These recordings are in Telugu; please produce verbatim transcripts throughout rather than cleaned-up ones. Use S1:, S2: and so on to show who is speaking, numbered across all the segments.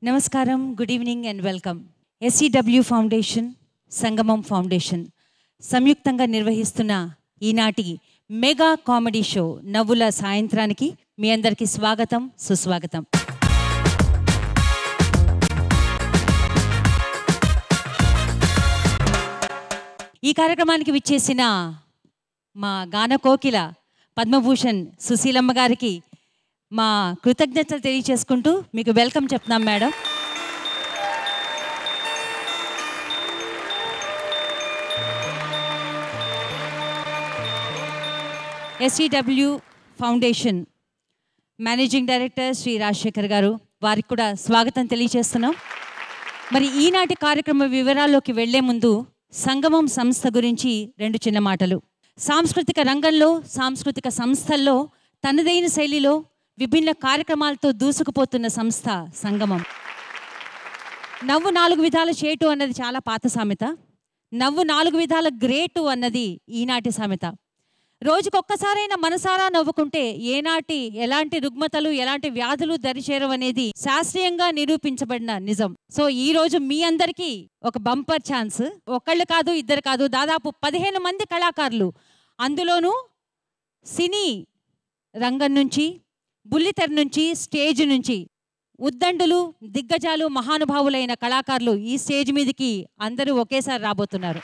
S1: నమస్కారం, good evening and welcome. SCW foundation, Sangamam foundation సంయుక్తంగా నిర్వహిస్తున్న ఈనాటి మెగా కామెడీ షో నవ్వుల సాయంత్రానికి మీ అందరికీ స్వాగతం, సుస్వాగతం. ఈ కార్యక్రమానికి విచ్చేసిన మా గాన కోకిల పద్మభూషణ్ సుశీలమ్మ గారికి మా కృతజ్ఞతలు తెలియచేసుకుంటూ మీకు వెల్కమ్ చెప్తున్నాం madam. SCW foundation managing director Shri Rajasekhar garu, వారికి కూడా స్వాగతం తెలియచేస్తున్నాం. మరి ఈనాటి కార్యక్రమ వివరాల్లోకి వెళ్లే ముందు సంగమం సంస్థ గురించి రెండు చిన్న మాటలు. సాంస్కృతిక రంగంలో, సాంస్కృతిక సంస్థల్లో తనదైన శైలిలో విభిన్న కార్యక్రమాలతో దూసుకుపోతున్న సంస్థ సంగమం. నవ్వు నాలుగు విధాల చేటు అన్నది చాలా పాత సామెత. నవ్వు నాలుగు విధాల గ్రేటు అన్నది ఈనాటి సామెత. రోజుకొక్కసారైనా మనసారా నవ్వుకుంటే ఏనాటి ఎలాంటి రుగ్మతలు, ఎలాంటి వ్యాధులు దరిచేరవనేది శాస్త్రీయంగా నిరూపించబడిన నిజం. సో ఈ రోజు మీ అందరికీ ఒక బంపర్ ఛాన్స్. ఒకళ్ళు కాదు, ఇద్దరు కాదు, దాదాపు పదిహేను మంది కళాకారులు, అందులోనూ సినీ రంగం నుంచి, బుల్లితెర నుంచి, స్టేజ్ నుంచి ఉద్దండులు, దిగ్గజాలు, మహానుభావులైన కళాకారులు ఈ స్టేజ్ మీదకి అందరూ ఒకేసారి రాబోతున్నారు.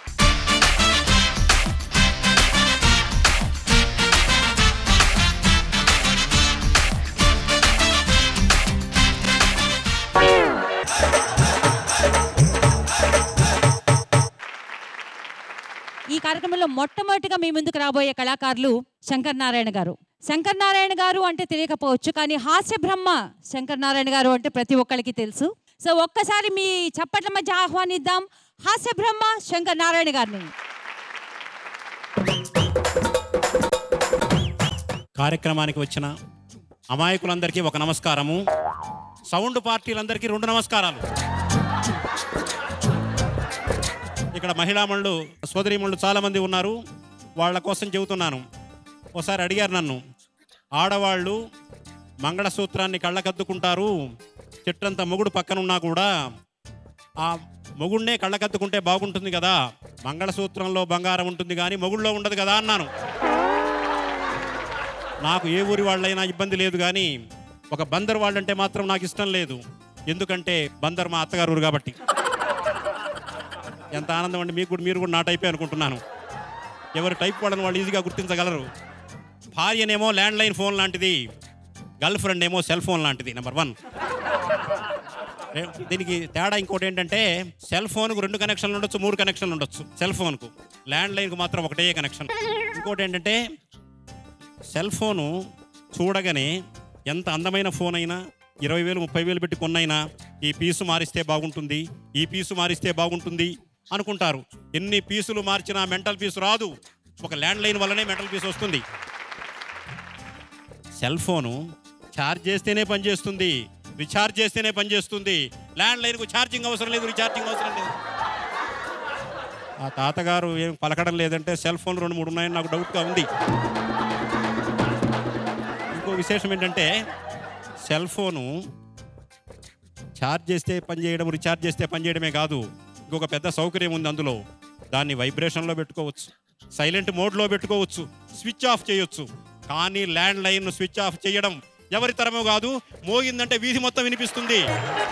S1: ఈ కార్యక్రమంలో మొట్టమొదటిగా మీ ముందుకు రాబోయే కళాకారులు శంకర్ నారాయణ గారు. శంకర్ నారాయణ గారు అంటే తెలియకపోవచ్చు, కానీ హాస్య బ్రహ్మ శంకర్ నారాయణ గారు అంటే ప్రతి ఒక్కరికి తెలుసు. సో ఒక్కసారి మీ చప్పట్ల మధ్య ఆహ్వానిద్దాం హాస్య బ్రహ్మ శంకర్ నారాయణ గారిని.
S2: కార్యక్రమానికి వచ్చిన అమాయకులందరికీ ఒక నమస్కారము, సౌండ్ పార్టీలందరికీ రెండు నమస్కారాలు. ఇక్కడ మహిళామణులు, సోదరీమణులు చాలామంది ఉన్నారు, వాళ్ళ కోసం చెబుతున్నాను. ఒకసారి అడిగారు నన్ను, ఆడవాళ్ళు మంగళసూత్రాన్ని కళ్ళకద్దుకుంటారు, చెట్టంత మొగుడు పక్కనున్నా కూడా ఆ మొగుడినే కళ్ళకద్దుకుంటే బాగుంటుంది కదా, మంగళసూత్రంలో బంగారం ఉంటుంది కానీ మొగుళ్ళో ఉండదు కదా అన్నాను. నాకు ఏ ఊరి వాళ్ళైనా ఇబ్బంది లేదు, కానీ ఒక బందర్ వాళ్ళంటే మాత్రం నాకు ఇష్టం లేదు. ఎందుకంటే బందర్ మా అత్తగారు ఊరు కాబట్టి. ఎంత ఆనందం అండి, మీకు కూడా, మీరు కూడా నా టైపే అనుకుంటున్నాను. ఎవరు టైప్ వాళ్ళని వాళ్ళు ఈజీగా గుర్తించగలరు. భార్యనేమో ల్యాండ్ లైన్ ఫోన్ లాంటిది, గర్ల్ ఫ్రెండ్ ఏమో సెల్ ఫోన్ లాంటిది. Number one. దీనికి తేడా ఇంకోటి ఏంటంటే, సెల్ ఫోన్కు రెండు కనెక్షన్లు ఉండొచ్చు, మూడు కనెక్షన్లు ఉండొచ్చు. సెల్ ఫోన్కు, ల్యాండ్ లైన్కు మాత్రం ఒకటే కనెక్షన్. ఇంకోటి ఏంటంటే, సెల్ ఫోను చూడగానే ఎంత అందమైన ఫోన్ అయినా, ఇరవై వేలు ముప్పై వేలు పెట్టి కొన్నైనా ఈ పీసు మారిస్తే బాగుంటుంది, ఈ పీసు మారిస్తే బాగుంటుంది అనుకుంటారు. ఎన్ని పీసులు మార్చినా మెంటల్ పీసు రాదు. ఒక ల్యాండ్ లైన్ వల్లనే మెంటల్ పీస్ వస్తుంది. సెల్ ఫోను ఛార్జ్ చేస్తేనే పనిచేస్తుంది, రీఛార్జ్ చేస్తేనే పనిచేస్తుంది. ల్యాండ్ లైన్కు ఛార్జింగ్ అవసరం లేదు, రీఛార్జింగ్ అవసరం లేదు. ఆ తాతగారు ఏం పలకడం లేదంటే సెల్ ఫోన్ రెండు మూడు ఉన్నాయని నాకు డౌట్గా ఉంది. ఇంకో విశేషం ఏంటంటే, సెల్ ఫోను ఛార్జ్ చేస్తే పనిచేయడం, రీఛార్జ్ చేస్తే పనిచేయడమే కాదు, ఇంకొక పెద్ద సౌకర్యం ఉంది అందులో. దాన్ని వైబ్రేషన్లో పెట్టుకోవచ్చు, సైలెంట్ మోడ్లో పెట్టుకోవచ్చు, స్విచ్ ఆఫ్ చేయొచ్చు. కానీ ల్యాండ్ లైన్ స్విచ్ ఆఫ్ చేయడం ఎవరి తరమో కాదు, మోగిందంటే వీధి మొత్తం వినిపిస్తుంది.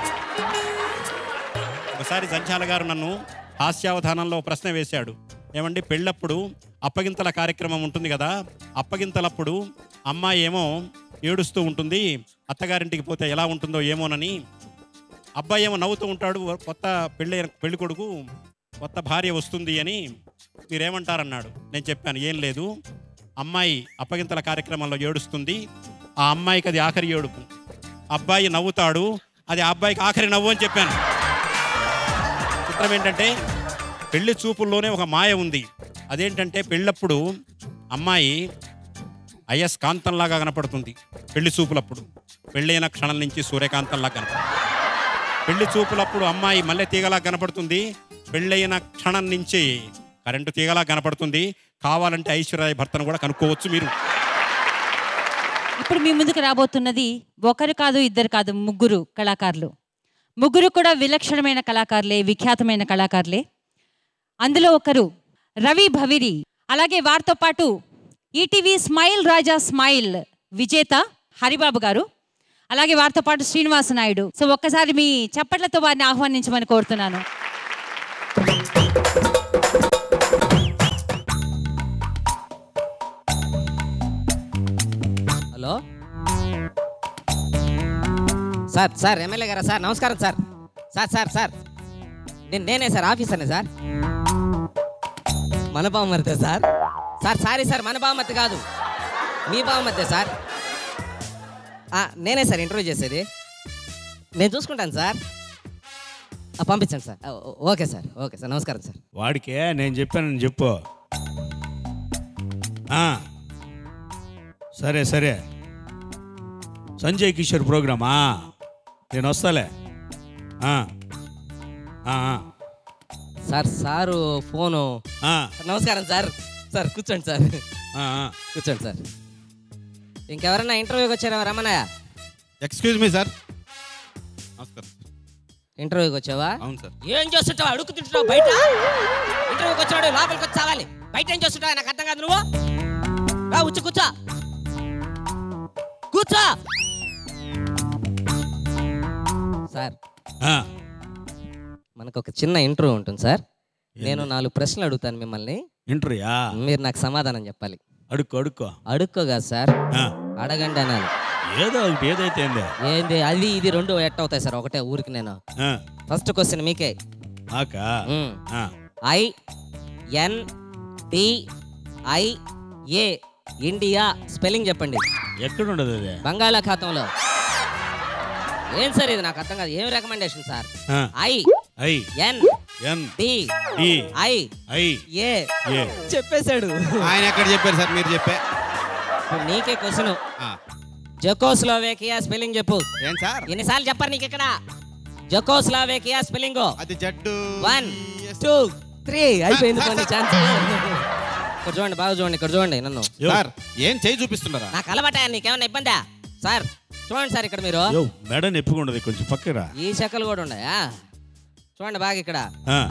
S2: ఒకసారి జంచాల గారు నన్ను హాస్యావధానంలో ప్రశ్న వేశాడు. ఏమండి, పెళ్ళప్పుడు అప్పగింతల కార్యక్రమం ఉంటుంది కదా, అప్పగింతలప్పుడు అమ్మాయి ఏమో ఏడుస్తూ ఉంటుంది, అత్తగారింటికి పోతే ఎలా ఉంటుందో ఏమోనని. అబ్బాయి ఏమో నవ్వుతూ ఉంటాడు, కొత్త పెళ్ళి పెళ్లి కొడుకు కొత్త భార్య వస్తుంది అని, మీరేమంటారన్నాడు. నేను చెప్పాను, ఏం లేదు, అమ్మాయి అప్పగింతల కార్యక్రమంలో ఏడుస్తుంది, ఆ అమ్మాయికి అది ఆఖరి ఏడుపు. అబ్బాయి నవ్వుతాడు, అది ఆ అబ్బాయికి ఆఖరి నవ్వు అని చెప్పాను. చిత్రం ఏంటంటే, పెళ్లి చూపుల్లోనే ఒక మాయ ఉంది. అదేంటంటే, పెళ్ళప్పుడు అమ్మాయి ఐఎస్ కాంతంలాగా కనపడుతుంది పెళ్లి చూపులప్పుడు, పెళ్ళైన క్షణం నుంచి సూర్యకాంతంలాగా కనపడుతుంది. పెళ్లి చూపులప్పుడు అమ్మాయి మల్లె తీగలా కనపడుతుంది, పెళ్ళైన క్షణం నుంచి కరెంటు తీగలా కనపడుతుంది. కావాలంటే ఐశ్వర్య భర్తను కూడా కనుక్కోవచ్చు మీరు.
S1: ఇప్పుడు మీ ముందుకు రాబోతున్నది ఒకరు కాదు ఇద్దరు కాదు ముగ్గురు కళాకారులు. ముగ్గురు కూడా విలక్షణమైన కళాకారులే, విఖ్యాతమైన కళాకారులే. అందులో ఒకరు రవి భవిరి, అలాగే వారితో పాటు ఈటీవీ స్మైల్ రాజా స్మైల్ విజేత హరిబాబు గారు, అలాగే వారితో పాటు శ్రీనివాస నాయుడు. సో ఒక్కసారి మీ చప్పట్లతో వారిని ఆహ్వానించమని కోరుతున్నాను.
S3: హలో సార్, సార్ ఎమ్మెల్యే గారా సార్? నమస్కారం సార్. సార్ సార్ సార్ నేను నేనే సార్, ఆఫీసర్నే సార్. మన బావమరిదే సార్. సార్ సారీ సార్, మన బావమతి కాదు, మీ బావమతే సార్. నేనే సార్ ఇంటర్వ్యూ చేసేది. నేను చూసుకుంటాను సార్. పంపించండి sir. Okay sir, okay sir, నమస్కారం సార్.
S2: వాడికే నేను చెప్పానని చెప్పు. సరే సరే, సంజయ్ కిషోర్ ప్రోగ్రామా? నేను వస్తాలే.
S3: Sir sir phone. నమస్కారం సార్. సార్ కూర్చోండి సార్, కూర్చోండి సార్. ఇంకెవరన్నా ఇంటర్వ్యూకి వచ్చారా రమణయ్య?
S4: Excuse me sir. నమస్కారం.
S3: ఇంటర్వ్యూకి వచ్చావా?
S4: అవును సార్.
S3: ఏం చేస్తుంటావు? అడుగు తింటున్నావు బయట. ఇంటర్వ్యూకి వచ్చాడు, లోపలికి వచ్చి చావాలి. బయట ఏం చేస్తుంటావు? నాకు అర్థం కాదు. నువ్వు రా, వచ్చి కూర్చో, కూర్చో. సార్ మనకు ఒక చిన్న ఇంటర్వ్యూ ఉంటుంది సార్. నేను నాలుగు ప్రశ్నలు అడుగుతాను మిమ్మల్ని.
S2: ఇంటర్వ్యూయా?
S3: మీరు నాకు సమాధానం చెప్పాలి.
S2: అడుక్కో అడుక్కో.
S3: అడుక్కోగా సార్, అడగండి అనాలి.
S2: ఏదో ఒకటి, ఏదైతే
S3: ఏంది అది ఇది రెండు ఎట్ అవుతాయి సార్ ఒకటే ఊరికి. నేను ఫస్ట్ క్వశ్చన్ మీకే. I N D I A India spelling చెప్పండి.
S2: ఎక్కడ ఉండదు అది?
S3: బంగాళాఖాతంలో. ఏం సార్ ఇది? నాకు అర్థం కాదు. ఏం recommendation sir? I
S2: I
S3: N
S2: N
S3: D
S2: D
S3: I
S2: I
S3: A.
S2: A
S3: చెప్పేశాడు
S4: ఆయన. ఎక్కడ చెప్పారు సార్? మీరు చెప్పే.
S3: నీకే క్వశ్చన్. జకోస్లోవేకియా స్పెల్లింగ్ చెప్పు.
S4: ఏం సార్
S3: ఎన్నిసార్లు చెప్పారు నీకు ఇక్కడ? Czechoslovakia spelling.
S4: అది జడ్డు.
S3: వన్ టూ త్రీ అయిపోయింది. కొన్ని ఛాన్స్. ఇక్కడ చూడండి, బాగా చూడండి, ఇక్కడ చూడండి నన్ను.
S4: సార్ ఏం చేయి చూపిస్తున్నారా?
S3: నాకు అలవాటా? నీకేమన్నా ఇబ్బందా సార్? చూడండి సార్, ఇక్కడ మీరు
S2: మెడ నెప్పుకుండదు, కొంచెం పక్కరా.
S3: ఈ చెక్కలు కూడా ఉన్నాయా? చూడండి బాగా ఇక్కడ.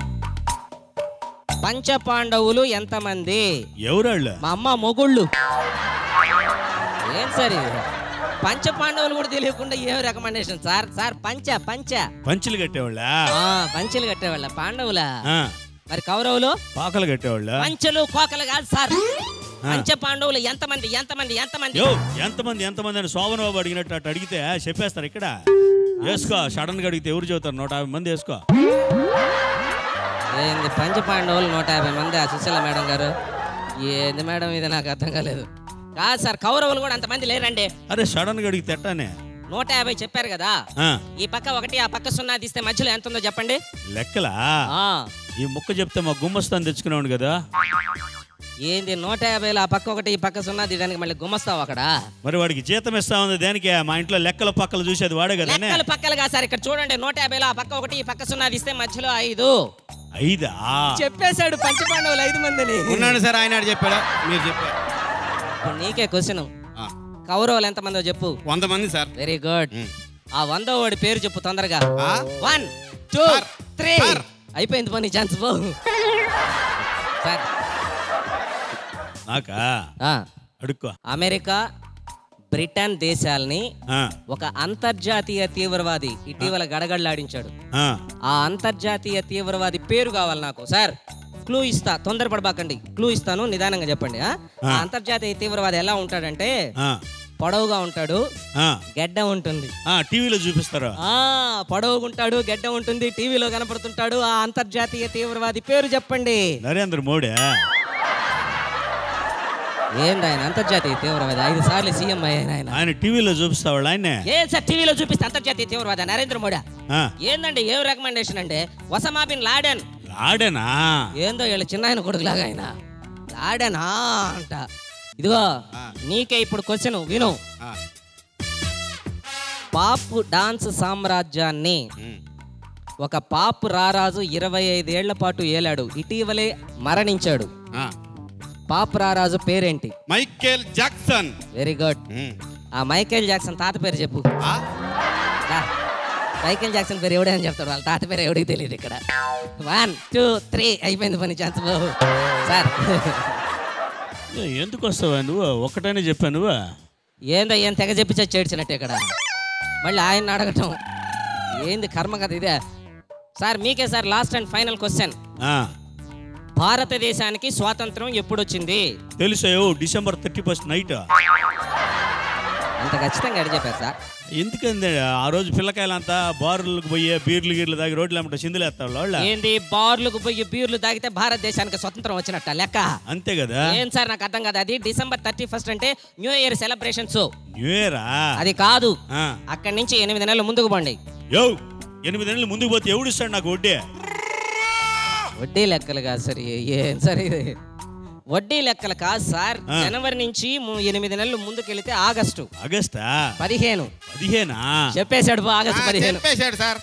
S3: పంచ పాండవులు ఎంతమంది?
S2: ఎవరాళ్ళు?
S3: మా అమ్మ మొగుళ్ళు. ఏం సార్ ఇది? పంచ పాండవులు కూడా తెలియకుండా ఏం రికమెండేషన్ సార్? సార్ పంచ పంచ
S2: పంచులు కట్టేవాళ్ళ?
S3: పంచులు కట్టేవాళ్ళ పాండవులా? మరి కౌరవులు
S2: పాకలు కట్టేవాళ్ళ?
S3: పంచలు కోకలు కాదు సార్. పంచ పాండవులు ఎంతమంది ఎంతమంది ఎంతమంది?
S2: ఎంతమంది ఎంతమంది అని శోభన్ బాబు అడిగినట్టు అటు అడిగితే చెప్పేస్తారు. ఇక్కడ వేసుకో, సడన్ గా అడిగితే ఎవరు చెబుతారు? నూట యాభై మంది వేసుకో.
S3: ఏంది పంచ పాండవులు నూట యాభై మంది? ఆ సుశీల మేడం గారు, ఏంది మేడం ఇది? నాకు అర్థం కాలేదు. కాదు సార్, కౌరవులు కూడా అంతమంది లేరండి.
S2: అరే సడన్ గా అడిగితే ఎట్టానే?
S3: నూట యాభై చెప్పారు కదా, ఈ పక్క ఒకటి ఆ పక్క సున్నా తీస్తే మధ్యలో ఎంత ఉందో చెప్పండి.
S2: లెక్కలా? ఈ ముక్క చెప్తే మా గుమ్మస్తాను తెచ్చుకునేవాడు కదా.
S3: ఏంది నూట యాభైలో ఆ పక్క ఒకటి ఈ పక్క సున్నా తీయడానికి మళ్ళీ గుమ్మస్తావు అక్కడ?
S2: మరి వాడికి జీతం ఇస్తా ఉంది దేనికి? మా ఇంట్లో లెక్కల పక్కలు చూసేది వాడే కదా.
S3: లెక్కల పక్కలు కాదు సార్, ఇక్కడ చూడండి. నూట యాభైలో ఆ పక్క ఒకటి ఈ పక్క సున్నా తీస్తే మధ్యలో ఐదు.
S2: ఐదా?
S3: చెప్పేశాడు పంచ పాండవులు ఐదు మందిని.
S4: ఉన్నాడు సార్, ఆయన చెప్పాడా? మీరు చెప్పారు.
S3: నీకే క్వశ్చన్. కౌరవులు ఎంత మందో చెప్పు.
S4: వంద మంది సార్.
S3: Very good. ఆ వందో వాడి పేరు చెప్పు తొందరగా. One two three. అయిపోయింది పని, ఛాన్స్ పో. సార్
S2: నాకా? అడుక్కో.
S3: అమెరికా బ్రిటన్ దేశాలని ఒక అంతర్జాతీయ తీవ్రవాది ఇటీవల గడగడలాడించాడు. ఆ అంతర్జాతీయ తీవ్రవాది పేరు కావాలి నాకు. సార్ క్లూ ఇస్తా, తొందరపడబాకండి. క్లూ ఇస్తాను, నిదానంగా చెప్పండి. ఆ అంతర్జాతీయ తీవ్రవాది ఎలా ఉంటాడంటే పొడవుగా ఉంటాడు, గెడ్డ ఉంటుంది.
S2: టీవీలో చూపిస్తారు.
S3: పొడవుగా ఉంటాడు, గెడ్డ ఉంటుంది, టీవీలో కనపడుతుంటాడు. ఆ అంతర్జాతీయ తీవ్రవాది పేరు చెప్పండి.
S2: నరేంద్ర మోడీ.
S3: ఏంది ఆయన అంతర్జాతీయ తీవ్రవాది? ఐదు సార్లు సీఎం అయ్యాను ఆయన.
S2: ఆయన టీవీలో చూపిస్తావాళ్ళు ఆయన?
S3: ఏం సార్ టీవీలో చూపిస్తే అంతర్జాతీయ తీవ్రవాది నరేంద్ర మోడీ? ఏందండి ఏం రికమెండేషన్ అంటే? Osama bin Laden.
S2: లాడెనా?
S3: ఏందో వీళ్ళ చిన్న ఆయన కొడుకులాగా ఆయన లాడెనా అంట. ఇదిగో నీకే ఇప్పుడు క్వశ్చన్ విను. పాప్ డాన్స్ సామ్రాజ్యాన్ని ఒక పాప్ రారాజు ఇరవై ఐదేళ్ల పాటు ఏలాడు, ఇటీవలే మరణించాడు. పాప్ రారాజు పేరేంటి?
S4: Michael Jackson.
S3: Very good. ఆ మైకేల్ జాక్సన్ తాత పేరు చెప్పు. మైకేల్ జాక్సన్ పేరు ఎవడే అని చెప్తాడు, వాళ్ళ తాత పేరు ఎవడికి తెలియదు ఇక్కడ. వన్ టూ త్రీ అయిపోయింది పని ఛాన్స్ బాబు సార్.
S5: ఎందుకు వస్తావా నువ్వు? ఒక్కటనే చెప్పా నువ్వు.
S3: ఏందో ఏం తెగ చెప్పి చేడ్చినట్టు ఇక్కడ మళ్ళీ ఆయన అడగటం ఏంది కర్మ కదా ఇదే. సార్ మీకే sir last and final question. భారతదేశానికి స్వాతంత్రం ఎప్పుడు వచ్చింది?
S5: తెలుసాయో డిసెంబర్ థర్టీ ఫస్ట్ నైట్.
S3: అంత ఖచ్చితంగా అడిగి చెప్పారు సార్.
S5: ఎందుకంటే ఆ రోజు పిల్లకాయలంతా బార్లకు పోయి బీర్లు గీర్లు తాగి రోడ్లు ఏమంటే సిందులేస్తారు వాళ్ళు.
S3: ఏంది బార్లకు పోయి బీర్లు తాగితే భారతదేశానికి స్వతంత్రం వచ్చినట్ట లెక్క?
S5: అంతే కదా.
S3: ఏం సార్ నాకు అర్థం కాదు. అది డిసెంబర్ థర్టీ ఫస్ట్ అంటే న్యూ ఇయర్ సెలబ్రేషన్స్.
S5: న్యూ ఇయరా?
S3: అది కాదు, అక్కడి నుంచి ఎనిమిది నెలలు ముందుకు పోండి.
S5: యో ఎనిమిది నెలలు ముందుకు పోతే ఎవడు ఇస్తాడు నాకు వడ్డీ?
S3: వడ్డీ లెక్కలు కాదు సార్. ఏం సార్ ఇది వడ్డీ లెక్కలు కాదు సార్. జనవరి నుంచి ఎనిమిది నెలలు ముందుకు వెళితే ఆగస్టు.
S5: ఆగస్టా?
S3: పదిహేను.
S5: పదిహేనా?
S3: చెప్పేశాడు బా, ఆగస్టు పదిహేను
S4: చెప్పేశాడు సార్.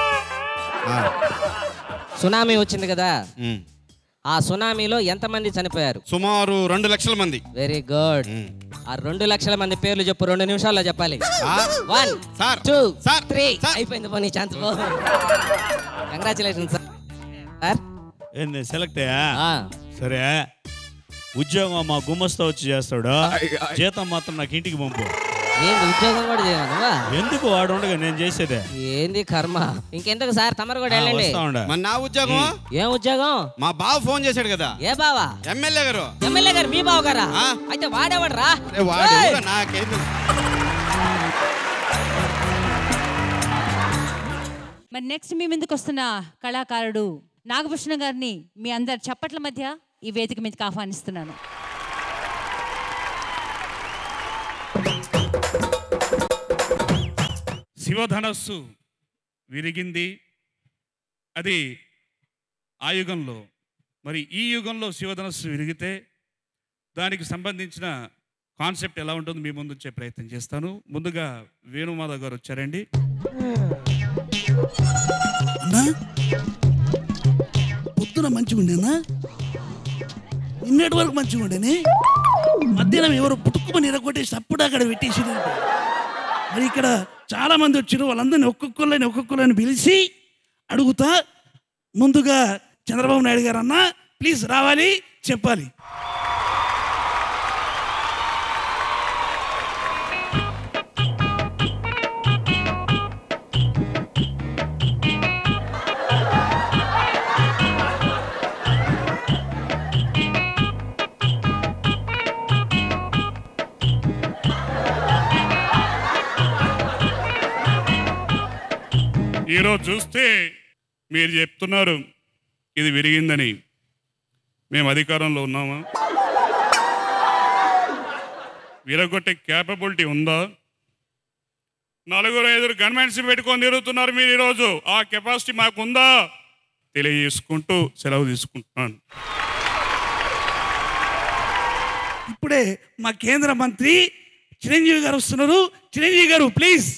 S3: సునామీ వచ్చింది కదా, ఆ సునామీలో ఎంతమంది చనిపోయారు?
S4: సుమారు రెండు లక్షల మంది.
S3: Very good. ఆ రెండు లక్షల మంది పేర్లు చెప్పు, రెండు నిమిషాల్లో చెప్పాలి. One
S4: sir
S3: two
S4: sir
S3: three అయిపోయింది పోనీ ఛాన్స్. Congratulation sir.
S5: ఏంది సెలెక్ట్ అయ్యా? సరే, ఉద్యోగం మా గుమస్తా వచ్చి చేస్తాడు, జీతం మాత్రం నాకు ఇంటికి పంపు.
S3: ఏంది ఉద్యోగం కూడా చేయమా?
S5: ఎందుకు వాడు ఉండగా నేను చేసేదే.
S3: ఏంది కర్మ. ఇంకెందుకు సార్ తమరు కూడా వెళ్ళండి.
S4: మరి నా ఉద్యోగం?
S3: ఏం ఉద్యోగం?
S4: మా బావ ఫోన్ చేశాడు కదా.
S3: ఏ బావా?
S4: ఎమ్మెల్యే గారు.
S3: ఎమ్మెల్యే గారు మీ బావ గారా? అయితే వాడేవాడు రా.
S4: నాకేంది.
S1: మరి నెక్స్ట్ మీ ముందుకు వస్తున్న కళాకారుడు నాగభూషణ గారిని మీ అందరి చప్పట్ల మధ్య ఈ వేదిక మీదకి ఆహ్వానిస్తున్నాను.
S6: శివధనస్సు విరిగింది, అది ఆ యుగంలో. మరి ఈ యుగంలో శివధనస్సు విరిగితే దానికి సంబంధించిన కాన్సెప్ట్ ఎలా ఉంటుందో మీ ముందు వచ్చే ప్రయత్నం చేస్తాను. ముందుగా వేణుమాధవ్ గారు వచ్చారండి.
S7: పొద్దున మంచిగా ఉండేనా? నిన్నటి వరకు మంచిగా ఉండేనే, మధ్యాహ్నం ఎవరు పుట్టుకుమని ఎరగొట్టేసి అప్పుడు అక్కడ పెట్టేసి. మరి ఇక్కడ చాలా మంది వచ్చారు, వాళ్ళందరినీ ఒక్కొక్కళ్ళని ఒక్కొక్కళ్ళని పిలిచి అడుగుతా. ముందుగా చంద్రబాబు నాయుడు గారు అన్న ప్లీజ్ రావాలి చెప్పాలి.
S6: ఈరోజు చూస్తే మీరు చెప్తున్నారు ఇది విరిగిందని. మేము అధికారంలో ఉన్నామా? విరగొట్టే క్యాపబిలిటీ ఉందా? నలుగురు ఐదుగురు గవర్నమెంట్స్ పెట్టుకొని తిరుగుతున్నారు మీరు ఈరోజు. ఆ కెపాసిటీ మాకుందా? తెలియజేసుకుంటూ సెలవు తీసుకుంటున్నాను.
S7: ఇప్పుడే మా కేంద్ర మంత్రి చిరంజీవి గారు వస్తున్నారు. చిరంజీవి గారు ప్లీజ్.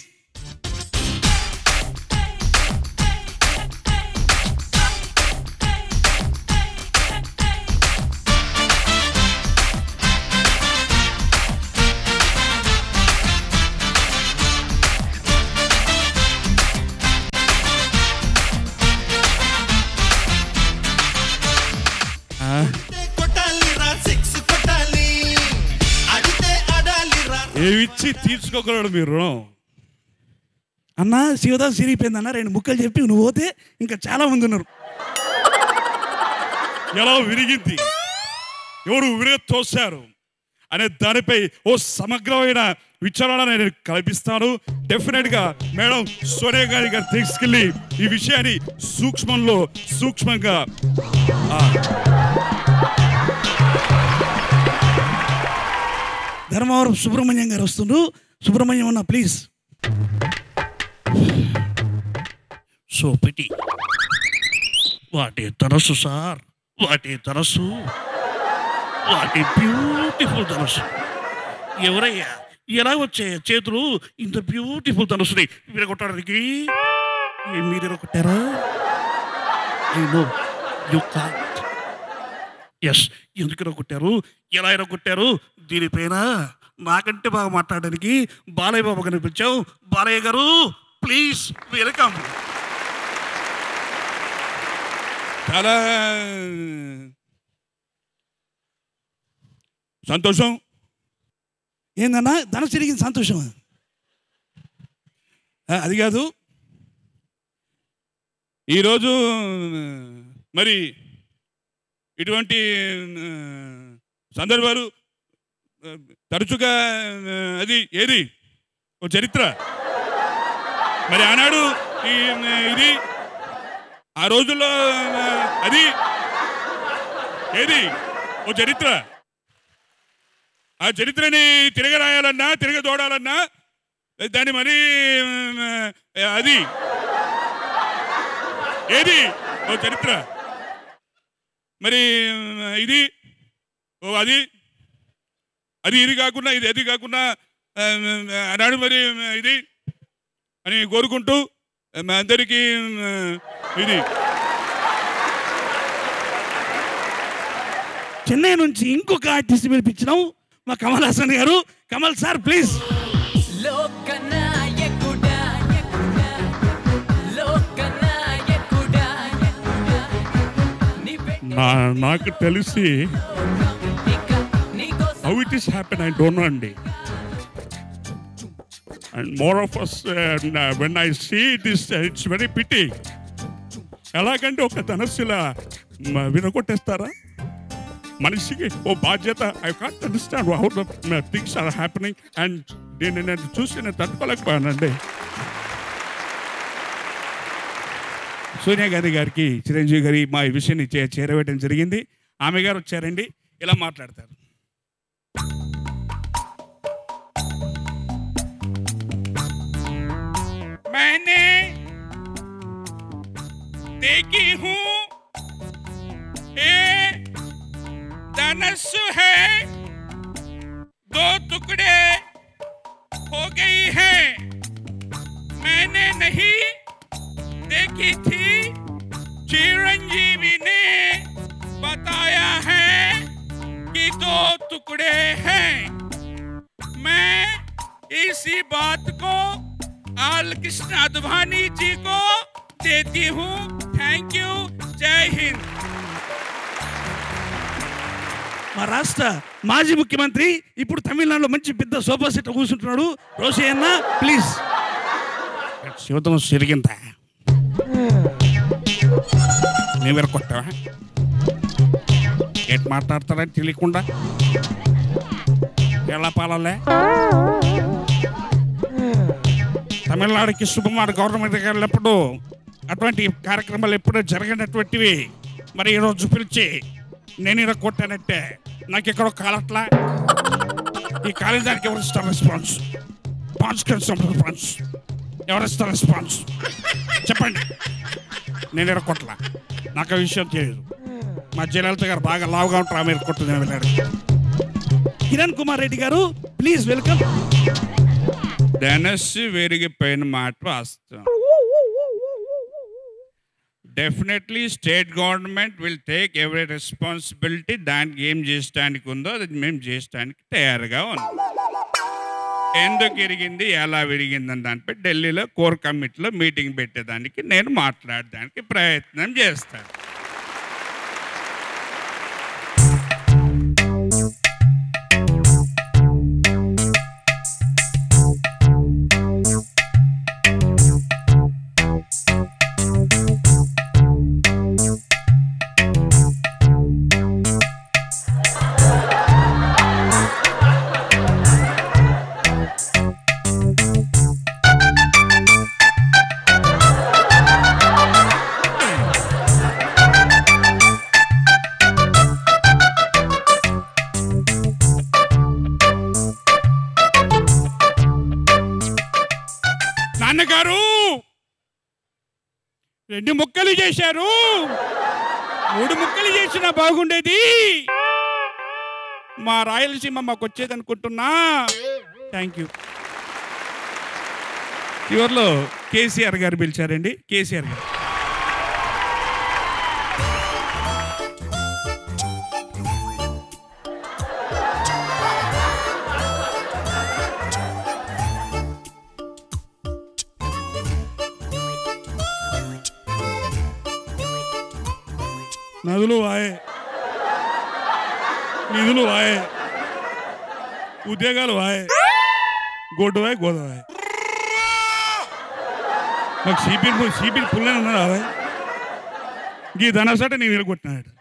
S6: ఏమిచ్చి తీర్చుకోగలడు మీరు రుణం?
S7: అన్న శివదాస్ సిరిగిపోయిందన్న, రెండు ముక్కలు చెప్పి నువ్వు పోతే ఇంకా చాలా మంది ఉన్నారు.
S6: ఎలా విరిగింది, ఎవరు విరగ తోశారు అనే దానిపై ఓ సమగ్రమైన విచారణ నేను కల్పిస్తాను. డెఫినెట్గా మేడం సోనియా గాంధీ గారు తీసుకెళ్ళి ఈ విషయాన్ని సూక్ష్మంలో సూక్ష్మంగా
S7: ధర్మవరం సుబ్రహ్మణ్యం గారు వస్తుండ్రు. సుబ్రహ్మణ్యం అన్న ప్లీజ్.
S5: సో పిటి వాటి తరస్సు సార్, వాటి తరస్సు, వాటి బ్యూటిఫుల్ తరస్సు. ఎవరయ్యా ఎలా వచ్చే చేతులు ఇంత బ్యూటిఫుల్ తరస్సుని విరగొట్టడానికి? మీరు విరగొట్టారా? I know you can't. Yes, ఎందుకు ఎరగొట్టారు, ఎలా ఎరగొట్టారు దీనిపైన నాకంటే బాగా మాట్లాడడానికి బాలయ్య బాబు కనిపించావు. బాలయ్య గారు
S6: ప్లీజ్ వెల్కమ్. చాలా సంతోషం.
S7: ఏందన్నా ధనసు తిరిగింది సంతోషం?
S6: అది కాదు, ఈరోజు మరి ఇటువంటి సందర్భాలు తరచుగా అది ఏది ఓ చరిత్ర. మరి ఆనాడు ఇది ఆ రోజుల్లో అది ఏది ఓ చరిత్ర. ఆ చరిత్రని తిరగరాయాలన్నా తిరగదోడాలన్నా దాన్ని మరి అది ఏది ఓ చరిత్ర. మరి ఇది ఓ అది అది ఇది కాకుండా ఇది అది కాకుండా ఆనాడు మరి ఇది అని కోరుకుంటూ అందరికీ ఇది.
S7: చెన్నై నుంచి ఇంకొక ఆర్టిస్ట్ పిలిపించినాం, మా కమల్ హాసన్ గారు. Kamal sir please.
S6: నాకు తెలిసి how it is happen I don't know అండి. And more of us uh, when I see it is uh, it's very pity. ఎలాగంటే ఒక ధనస్సులా వినకొట్టేస్తారా మనిషికి ఓ బాధ్యత. I can't understand how the things are happening. And నేను నేను చూసి నేను తట్టుకోలేకపోయానండి. సోనియా గాంధీ గారికి చిరంజీవి గారి మా ఈ విషయాన్ని చేరవేయడం జరిగింది. ఆమె గారు వచ్చారండి, ఇలా మాట్లాడతారు. मैंने देखी हूँ ये धनुष है दो टुकड़े हो गई है. मैंने नहीं देखी थी, चिरंजीवी ने बताया है कि दो टुकड़े हैं. मैं इसी बात को आल कृष्ण अडवाणी जी को देती हूँ. Thank you. जय हिंद.
S7: మా రాష్ట్ర మాజీ ముఖ్యమంత్రి ఇప్పుడు తమిళనాడులో మంచి పెద్ద సోఫా సెట్ కూర్చుంటున్నాడు. రోషి అన్న ప్లీజ్.
S6: శివతం సిరిగిందా నీవెర కొట్టావా? ఏట్ మాట్లాడతారని తెలియకుండా ఎలా పాలలే. తమిళనాడుకి సుకుమార్ గవర్నమెంట్ వెళ్ళినప్పుడు అటువంటి కార్యక్రమాలు ఎప్పుడూ జరగనటువంటివి మరి ఈరోజు పిలిచి నేను ఇలా కొట్టానంటే నాకు ఎక్కడో కాలట్లా. ఈ కాలేజీకి ఎవరు ఇస్తారు రెస్పాన్స్? పాన్స్ రెస్పాన్స్ ఎవరు ఇస్తారు రెస్పాన్స్? చెప్పండి. నేను ఇలా కొట్టలా, నాకు ఆ విషయం తెలియదు. మా జయలలిత గారు బాగా లావుగా ఉంటారు, ఆమె కొట్టుకుని వెళ్ళాడు.
S7: కిరణ్ కుమార్ రెడ్డి గారు ప్లీజ్ వెల్కమ్.
S6: ధనస్సు విరిగిపోయిన మాట వాస్తవం. Definitely state government will take every responsibility. దానికి ఏం చేయడానికి ఉందో అది మేము చేయడానికి తయారుగా ఉన్నాం. ఎందుకు విరిగింది, ఎలా విరిగిందని దానిపై ఢిల్లీలో కోర్ కమిటీలో మీటింగ్ పెట్టేదానికి నేను మాట్లాడడానికి ప్రయత్నం చేస్తాను. నాన్నగారు రెండు ముక్కలు చేశారు, మూడు ముక్కలు చేసినా బాగుండేది. మా రాయలసీమ మాకు వచ్చేది అనుకుంటున్నా. Thank you. చివరిలో కేసీఆర్ గారు పిలిచారండి. కేసీఆర్ గారు నదులు వాయే, నిధులు వాయే, ఉద్యోగాలు వాయే, గొడ్డు వాయే, గోదావాయే. మాకు సిపిల్ సిపిల్ పుల్లనే ఉన్నాడు అదే ఈ ధనసట నేను నిలగొట్టినాడు.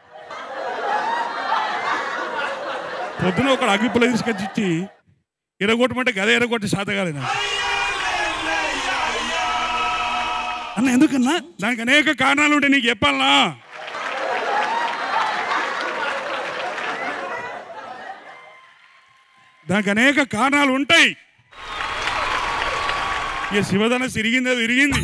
S6: పొద్దున ఒకడు అగ్గిపుల్ల తీసుకొచ్చి ఇచ్చి ఎరగొట్టమంటే గదే ఎరగొట్టి శాత కాలేదు అన్న. ఎందుకన్నా? దానికి అనేక కారణాలు ఉంటాయి, నీకు చెప్పాలనా? దానికి అనేక కారణాలు ఉంటాయి. ఇక శివధనస్సు ఇరిగిందో ఇరిగింది,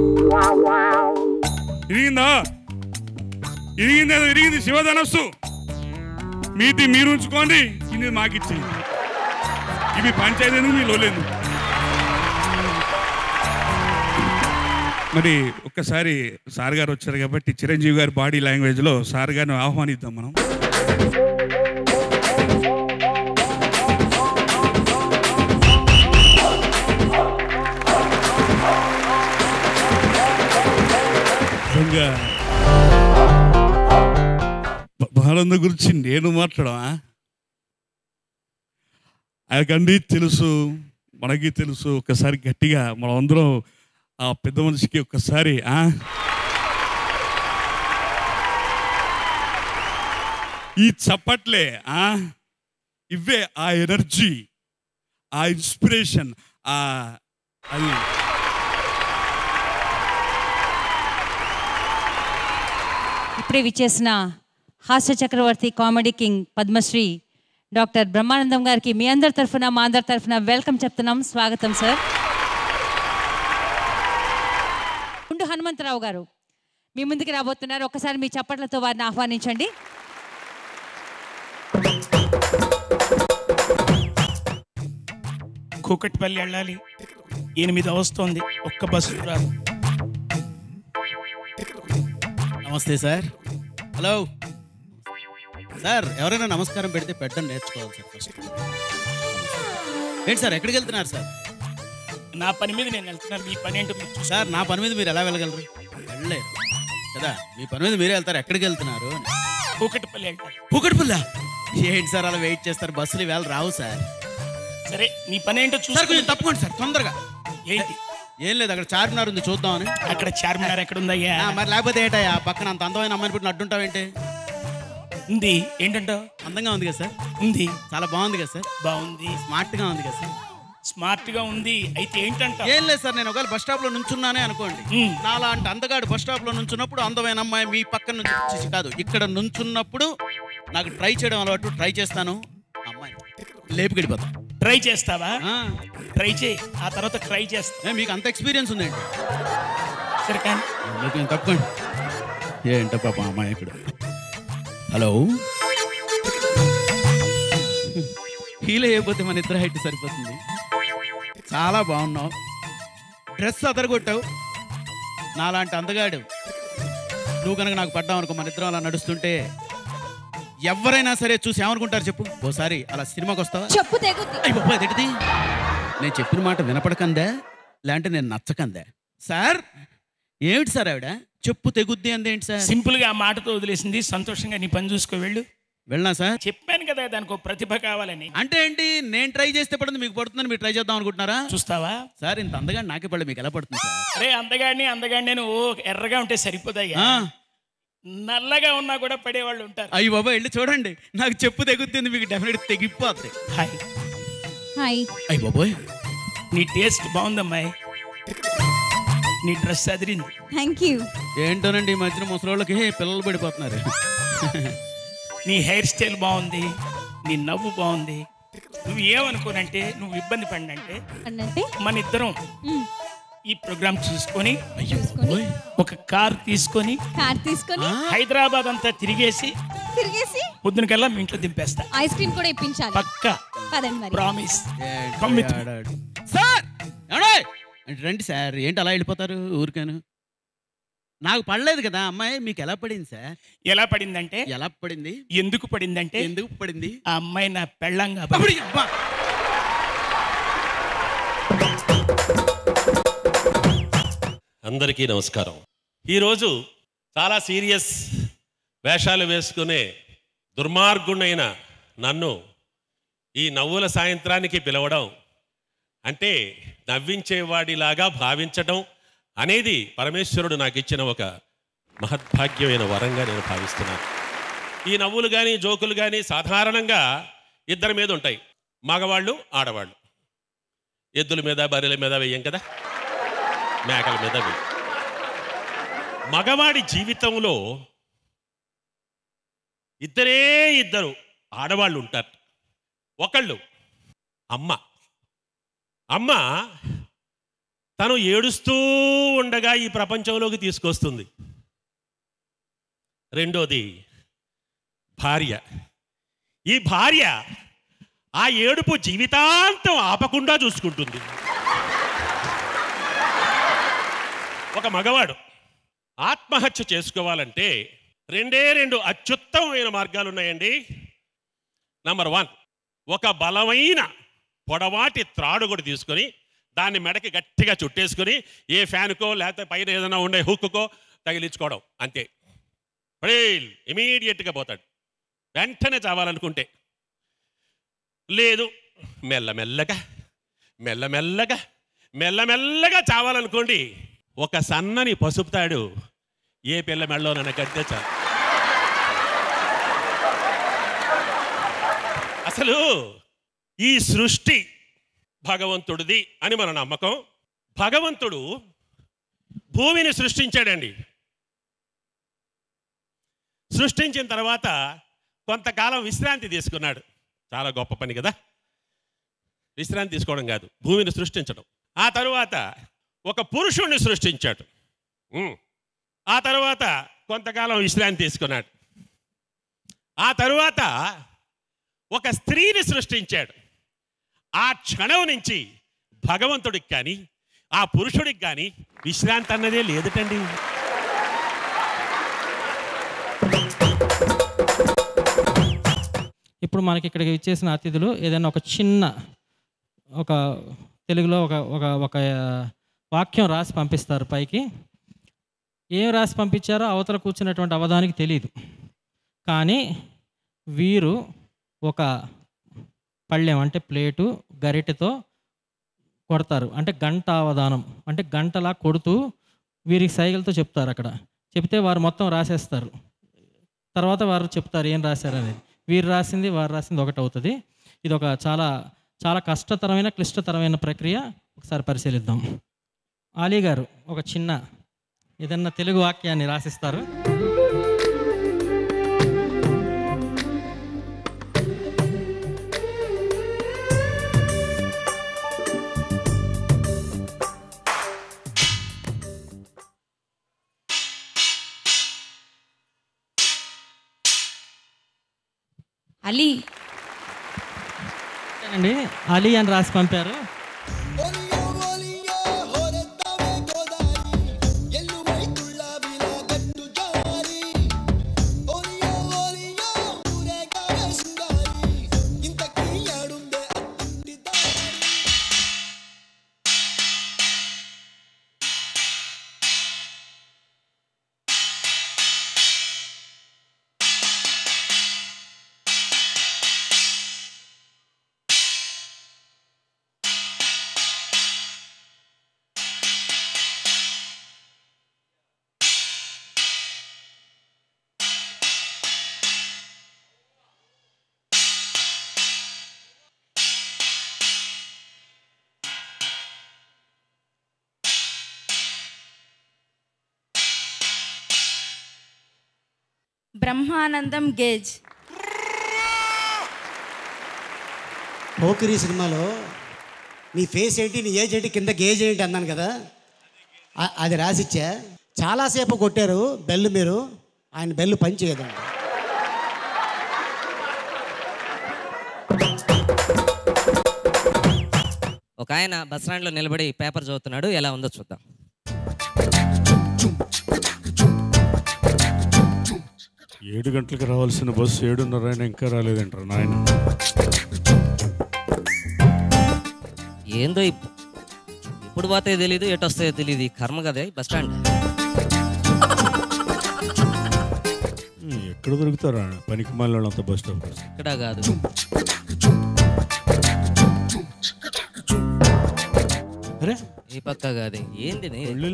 S6: ఇరిగిందా ఇరిగిందేదో ఇరిగింది శివధనస్సు. మీది మీరు ఉంచుకోండి, ఇది మాకు ఇచ్చేది. ఇవి పంచాయతీ ఎందుకు, మీ లోలేదు. మరి ఒక్కసారి సార్ గారు వచ్చారు కాబట్టి చిరంజీవి గారి బాడీ లాంగ్వేజ్లో సార్ గారిని ఆహ్వానిద్దాం మనం. బాలంద గురించి నేను మాట్లాడమా? ఆయనకండి తెలుసు, మనకి తెలుసు. ఒక్కసారి గట్టిగా మనం అందరం ఆ పెద్ద మనిషికి ఒక్కసారి ఈ చప్పట్లే, ఇవే ఆ ఎనర్జీ, ఆ ఇన్స్పిరేషన్, ఆ అది
S1: ఇప్పుడే విచ్చేసిన హాస్య చక్రవర్తి, comedy king, Padmashri doctor Brahmanandam గారికి మీ అందరి తరఫున, మా అందరి తరఫున వెల్కమ్ చెప్తున్నాం. స్వాగతం సార్. గుండు హనుమంతరావు గారు మీ ముందుకు రాబోతున్నారు. ఒకసారి మీ చప్పట్లతో వారిని ఆహ్వానించండి.
S8: కూకట్పల్లి వెళ్ళాలి, ఎనిమిది వస్తుంది, ఒక్క బస్సు రాదు.
S4: నమస్తే సార్. హలో సార్, ఎవరైనా నమస్కారం పెడితే పెట్టడం నేర్చుకోవాలి సార్ ఫస్ట్. ఏంటి సార్, ఎక్కడికి వెళ్తున్నారు సార్?
S8: నా పని మీద నేను వెళ్తున్నాను, మీ పని ఏంటో మీరు చూసి.
S4: సార్, నా పని మీద మీరు ఎలా వెళ్ళగలరు? వెళ్ళలేరు కదా. మీ పని మీద మీరే వెళ్తారు. ఎక్కడికి వెళ్తున్నారు?
S8: కూకట్పల్లి వెళ్తాను.
S4: కూకట్పల్లి? ఏంటి సార్ అలా వెయిట్ చేస్తారు? బస్సులు వేళ రావు సార్.
S8: సరే, మీ పని ఏంటో చూసి.
S4: సార్ కొంచెం తప్పకుండా సార్, తొందరగా.
S8: ఏంటి?
S4: ఏం లేదు, అక్కడ చార్మినార్ ఉంది, చూద్దామని.
S8: అక్కడ చార్మినార్ ఎక్కడ ఉందయ్యా?
S4: మరి లేకపోతే ఏంటయ్యా, పక్కన అంత అందమైన అమ్మాయిని పెట్టి అడ్డుంటావేంటి?
S8: ఉంది. ఏంటంటావు?
S4: అందంగా ఉంది కదా సార్?
S8: ఉంది.
S4: చాలా బాగుంది కదా సార్?
S8: బాగుంది.
S4: స్మార్ట్ గా ఉంది కదా సార్?
S8: స్మార్ట్ గా ఉంది. అయితే ఏంటంట?
S4: ఏం లేదు సార్, నేను ఒకవేళ బస్ స్టాప్ లో నుంచున్నానే అనుకోండి, నాలాంటి అందగాడు బస్ స్టాప్ లో నుంచున్నప్పుడు అందమైన అమ్మాయి మీ పక్కన నుంచి కాదు, ఇక్కడ నుంచున్నప్పుడు నాకు ట్రై చేయడం అలవాటు, ట్రై చేస్తాను, అమ్మాయి లేపుకెళ్ళిపోతా.
S8: ట్రై చేస్తావా? ట్రై చేయి, ఆ తర్వాత ట్రై చేస్తా.
S4: మీకు అంత ఎక్స్పీరియన్స్ ఉందండి.
S8: సరే కానీ
S4: తప్పకుండా. ఏంటో పాప అమ్మాయి ఇక్కడ. హలో, హీల్ అయిపోతే మన ఇద్దరు హైట్ సరిపోతుంది. చాలా బాగున్నావు, డ్రెస్ అదరగొట్టావు. నాలాంటి అందగాడు నువ్వు కనుక నాకు పడ్డావు అనుకో, మన ఇద్దరం అలా నడుస్తుంటే ఎవరైనా సరే చూసి ఏమనుకుంటారు చెప్పు? ఓసారి అలా సినిమాకి వస్తావా?
S9: చెప్పు తెగుద్ది.
S4: అయ్యి బాబా, అదేంటిది? నేను చెప్పిన మాట వినపడకందా, లేదంటే నేను నచ్చకందా? సార్, ఏమిటి సార్ ఆవిడ చెప్పు తెగుద్ది అందేంటి సార్?
S8: సింపుల్ గా ఆ మాటతో వదిలేసింది. సంతోషంగా నీ పని చూసుకో, వెళ్ళు.
S4: వెళ్ళనా సార్?
S8: చెప్పాను కదా దానికి ఒక ప్రతిభ కావాలని.
S4: అంటే ఏంటి, నేను ట్రై చేస్తే పడుతుంది, మీకు పడుతుందని మీరు ట్రై చేద్దాం అనుకుంటున్నారా?
S8: చూస్తావా
S4: సార్, ఇంత అందగా నాకే పడలేదు, మీకు ఎలా పడుతుంది సార్?
S8: అరే అందగాడిని అందగాడిని నేను ఓ ఎర్రగా ఉంటే సరిపోతాయ్యా, నల్లగా ఉన్నా కూడా పడేవాళ్ళు ఉంటారు.
S4: అయ్యి బాబా, వెళ్ళి చూడండి, నాకు చెప్పు తెగుద్ది, మీకు డెఫినెట్ తెగిపోద్ది.
S8: Hi
S9: hi.
S4: అయ్యి బాబోయ్,
S8: నీ టేస్ట్ బాగుందమ్మాయి, నీ డ్రెస్ అదిరింది.
S9: Thank you.
S4: ఏంటోనండి, ఈ మధ్యన ముసలోళ్ళకి పిల్లలు పడిపోతున్నారు.
S8: నీ హెయిర్ స్టైల్ బాగుంది, నీ నవ్వు బాగుంది. నువ్వు ఏమనుకోనంటే, నువ్వు ఇబ్బంది పడినంటే
S9: అంటే
S8: మన ఇద్దరం ఈ ప్రోగ్రామ్ చూసుకొని ఒక కార్ తీసుకొని
S9: కార్ తీసుకొని
S8: హైదరాబాద్ అంతా తిరిగేసి
S9: తిరిగేసి
S8: పొద్దునకల్లా మీ ఇంట్లో దింపేస్తా.
S9: ఐస్ క్రీమ్ కూడా ఇప్పించాలి.
S8: పక్కా,
S9: పదండి మరి.
S8: ప్రామిస్.
S4: సార్ రండి సార్. ఏంటి అలా వెళ్ళిపోతారు ఊరికాను? నాకు పడలేదు కదా అమ్మాయి, మీకు ఎలా పడింది సార్?
S8: ఎలా పడిందంటే,
S4: ఎలా పడింది,
S8: ఎందుకు పడిందంటే,
S4: ఎందుకు పడింది?
S8: ఆ అమ్మాయి నా పెళ్ళంగా.
S10: అందరికీ నమస్కారం. ఈరోజు చాలా సీరియస్ వేషాలు వేసుకునే దుర్మార్గుడైన నన్ను ఈ నవ్వుల సాయంత్రానికి పిలవడం అంటే నవ్వించేవాడిలాగా భావించడం అనేది పరమేశ్వరుడు నాకు ఇచ్చిన ఒక మహద్భాగ్యమైన వరంగా నేను భావిస్తున్నాను. ఈ నవ్వులు కానీ జోకులు కానీ సాధారణంగా ఇద్దరి మీద ఉంటాయి, మగవాళ్ళు ఆడవాళ్ళు. ఎద్దుల మీద బర్రెల మీద వేయం కదా, మేకల మీద వేయం. మగవాడి జీవితంలో ఇద్దరే ఇద్దరు ఆడవాళ్ళు ఉంటారు. ఒకళ్ళు అమ్మ. అమ్మ తను ఏడుస్తూ ఉండగా ఈ ప్రపంచంలోకి తీసుకొస్తుంది. రెండోది భార్య. ఈ భార్య ఆ ఏడుపు జీవితాంతం ఆపకుండా చూసుకుంటుంది. ఒక మగవాడు ఆత్మహత్య చేసుకోవాలంటే రెండే రెండు అత్యుత్తమమైన మార్గాలు ఉన్నాయండి. నంబర్ వన్, ఒక బలమైన పొడవాటి త్రాడు కూడా తీసుకొని దాన్ని మెడకి గట్టిగా చుట్టేసుకొని ఏ ఫ్యాన్కో లేకపోతే పైన ఏదైనా ఉండే హుక్కుకో తగిలించుకోవడం, అంతే. పడేల్ ఇమీడియట్గా పోతాడు వెంటనే చావాలనుకుంటే. లేదు, మెల్లమెల్లగా మెల్లమెల్లగా మెల్లమెల్లగా చావాలనుకోండి, ఒక సన్నని పసుపు తాడు ఏ పిల్ల మెళ్ళలోనైనా కడితే చాలు. అసలు ఈ సృష్టి భగవంతుడిది అని మన నమ్మకం. భగవంతుడు భూమిని సృష్టించాడండి. సృష్టించిన తర్వాత కొంతకాలం విశ్రాంతి తీసుకున్నాడు. చాలా గొప్ప పని కదా, విశ్రాంతి తీసుకోవడం కాదు, భూమిని సృష్టించడం. ఆ తరువాత ఒక పురుషుణ్ణి సృష్టించాడు. ఆ తరువాత కొంతకాలం విశ్రాంతి తీసుకున్నాడు. ఆ తరువాత ఒక స్త్రీని సృష్టించాడు. ఆ క్షణం నుంచి భగవంతుడికి కానీ ఆ పురుషుడికి కానీ విశ్రాంతి అన్నదే లేదటండి.
S11: ఇప్పుడు మనకి ఇక్కడికి ఇచ్చేసిన అతిథులు ఏదైనా ఒక చిన్న ఒక తెలుగులో ఒక ఒక ఒక వాక్యం రాసి పంపిస్తారు పైకి. ఏం రాసి పంపించారో అవతల కూర్చున్నటువంటి అవధానికి తెలియదు. కానీ వీరు ఒక పళ్ళెం అంటే ప్లేటు గరిటెతో కొడతారు. అంటే గంట అవధానం అంటే గంటలా కొడుతూ వీరికి సైకిల్తో చెప్తారు. అక్కడ చెప్తే వారు మొత్తం రాసేస్తారు. తర్వాత వారు చెప్తారు ఏం రాశారనేది. వీరు రాసింది వారు రాసింది ఒకటి అవుతుంది. ఇది ఒక చాలా చాలా కష్టతరమైన క్లిష్టతరమైన ప్రక్రియ. ఒకసారి పరిశీలిద్దాం. ఆలీ గారు ఒక చిన్న ఏదన్నా తెలుగు వాక్యాన్ని రాసిస్తారు.
S1: అలీ
S11: అండి, అలీ అని రాసి పంపారు.
S12: బ్రహ్మానందం గేజ్.
S13: పోకిరి సినిమాలో నీ ఫేస్ ఏంటి, నీ ఏజ్ ఏంటి, కింద గేజ్ ఏంటి అన్నాను కదా, అది రాసిచ్చా. చాలాసేపు కొట్టారు బెల్లు మీరు, ఆయన బెల్లు పని చేయదండి.
S3: ఒక ఆయన బస్ స్టాండ్లో నిలబడి పేపర్ చదువుతున్నాడు. ఎలా ఉందో చూద్దాం.
S5: ఏడు గంటలకు రావాల్సిన బస్సు ఏడున్నర అయినా ఇంకా రాలేదంటారు నాయన.
S3: ఏందో ఇప్పుడు పోతే తెలీదు, ఎటు వస్తాయో తెలియదు. కర్మ కదా బస్ స్టాండ్.
S5: ఎక్కడ దొరుకుతారా పనికి మళ్ళీ అంత బస్ స్టాప్?
S3: ఇక్కడ కాదు.
S5: అరే
S3: ఈ పక్క కాదు. ఏంది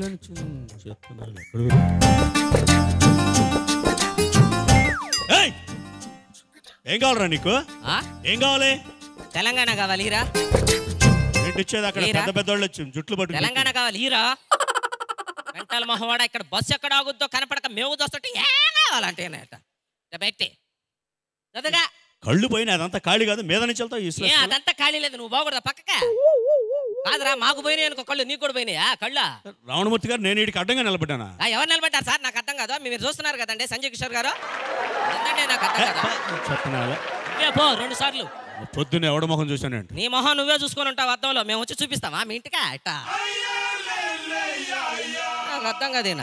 S5: ఏం కావాలరా నీకు? ఏం కావాలి?
S3: తెలంగాణ కావాలి హీరా.
S5: ఏంటి ఇచ్చేది? అక్కడ పెద్ద పెద్ద వాళ్ళు వచ్చి జుట్లు పట్టు.
S3: తెలంగాణ కావాలి హీరా. మెంటల్ మొహవాడ ఇక్కడ బస్సు ఎక్కడ ఆగుద్దో కనపడక మేము దోస్తుంటే ఏం కావాలంటే పెట్టి చదువుగా.
S5: కళ్ళు పోయినా అదంతా ఖాళీ కాదు, మీద నుంచి వెళ్తావు.
S3: ఏ అదంతా ఖాళీ లేదు, నువ్వు బాగుడదా పక్కక కాదురా. మాకు పోయినాయి అనుకో కళ్ళు, నీకు కూడా పోయినాయా కళ్ళ?
S5: రావణమూర్తి గారు నేను వీడికి అడ్డంగా నిలబడ్డానా?
S3: ఎవరు నిలబడ్డారు సార్? నాకు అర్థం కాదు. మీరు చూస్తున్నారు కదండి సంజయ్ కిషోర్ గారు. ఏంటంటే నాకు అర్థం కాదు.
S5: చెప్పనా
S3: పో రెండు సార్లు.
S5: పొద్దున్న ఎవడ మొహం చూసానండి.
S3: నీ మొహం నువ్వే చూసుకొని ఉంటావు అద్దంలో, మేము వచ్చి చూపిస్తావా మీ ఇంటికా? అట్టా నాకు అర్థం కాదేనా.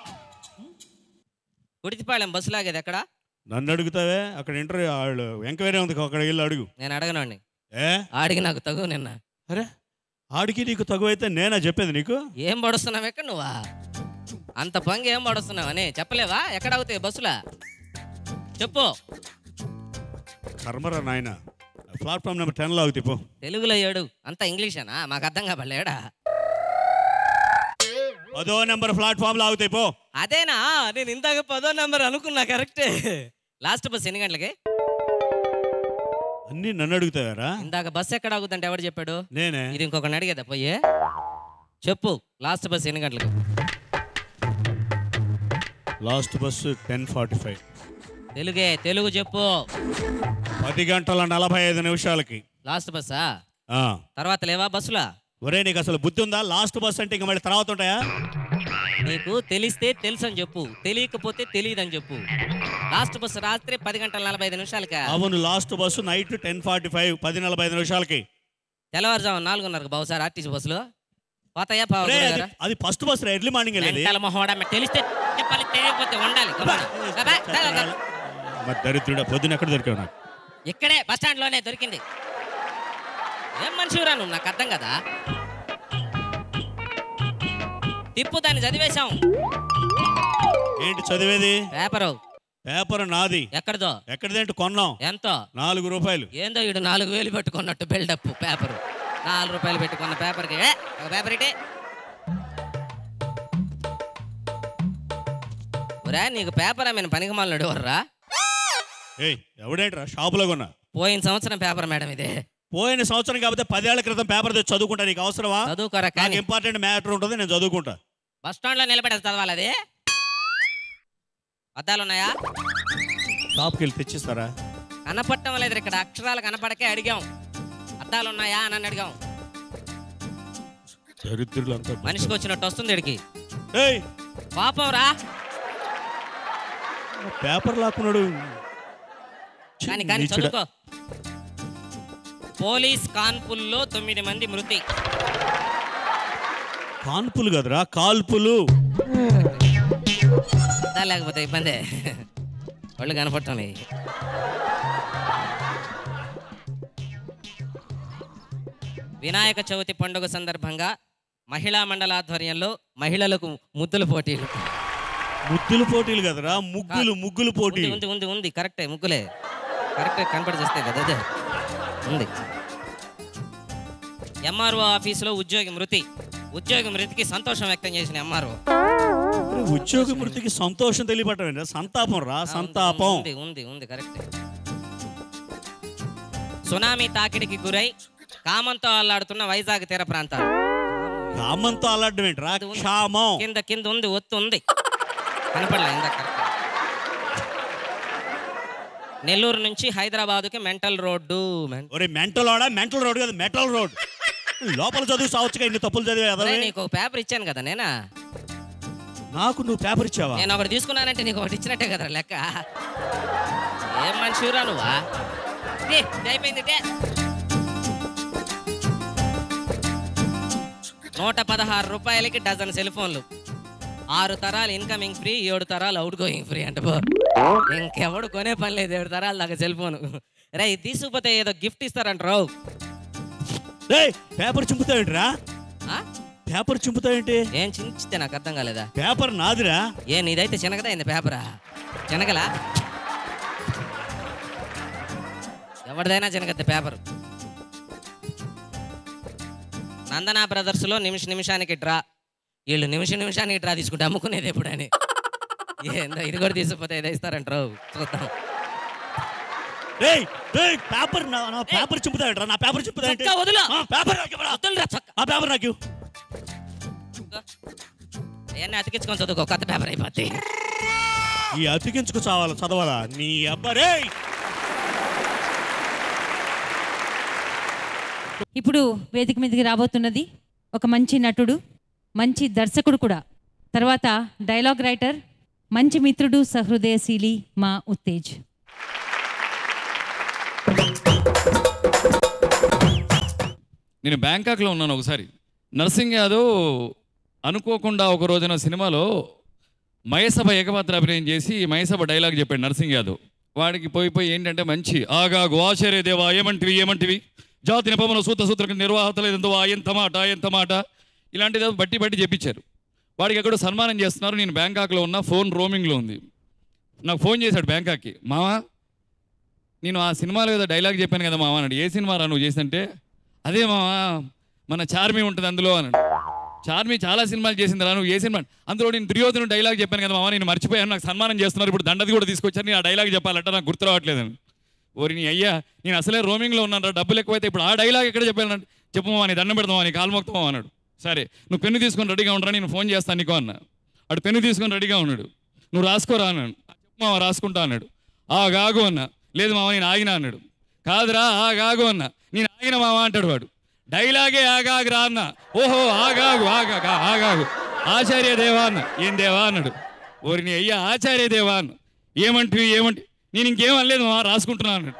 S3: గుడితిపాళెం బస్సు లాగేది ఎక్కడ?
S5: నన్ను అడుగుతావే? అక్కడ ఇంటర్వ్యూ వాళ్ళు ఎంక్వైరీ ఉంది, అక్కడ వెళ్ళి అడుగు.
S3: నేను అడగనండి.
S5: ఏ
S3: ఆడికి నాకు తగు నిన్న.
S5: అరే ఆడికి నీకు తగు అయితే నేనా చెప్పేది నీకు?
S3: ఏం పడుస్తున్నావు ఎక్కడ నువ్వా? అంత పంగి ఏం పడుస్తున్నావు అని చెప్పలేవా? ఎక్కడ అవుతాయి బస్సులా చెప్పు.
S5: కర్మరా నాయన, ప్లాట్ఫామ్ నెంబర్ టెన్ లో అవుతాయి పో.
S3: తెలుగులో ఏడు అంతా ఇంగ్లీషేనా? మాకు అర్థం కాబడలేడా?
S5: పదో నెంబర్ ప్లాట్ఫామ్ లో అవుతాయి పో.
S3: అదేనా? నేను ఇందాక పదో నెంబర్ అనుకున్నా. కరెక్టే. లాస్ట్ బస్ ఎన్ని గంటలకి?
S5: అన్ని నన్ను అడుగుతావారా?
S3: ఇందాక బస్ ఎక్కడ ఆగుతుంటే ఎవరు చెప్పాడు?
S5: నేనే.
S3: ఇది ఇంకొకటి అడిగేదా పోయే? చెప్పు లాస్ట్ బస్ ఎన్ని గంటలకి?
S5: Last bus ten forty five.
S3: తెలుగే, తెలుగు చెప్పు.
S5: పది గంటల నలభై ఐదు నిమిషాలకి
S3: లాస్ట్ బస్సా?
S5: ఆ
S3: తర్వాత లేవా బస్సులా?
S5: ఒరే నీకు అసలు బుద్ధి ఉందా? లాస్ట్ బస్ అంటే ఇంకా మళ్ళీ తర్వాత ఉంటాయా?
S3: నీకు తెలిస్తే తెలుసు అని చెప్పు, తెలియకపోతే తెలియదు అని చెప్పు. లాస్ట్ బస్సు రాత్రి పది గంటల నలభై ఐదు నిమిషాలకి.
S5: అవును, last bus night ten forty five పది నలభై ఐదు నిమిషాలకి.
S3: తెల్లవారుజాము నాలుగున్నరకు బాబు ఆర్టీసీ బస్సులో పోతాయా?
S5: అది ఫస్ట్ బస్ ఎర్లీ మార్నింగ్
S3: తెలిస్తే చెప్పాలి, తెలియకపోతే ఉండాలి.
S5: మరి దరిద్రుడా, పొద్దున ఎక్కడ దొరికావు? నాకు
S3: ఇక్కడే బస్ స్టాండ్ లోనే దొరికింది. ఏం మనిషిరా నువ్వు? నాకు అర్థం కదా. తిప్పు దాన్ని చదివేశాం.
S5: ఏంటి చదివేది?
S3: పేపరు.
S5: పేపర్ నాది.
S3: ఎక్కడదో?
S5: ఎక్కడదేంటి కొన్నాం?
S3: ఎంత?
S5: నాలుగు రూపాయలు.
S3: ఏందో ఇడు నాలుగు వేలు పెట్టుకున్నట్టు బిల్డప్. పేపరు నాలుగు రూపాయలు పెట్టుకున్న పేపర్కి ఒక పేపర్ ఇటే. ఒరా నీకు పేపర్ ఆమెను పనికి మాలను అడివర్రా?
S5: ఏయ్ ఎవడేంట్రా షాపులో కొన్నా?
S3: పోయిన సంవత్సరం పేపర్ మేడం ఇదే.
S5: పోయిన సంవత్సరం కాబట్టి పదేళ్ల క్రితం పేపర్ తెచ్చి చదువుకుంటా. నీకు అవసరమా?
S3: చదువుకోరా.
S5: నాకు ఇంపార్టెంట్ మ్యాటర్ ఉంటుంది, నేను చదువుకుంటా.
S3: బస్ స్టాండ్ లో నిలబెట్టి చదవాలి. అది అద్దాలు ఉన్నాయా?
S5: షాప్కి వెళ్ళి తెచ్చిస్తారా?
S3: కనపడటం లేదు ఇక్కడ, అక్షరాలు కనపడకే అడిగాం. అద్దాలు ఉన్నాయా అని అడిగాం.
S5: దరిద్రులంతా
S3: మనిషికి వచ్చినట్టు వస్తుంది ఇడికి.
S5: ఏయ్
S3: పాపం రా.
S5: పేపర్ లాక్కున్నాడు.
S3: కానీ కానీ చదువుకో. పోలీస్ కాన్పుల్లో తొమ్మిది మంది మృతి.
S5: కాన్పులు కదరా, కాల్పులు.
S3: లేకపోతే ఇబ్బంది, వాళ్ళు కనపడటం. వినాయక చవితి పండుగ సందర్భంగా మహిళా మండల ఆధ్వర్యంలో మహిళలకు ముద్దుల పోటీలు.
S5: ముద్దుల పోటీలు కదరా, ముగ్గులు ముగ్గులు పోటీ.
S3: ఉంది ఉంది ఉంది కరెక్టే, ముగ్గులే కరెక్టే కనపడి చేస్తే కదా. అదే ఉంది. ఎంఆర్ఓ ఆఫీసులో ఉద్యోగి మృతి. ఉద్యోగి మృతికి సంతోషం వ్యక్తం చేసిన ఎంఆర్ఓ.
S5: ఉద్యోగి మృతికి సంతోషం తెలియపడటం సంతాపం రా, సంతాపం.
S3: ఉంది ఉంది ఉంది కరెక్టే. సునామీ తాకిడికి గురై కామంతో అల్లాడుతున్న వైజాగ్ తీర ప్రాంతాలు.
S5: కామంతో అల్లాడడం ఏంట్రా? క్షామం.
S3: కింద కింద ఉంది, ఒత్తు ఉంది, కనపడలే ఇందాక. నెల్లూరు నుంచి హైదరాబాద్కి mental road.
S5: Mental road mental road కదా, మెటల్ రోడ్. లోపల చదువు సావచ్చుగా, ఇన్ని తప్పులు చదివే.
S3: నీకు పేపర్ ఇచ్చాను కదా నేనా?
S5: నాకు నువ్వు పేపర్ ఇచ్చావా?
S3: నేను ఒకటి తీసుకున్నానంటే నీకు ఒకటి ఇచ్చినట్టే కదా లెక్క. ఏం మనిషిరా నువ్వా? అయిపోయింది. నూట పదహారు రూపాయలకి డజన్ సెల్ ఫోన్లు. ఆరు తరాలు ఇన్కమింగ్ ఫ్రీ, ఏడు తరాలు అవుట్ గోయింగ్ ఫ్రీ అంటే ఇంకెవడు కొనే పని లేదు. ఏడు తరాలు దాకా సెల్ ఫోన్. రే తీసుకుపోతే ఏదో గిఫ్ట్ ఇస్తారంటారు.
S5: పేపర్ చింపుతావేంటిరా? పేపర్ చింపుతావేంటి?
S3: ఏం చించితే నాకు అర్థం కాలేదా?
S5: పేపర్ నాదిరా.
S3: ఏ నీదైతే చినగదా అయింది పేపరా? చినగలా ఎవరిదైనా జనగద్ద పేపర్. నందనా బ్రదర్స్లో నిమిష నిమిషానికి డ్రా. వీళ్ళు నిమిష నిమిషానికి డ్రా తీసుకుంటే అమ్ముకునేది ఎప్పుడని. ఏందో ఇది కూడా తీసుకుపోతే ఏదో ఇస్తారంటారు, చూద్దాం.
S5: పేపర్ నా పేపర్ చింపుతాడు, నా పేపర్ చింపుతా
S3: వదిలా
S5: పేపర్ ఆ పేపర్ నాకు
S3: అవన్నీ అతికించుకొని చదువుకో, కొత్త పేపర్ అయిపోతాయి.
S5: ఈ అతికించుకు చావాలా చదవాలా నీ అబ్బారే.
S1: ఇప్పుడు వేదిక మీదకి రాబోతున్నది ఒక మంచి నటుడు, మంచి దర్శకుడు కూడా, తర్వాత డైలాగ్ రైటర్, మంచి మిత్రుడు, సహృదయశీలి మా ఉత్తేజ్.
S12: నేను బ్యాంకాక్లో ఉన్నాను ఒకసారి. నర్సింగ్ యాదవ్ అనుకోకుండా ఒక రోజున సినిమాలో మహేసభ ఏకపాత్ర అభినయం చేసి మహేసభ డైలాగ్ చెప్పాడు నర్సింగ్ యాదవ్. వాడికి పోయి పోయి ఏంటంటే మంచి ఆగాగు ఆశ్చర్య దేవా ఏమంటివి ఏమంటివి జాతి నిపమన సూత సూత్ర నిర్వాహతలేదంతో ఎంత మాట ఎంత మాట ఇలాంటిది బట్టి బట్టి చెప్పించారు. వాడికి ఎక్కడో సన్మానం చేస్తున్నారు. నేను బ్యాంకాక్లో ఉన్న, ఫోన్ రోమింగ్లో ఉంది. నాకు ఫోన్ చేశాడు బ్యాంకాక్కి. మావా నేను ఆ సినిమాలో ఏదో డైలాగ్ చెప్పాను కదా మావా అన్నాడు. ఏ సినిమా రా నువ్వు చేసిందంటే అదే మావా మన చార్మి ఉంటుంది అందులో అన్నాడు. చార్మి చాలా సినిమాలు చేసింది రా, నువ్వు ఏ సినిమా? అందులో నేను దుర్యోధను డైలాగ్ చెప్పాను కదా మావా, నేను మర్చిపోయాను, నాకు సన్మానం చేస్తున్నారు, ఇప్పుడు దండది కూడా తీసుకొచ్చాను, నేను ఆ డైలాగ్ చెప్పాలంటే నాకు గుర్తు రావట్లేదని. ఓరి నీ అయ్యా నేను అసలే రోమింగ్లో ఉన్నాను రా, డబ్బులు ఎక్కువైతే ఇప్పుడు ఆ డైలాగ్ ఎక్కడ చెప్పానంటే చెప్పమా నీ దండం పెడతామా నీ కాలు మొక్తామా అన్నాడు. సరే నువ్వు పెన్ను తీసుకొని రెడీగా ఉండరా, నేను ఫోన్ చేస్తాను నీకో అన్నా. అటు పెన్ను తీసుకొని రెడీగా ఉన్నాడు. నువ్వు రాసుకోరా అన్నాడు. చెప్పమా రాసుకుంటా అన్నాడు. ఆ గాగు అన్నా. లేదు మామ నేను ఆగినా అన్నాడు. కాదురా ఆ గాగు అన్నా. నేను ఆగిన మామ అంటాడు వాడు. డైలాగే ఆగాగురా అన్న. ఓహో ఆగాగు ఆగాగా ఆగాగు ఆచార్య దేవా అన్న. ఏం దేవా అన్నాడు. ఓరి నీ అయ్యా ఆచార్య దేవా అన్న. ఏమంటివి ఏమంటి? నేను ఇంకేం అనలేదు మా రాసుకుంటున్నాను అన్నాడు.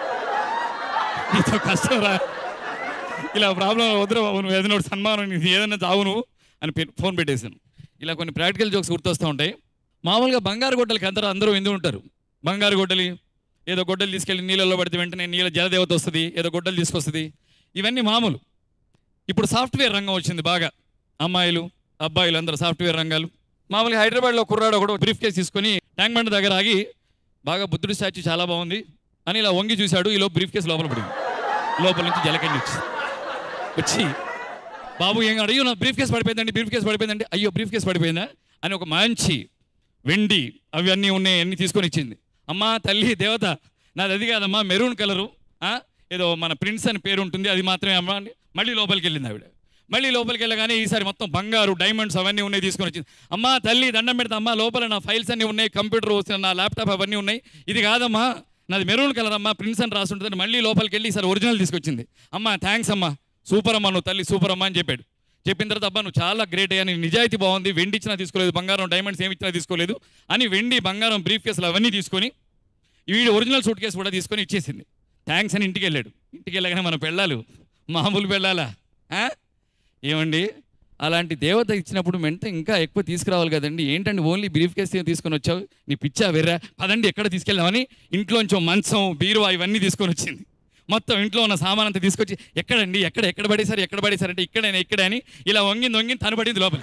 S12: నీతో కష్టం రా, ఇలా ప్రాబ్లం వద్దురా బాబు, నువ్వు ఏదైనా సన్మానం నీకు ఏదైనా చావు నువ్వు అని ఫోన్ పెట్టేశాను. ఇలా కొన్ని ప్రాక్టికల్ జోక్స్ గుర్తొస్తూ ఉంటాయి. మామూలుగా బంగారు గొడ్డలకి అందరూ అందరూ ఎందుకు ఉంటారు. బంగారు గొడ్డలి ఏదో గొడ్డలు తీసుకెళ్ళి నీళ్ళలో పడితే వెంటనే నీళ్ళ జలదేవత వస్తుంది, ఏదో గొడ్డలు తీసుకొస్తుంది, ఇవన్నీ మామూలు. ఇప్పుడు సాఫ్ట్వేర్ రంగం వచ్చింది బాగా. అమ్మాయిలు అబ్బాయిలు అందరూ సాఫ్ట్వేర్ రంగాలు. మామూలుగా హైదరాబాద్లో కుర్రాడు ఒకడు బ్రీఫ్ కేస్ తీసుకొని ట్యాంక్ బండ్ దగ్గర ఆగి బాగా బుద్ధుడి స్టాచ్యూ చాలా బాగుంది అని ఇలా వంగి చూశాడు. ఈలో బ్రీఫ్ కేసు లోపల పడింది. లోపల నుంచి జలకండి వచ్చి వచ్చి బాబు ఏం అయ్యో నా బ్రీఫ్ కేసు పడిపోయిందండి, బ్రీఫ్ కేసు పడిపోయిందండి. అయ్యో బ్రీఫ్ కేసు పడిపోయిందా అని ఒక మంచి వెండి అవి అన్నీ ఉన్నాయి అన్నీ తీసుకొని ఇచ్చింది. అమ్మా తల్లి దేవత నాది అది కాదమ్మా, మెరూన్ కలరు ఏదో మన ప్రిన్స్ అని పేరు ఉంటుంది, అది మాత్రమే అమ్మా. మళ్ళీ లోపలికి వెళ్ళింది ఆవిడ. మళ్ళీ లోపలికి వెళ్ళగానే ఈసారి మొత్తం బంగారు డైమండ్స్ అవన్నీ ఉన్నాయి తీసుకొని వచ్చింది. అమ్మా తల్లి దండం పెడతా అమ్మా, లోపల నా ఫైల్స్ అన్నీ ఉన్నాయి, కంప్యూటర్ వచ్చిన నా ల్యాప్టాప్ అవన్నీ ఉన్నాయి, ఇది కాదమ్మా నాది మెరూన్ కలర్ అమ్మా, ప్రిన్స్ అని రాస్తుంటుంది. మళ్ళీ లోపలికి వెళ్ళి ఈసారి ఒరిజినల్ తీసుకొచ్చింది. అమ్మా థ్యాంక్స్ అమ్మా, సూపర్ అమ్మా నువ్వు తల్లి సూపర్ అమ్మా అని చెప్పాడు. చెప్పిన తర్వాత అబ్బా నువ్వు చాలా గ్రేట్ అయ్యా, నీ నిజాయితీ బాగుంది, వెండి ఇచ్చినా తీసుకోలేదు, బంగారం డైమండ్స్ ఏమి ఇచ్చినా తీసుకోలేదు అని వెండి బంగారం బ్రీఫ్ కేసులు అవన్నీ తీసుకొని వీడి ఒరిజినల్ సూట్ కేసు కూడా తీసుకొని ఇచ్చేసింది. థ్యాంక్స్ అని ఇంటికి వెళ్ళాడు. ఇంటికి వెళ్ళగానే మన పెళ్ళాలు మామూలు పెళ్ళాలా ఏమండి, అలాంటి దేవత ఇచ్చినప్పుడు వెంటనే ఇంకా ఎక్కువ తీసుకురావాలి కదండి. ఏంటండి ఓన్లీ బ్రీఫ్ కేసు తీసుకొని వచ్చావు, నీ పిచ్చా వెర్రా, పదండి ఎక్కడ తీసుకెళ్దామని ఇంట్లోంచో మంచం బీరువా ఇవన్నీ తీసుకొని వచ్చింది. మొత్తం ఇంట్లో ఉన్న సామాన్ అంతా తీసుకొచ్చి ఎక్కడండి ఎక్కడ ఎక్కడ పడేసారు ఎక్కడ పడేసారంటే ఇక్కడైనా ఇక్కడే అని ఇలా వంగింది వంగింది తను పడింది లోపల.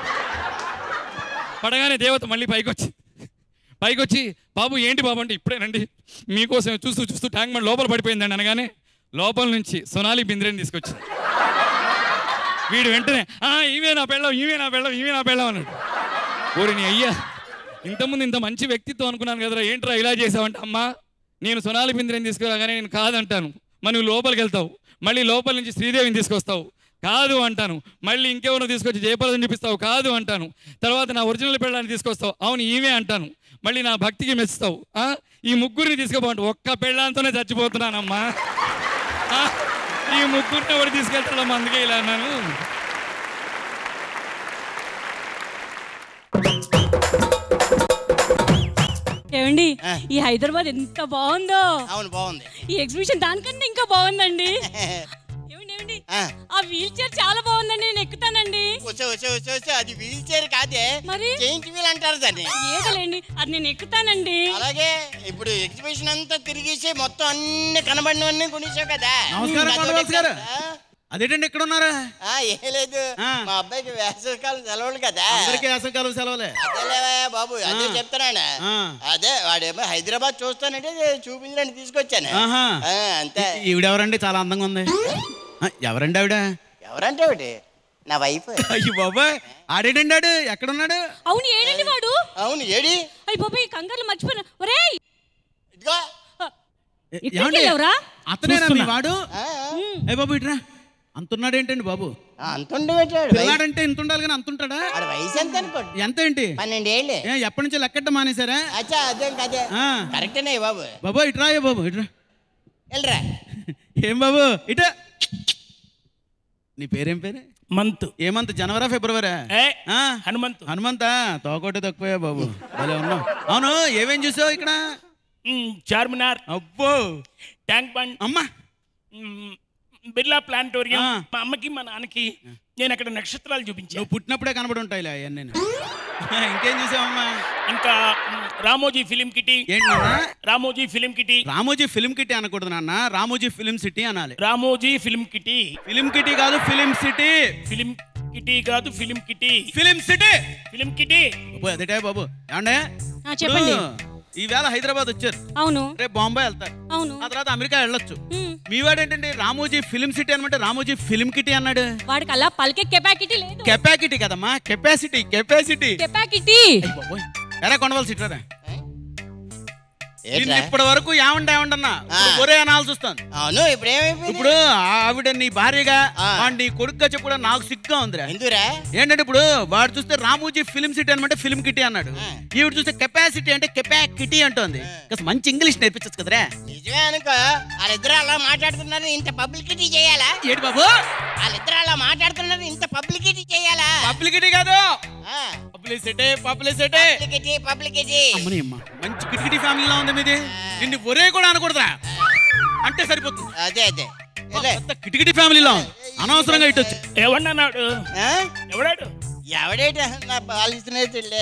S12: పడగానే దేవత మళ్ళీ పైకి వచ్చింది. పైకి వచ్చి బాబు ఏంటి బాబు అంటే ఇప్పుడేనండి మీకోసం చూస్తూ చూస్తూ ట్యాంక్ బండ్ లోపల పడిపోయిందండి అనగానే లోపల నుంచి సొనాలి బింద్రేని తీసుకొచ్చింది. వీడు వెంటనే ఈవే నా పెళ్ళం ఈవే నా పెళ్ళం ఈవే నా పెళ్ళం అన్నాడు. ఓరి నీ అయ్యా ఇంతకుముందు ఇంత మంచి వ్యక్తిత్వం అనుకున్నాను కదరా, ఏంట్రా ఇలా చేసావంటే అమ్మా నేను సొనాలి బింద్రేని తీసుకురాగానే నేను కాదంటాను, మరి నువ్వు లోపలికి వెళ్తావు, మళ్ళీ లోపల నుంచి శ్రీదేవిని తీసుకొస్తావు, కాదు అంటాను, మళ్ళీ ఇంకెవరో తీసుకొచ్చి జయప్రదని చూపిస్తావు, కాదు అంటాను, తర్వాత నా ఒరిజినల్ పెళ్ళాన్ని తీసుకొస్తావు, అవును ఈవే అంటాను, మళ్ళీ నా భక్తికి మెచ్చుతావు, ఈ ముగ్గురిని తీసుకుపోండి, ఒక్క పెళ్ళాంతోనే చచ్చిపోతున్నానమ్మా, ఈ ముగ్గురిని ఎవరు తీసుకెళ్తాడమ్మా, అందుకే ఇలా అన్నాను.
S14: ఏమండి ఈ హైదరాబాద్ ఎంత బాగుందో.
S15: అవును బాగుంది.
S14: ఈ ఎగ్జిబిషన్ దానికంటే ఇంకా బాగుందండి. ఏమండి ఆ వీల్ చైర్ చాలా బాగుందండి, నేను ఎక్కుతానండి.
S15: వచ్చే వచ్చే వచ్చే వచ్చే అది వీల్ చైర్ కాదే,
S14: మరి
S15: జైంట్ వీల్ అంటారు దాన్ని.
S14: ఏదలేండి అది నేను ఎక్కుతానండి.
S15: అలాగే ఇప్పుడు ఎగ్జిబిషన్ అంతా తిరిగేసి మొత్తం అన్ని కనబడినవన్నీ కొనేసావు కదా.
S4: నమస్కారం కొండవలసి గారు. అదేంటండి ఎక్కడ ఉన్నారా?
S15: ఆ, ఏం లేదు మా అబ్బాయికి వేసవికాలం సెలవులు కదా.
S4: అందరికీ వేసవికాలం సెలవులే.
S15: అదేలేవా బాబు, అదే చెప్తానా. అదే వాడేమో హైదరాబాద్ చూస్తానంటే చూపించడానికి తీసుకొచ్చాను.
S4: ఆహా.
S15: ఆ, అంతే.
S4: ఈవిడెవరండి? చాలా అందంగా ఉంది. ఆ, ఎవరండి ఆవిడ?
S15: ఎవరంటే ఒకటి నా వైఫ్.
S4: అయ్యి బాబాయ్, ఆడేటండి ఆడు? ఎక్కడున్నాడు?
S14: అవును ఏడండి వాడు?
S15: అవును ఏడి?
S14: అయ్యి బాబాయ్ కంగారులో మర్చిపోయినా. ఒరేయ్
S15: ఇదిగో
S4: ఏమండి? అతనేనా మీ వాడు? ఏ బాబు ఇట్రా. అంతున్నాడు ఏంటండి బాబు?
S15: అంతుండే పెట్టాడు.
S4: పిల్లాడంటే ఇంత ఉండాలి కానీ అంతుంటాడా?
S15: వయసు ఎంత అనుకోండి?
S4: ఎంత ఏంటి?
S15: పన్నెండేళ్ళు.
S4: ఎప్పటి నుంచి లెక్కట్ట మానేశారా?
S15: అచ్చా అదేం కదే. కరెక్టేనే బాబు.
S4: బాబు ఇట్రా. ఏ బాబు ఇట్రా.
S15: వెళ్ళరా.
S4: ఏం బాబు ఇట్రా. నీ పేరేం పేరే?
S8: మంత్.
S4: ఏ మంత్? జనవరా ఫిబ్రవరా?
S8: హనుమంత్.
S4: హనుమంతా? తోకోటి తక్కువే బాబు. భలే ఉన్నావు. అవును ఏమేం చూసావు ఇక్కడ?
S8: చార్మినార్.
S4: అబ్బో.
S8: ట్యాంక్ బండ్.
S4: అమ్మా.
S8: బిర్లా ప్లానిటోరియం. మా అమ్మకి మా నాన్నకి నేను అక్కడ నక్షత్రాలు చూపించాను.
S4: నువ్వు పుట్టినప్పుడే కనబడి ఉంటాయిలే అవన్నీ. ఇంకేం చూసావమ్మా?
S8: ఇంకా రామోజీ ఫిలిం కిటీ.
S4: ఏంటి?
S8: Ramoji film kitty.
S4: Ramoji film kitty అనకూడదు నాన్న, రామోజీ ఫిలిం సిటీ అనాలి.
S8: Ramoji film kitty.
S4: Film kitty కాదు, ఫిలిం సిటీ.
S8: ఫిలిం కిటీ కాదు, film kitty.
S4: Film city.
S8: Film kitty.
S4: బాబు అదేటే బాబు. ఏమండే
S14: చెప్పండి.
S4: ఈవేళ హైదరాబాద్ వచ్చారు.
S14: అవును.
S4: రేపు బాంబే వెళ్తారు.
S14: అవును.
S4: ఆ తర్వాత అమెరికా వెళ్ళొచ్చు. మీ వాడేంటండి రామోజీ ఫిలిం సిటీ అనమాట రామోజీ ఫిలిం కిటీ అన్నాడు.
S14: వాడికి అలా పలికే కెపాసిటీ లేదు.
S4: కెపాసిటీ కదమ్మా, కెపాసిటీ కెపాసిటీ
S14: కెపాసిటీ.
S4: ఎరా కొండవల్ సిట్రా. ఇప్పటి వరకు ఏమండి ఏమండన్నా ఒరే అనాల్సి వస్తాను.
S15: అవును. ఇప్పుడు ఏమైపోయింది?
S4: ఇప్పుడు ఆవిడ నీ భార్యగా వాడు నీ కొడుకుగా చెప్పడం నాకు సిగ్గా ఉందిరా. ఏంటంటే ఇప్పుడు వాడు చూస్తే రామోజీ ఫిలిం సిటీ అనమాట ఫిలిం కిటీ అన్నాడు. ఈవిడ చూస్తే కెపాసిటీ అంటే కెపాసిటీ అంటోంది. మంచి ఇంగ్లీష్ నేర్పించచ్చు కదరా.
S15: నిజమే అనుకో. వాళ్ళిద్దరు అలా మాట్లాడుతున్నారు, ఇంత పబ్లిసిటీ చేయాలా?
S4: ఏంటి బాబు?
S15: వాళ్ళిద్దరు అలా మాట్లాడుతున్నారు, ఇంత పబ్లిసిటీ చేయాలా?
S4: పబ్లిసిటీ కాదు, పబ్లిసిటీ పబ్లిసిటీ
S15: పబ్లిసిటీ పబ్లిసిటీ.
S4: అమ్మని అమ్మ మంచి కిటికిటీ ఫ్యామిలీలో ఉంది మీది. నిన్ను ఒరే కూడా అనకూడదా అంటే సరిపోతుంది.
S15: అదే అదే
S4: కిటికిటీ ఫ్యామిలీలో అనవసరంగా ఇటు వచ్చి
S8: ఎవడన్నాడు? ఎవడాడు?
S15: ఎవడేట నా బాలి స్నేహితుడే.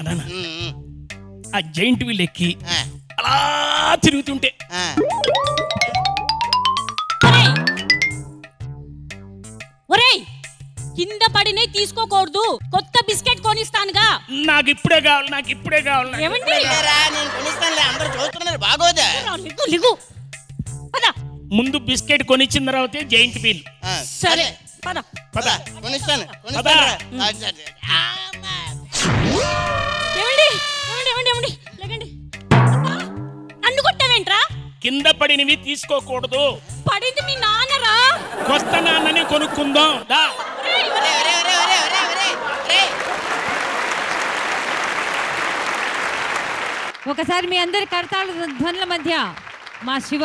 S8: ఆ జైంట్ వీల్ ఎక్కి అలా తిరుగుతుంటే
S14: ఒరేయ్ కింద పడినే తీసుకోకూడదు, కొత్త బిస్కెట్ కొనిస్తానుగా.
S8: నాకు ఇప్పుడే కావాలి, నాకు ఇప్పుడే కావాలి.
S14: ఏమండి?
S15: నేను కొనిస్తానులే, అందరూ చూస్తున్నారు. బాగోదా?
S14: లిగు పద.
S8: ముందు బిస్కెట్ కొనిచ్చిన తర్వాతే జైంట్ వీల్.
S14: సరే పద
S8: పద.
S15: కొనిస్తాను కొనిస్తాను.
S14: ఏమండి ఏమండి ఏమండి ఏమండి లేకండి. నన్ను కొట్టావేంట్రా?
S8: కింద పడినవి తీసుకోకూడదు.
S14: పడింది మీ నాన్నరా.
S8: కొత్త నాన్నని కొనుక్కుందాం దా.
S1: ఒకసారి మీ అందరి కరతాళ ధ్వనుల మధ్య మా శివ.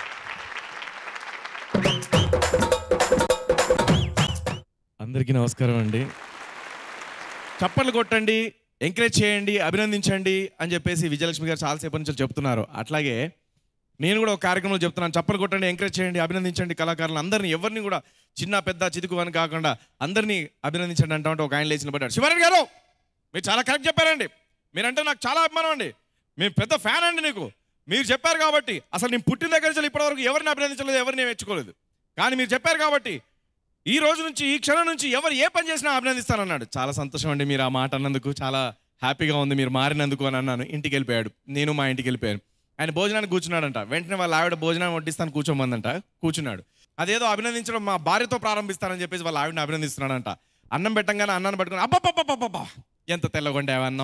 S16: అందరికీ నమస్కారం అండి. చప్పట్లు కొట్టండి, ఎంకరేజ్ చేయండి, అభినందించండి అని చెప్పేసి విజయలక్ష్మి గారు చాలాసేపు నుంచి చెప్తున్నారు. అట్లాగే నేను కూడా ఒక కార్యక్రమంలో చెప్తున్నాను. చప్పట్లు కొట్టండి, ఎంకరేజ్ చేయండి, అభినందించండి కళాకారులు అందరినీ, ఎవరిని కూడా చిన్న పెద్ద చితుకు అని కాకుండా అందరినీ అభినందించండి అంటా ఉంటే ఒక ఆయన లేచిన పడ్డాడు. శివరెడ్డి గారు మీరు చాలా కరెక్ట్ చెప్పారండి. మీరంటే నాకు చాలా అభిమానం అండి. మేము పెద్ద ఫ్యాన్ అండి నీకు. మీరు చెప్పారు కాబట్టి అసలు నేను పుట్టిన దగ్గర నుంచి ఇప్పటివరకు ఎవరిని అభినందించలేదు, ఎవరిని మెచ్చుకోలేదు. కానీ మీరు చెప్పారు కాబట్టి ఈ రోజు నుంచి ఈ క్షణం నుంచి ఎవరు ఏ పని చేసినా అభినందిస్తానన్నాడు. చాలా సంతోషం అండి మీరు ఆ మాట అన్నందుకు. చాలా హ్యాపీగా ఉంది మీరు మారినందుకు అని అన్నాను. ఇంటికి వెళ్ళిపోయాడు, నేను మా ఇంటికి వెళ్ళిపోయాను. ఆయన భోజనానికి కూర్చున్నాడంట. వెంటనే వాళ్ళ ఆవిడ భోజనం వడ్డిస్తాను కూర్చోమందంట. కూర్చున్నాడు. అదేదో అభినందించడం మా భార్యతో ప్రారంభిస్తానని చెప్పేసి వాళ్ళ ఆవిడని అభినందిస్తున్నాడంట. అన్నం పెట్టంగానే అన్నాన్ని పట్టుకుని అబ్బబ్బబ్బబ్బబ్బా ఎంత తెల్లగొండావు అన్నాం,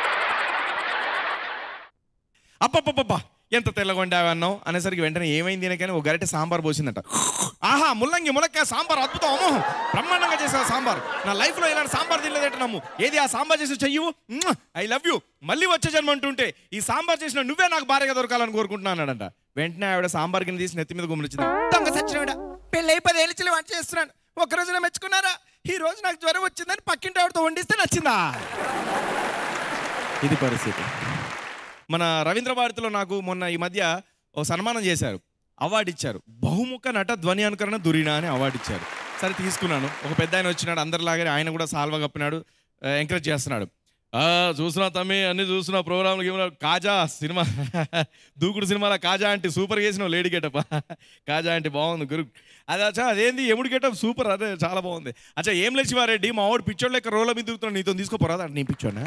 S16: అబ్బబ్బబ్బబ్బా ఎంత తెల్లగొండావు అన్నాం అనేసరికి వెంటనే ఏమైంది అనకని ఒక గరిటె సాంబార్ పోసిందంట. ఆహా ముల్లంగి ములక్కాయ సాంబార్ అద్భుతం, అమోహం, బ్రహ్మాండంగా చేసిన సాంబార్. నా లైఫ్లో ఇలాంటి సాంబార్ తినలేదంట నమ్ము. ఏది ఆ సాంబార్ చేసి చెయ్యు, ఐ లవ్ యూ, మళ్ళీ వచ్చే జన్మ అంటుంటే ఈ సాంబార్ చేసిన నువ్వే నాకు భార్యగా దొరకాలని కోరుకుంటున్నా అన్నాడంట. వెంటనే ఆవిడ సాంబార్ కింద తీసి నెత్తి మీద గుమ్మరించింది. దొంగ సచ్చినవిడ, పెళ్ళి అయిపోయి ఏళ్ళు వంట చేస్తున్నాను, ఒక రోజున మెచ్చుకున్నారా, ఈ రోజు నాకు జ్వరం వచ్చిందని పక్కింటి ఆవిడతో వండిస్తే నచ్చిందా? ఇది పరిస్థితి. మన రవీంద్ర భారతిలో నాకు మొన్న ఈ మధ్య ఓ సన్మానం చేశారు, అవార్డు ఇచ్చారు. బహుముఖ నట ధ్వని అనుకరణ దురీనా అని అవార్డు ఇచ్చారు. సరే తీసుకున్నాను. ఒక పెద్ద ఆయన వచ్చినాడు, అందరిలాగానే ఆయన కూడా సాల్వా కప్పినాడు, ఎంకరేజ్ చేస్తున్నాడు. చూసినా తమ్మి అన్ని చూసిన ప్రోగ్రాంలు గేమ్లు కాజా సినిమా దూకుడు సినిమాలో కాజా అంటే సూపర్ చేసినావు లేడీ గెటప్ కాజా అంటే బాగుంది గురు అది అచ్చా అదేంది ఎముడు గెటప్ సూపర్ అదే చాలా బాగుంది. అచ్చా ఏం లేదు శివారెడ్డి మా వాడు పిచ్చోడు లెక్క రోడ్ల మీద తిరుగుతున్నాడు నీతో తీసుకోపోరాదా అంటే నేను పిచ్చోనా.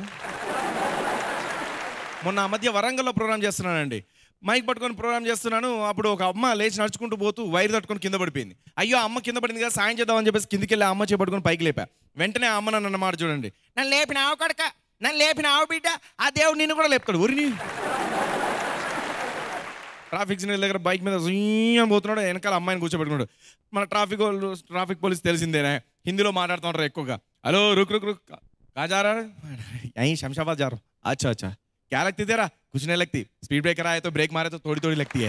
S16: మొన్న ఆ మధ్య వరంగల్లో ప్రోగ్రామ్ చేస్తున్నానండి మైక్ పట్టుకొని ప్రోగ్రామ్ చేస్తున్నాను. అప్పుడు ఒక అమ్మ లేచి నడుచుకుంటూ పోతూ వైర్ తట్టుకొని కింద పడిపోయింది. అయ్యో అమ్మ కింద పడింది కదా సాయం చేద్దామని చెప్పేసి కిందికి వెళ్ళి అమ్మ చేపట్టుకొని పైకి లేపా. వెంటనే ఆ అమ్మ నన్ను అన్నమాట చూడండి నన్ను లేపిన ఆవు కడక నన్ను లేపిన ఆవు బిడ్డ ఆ దేవుడు నిన్ను కూడా లేపుతాడు ఊరిని. ట్రాఫిక్ సిగ్నల్ దగ్గర బైక్ మీద జూయం పోతున్నాడు వెనకాల అమ్మాయిని కూర్చోబెట్టుకున్నాడు. మన ట్రాఫిక్ వాళ్ళు ట్రాఫిక్ పోలీస్ తెలిసిందేనే హిందీలో మాట్లాడుతూ ఉంటారు ఎక్కువగా. హలో రుక్ రుక్ రుక్ కా जा रहा है यहीं शमशाबाद जा रहा हूँ. अच्छा अच्छा क्या लगती तेरा कुछ नहीं लगती स्पीड ब्रेकर आए तो ब्रेक मारे तो थोड़ी थोड़ी लगती है.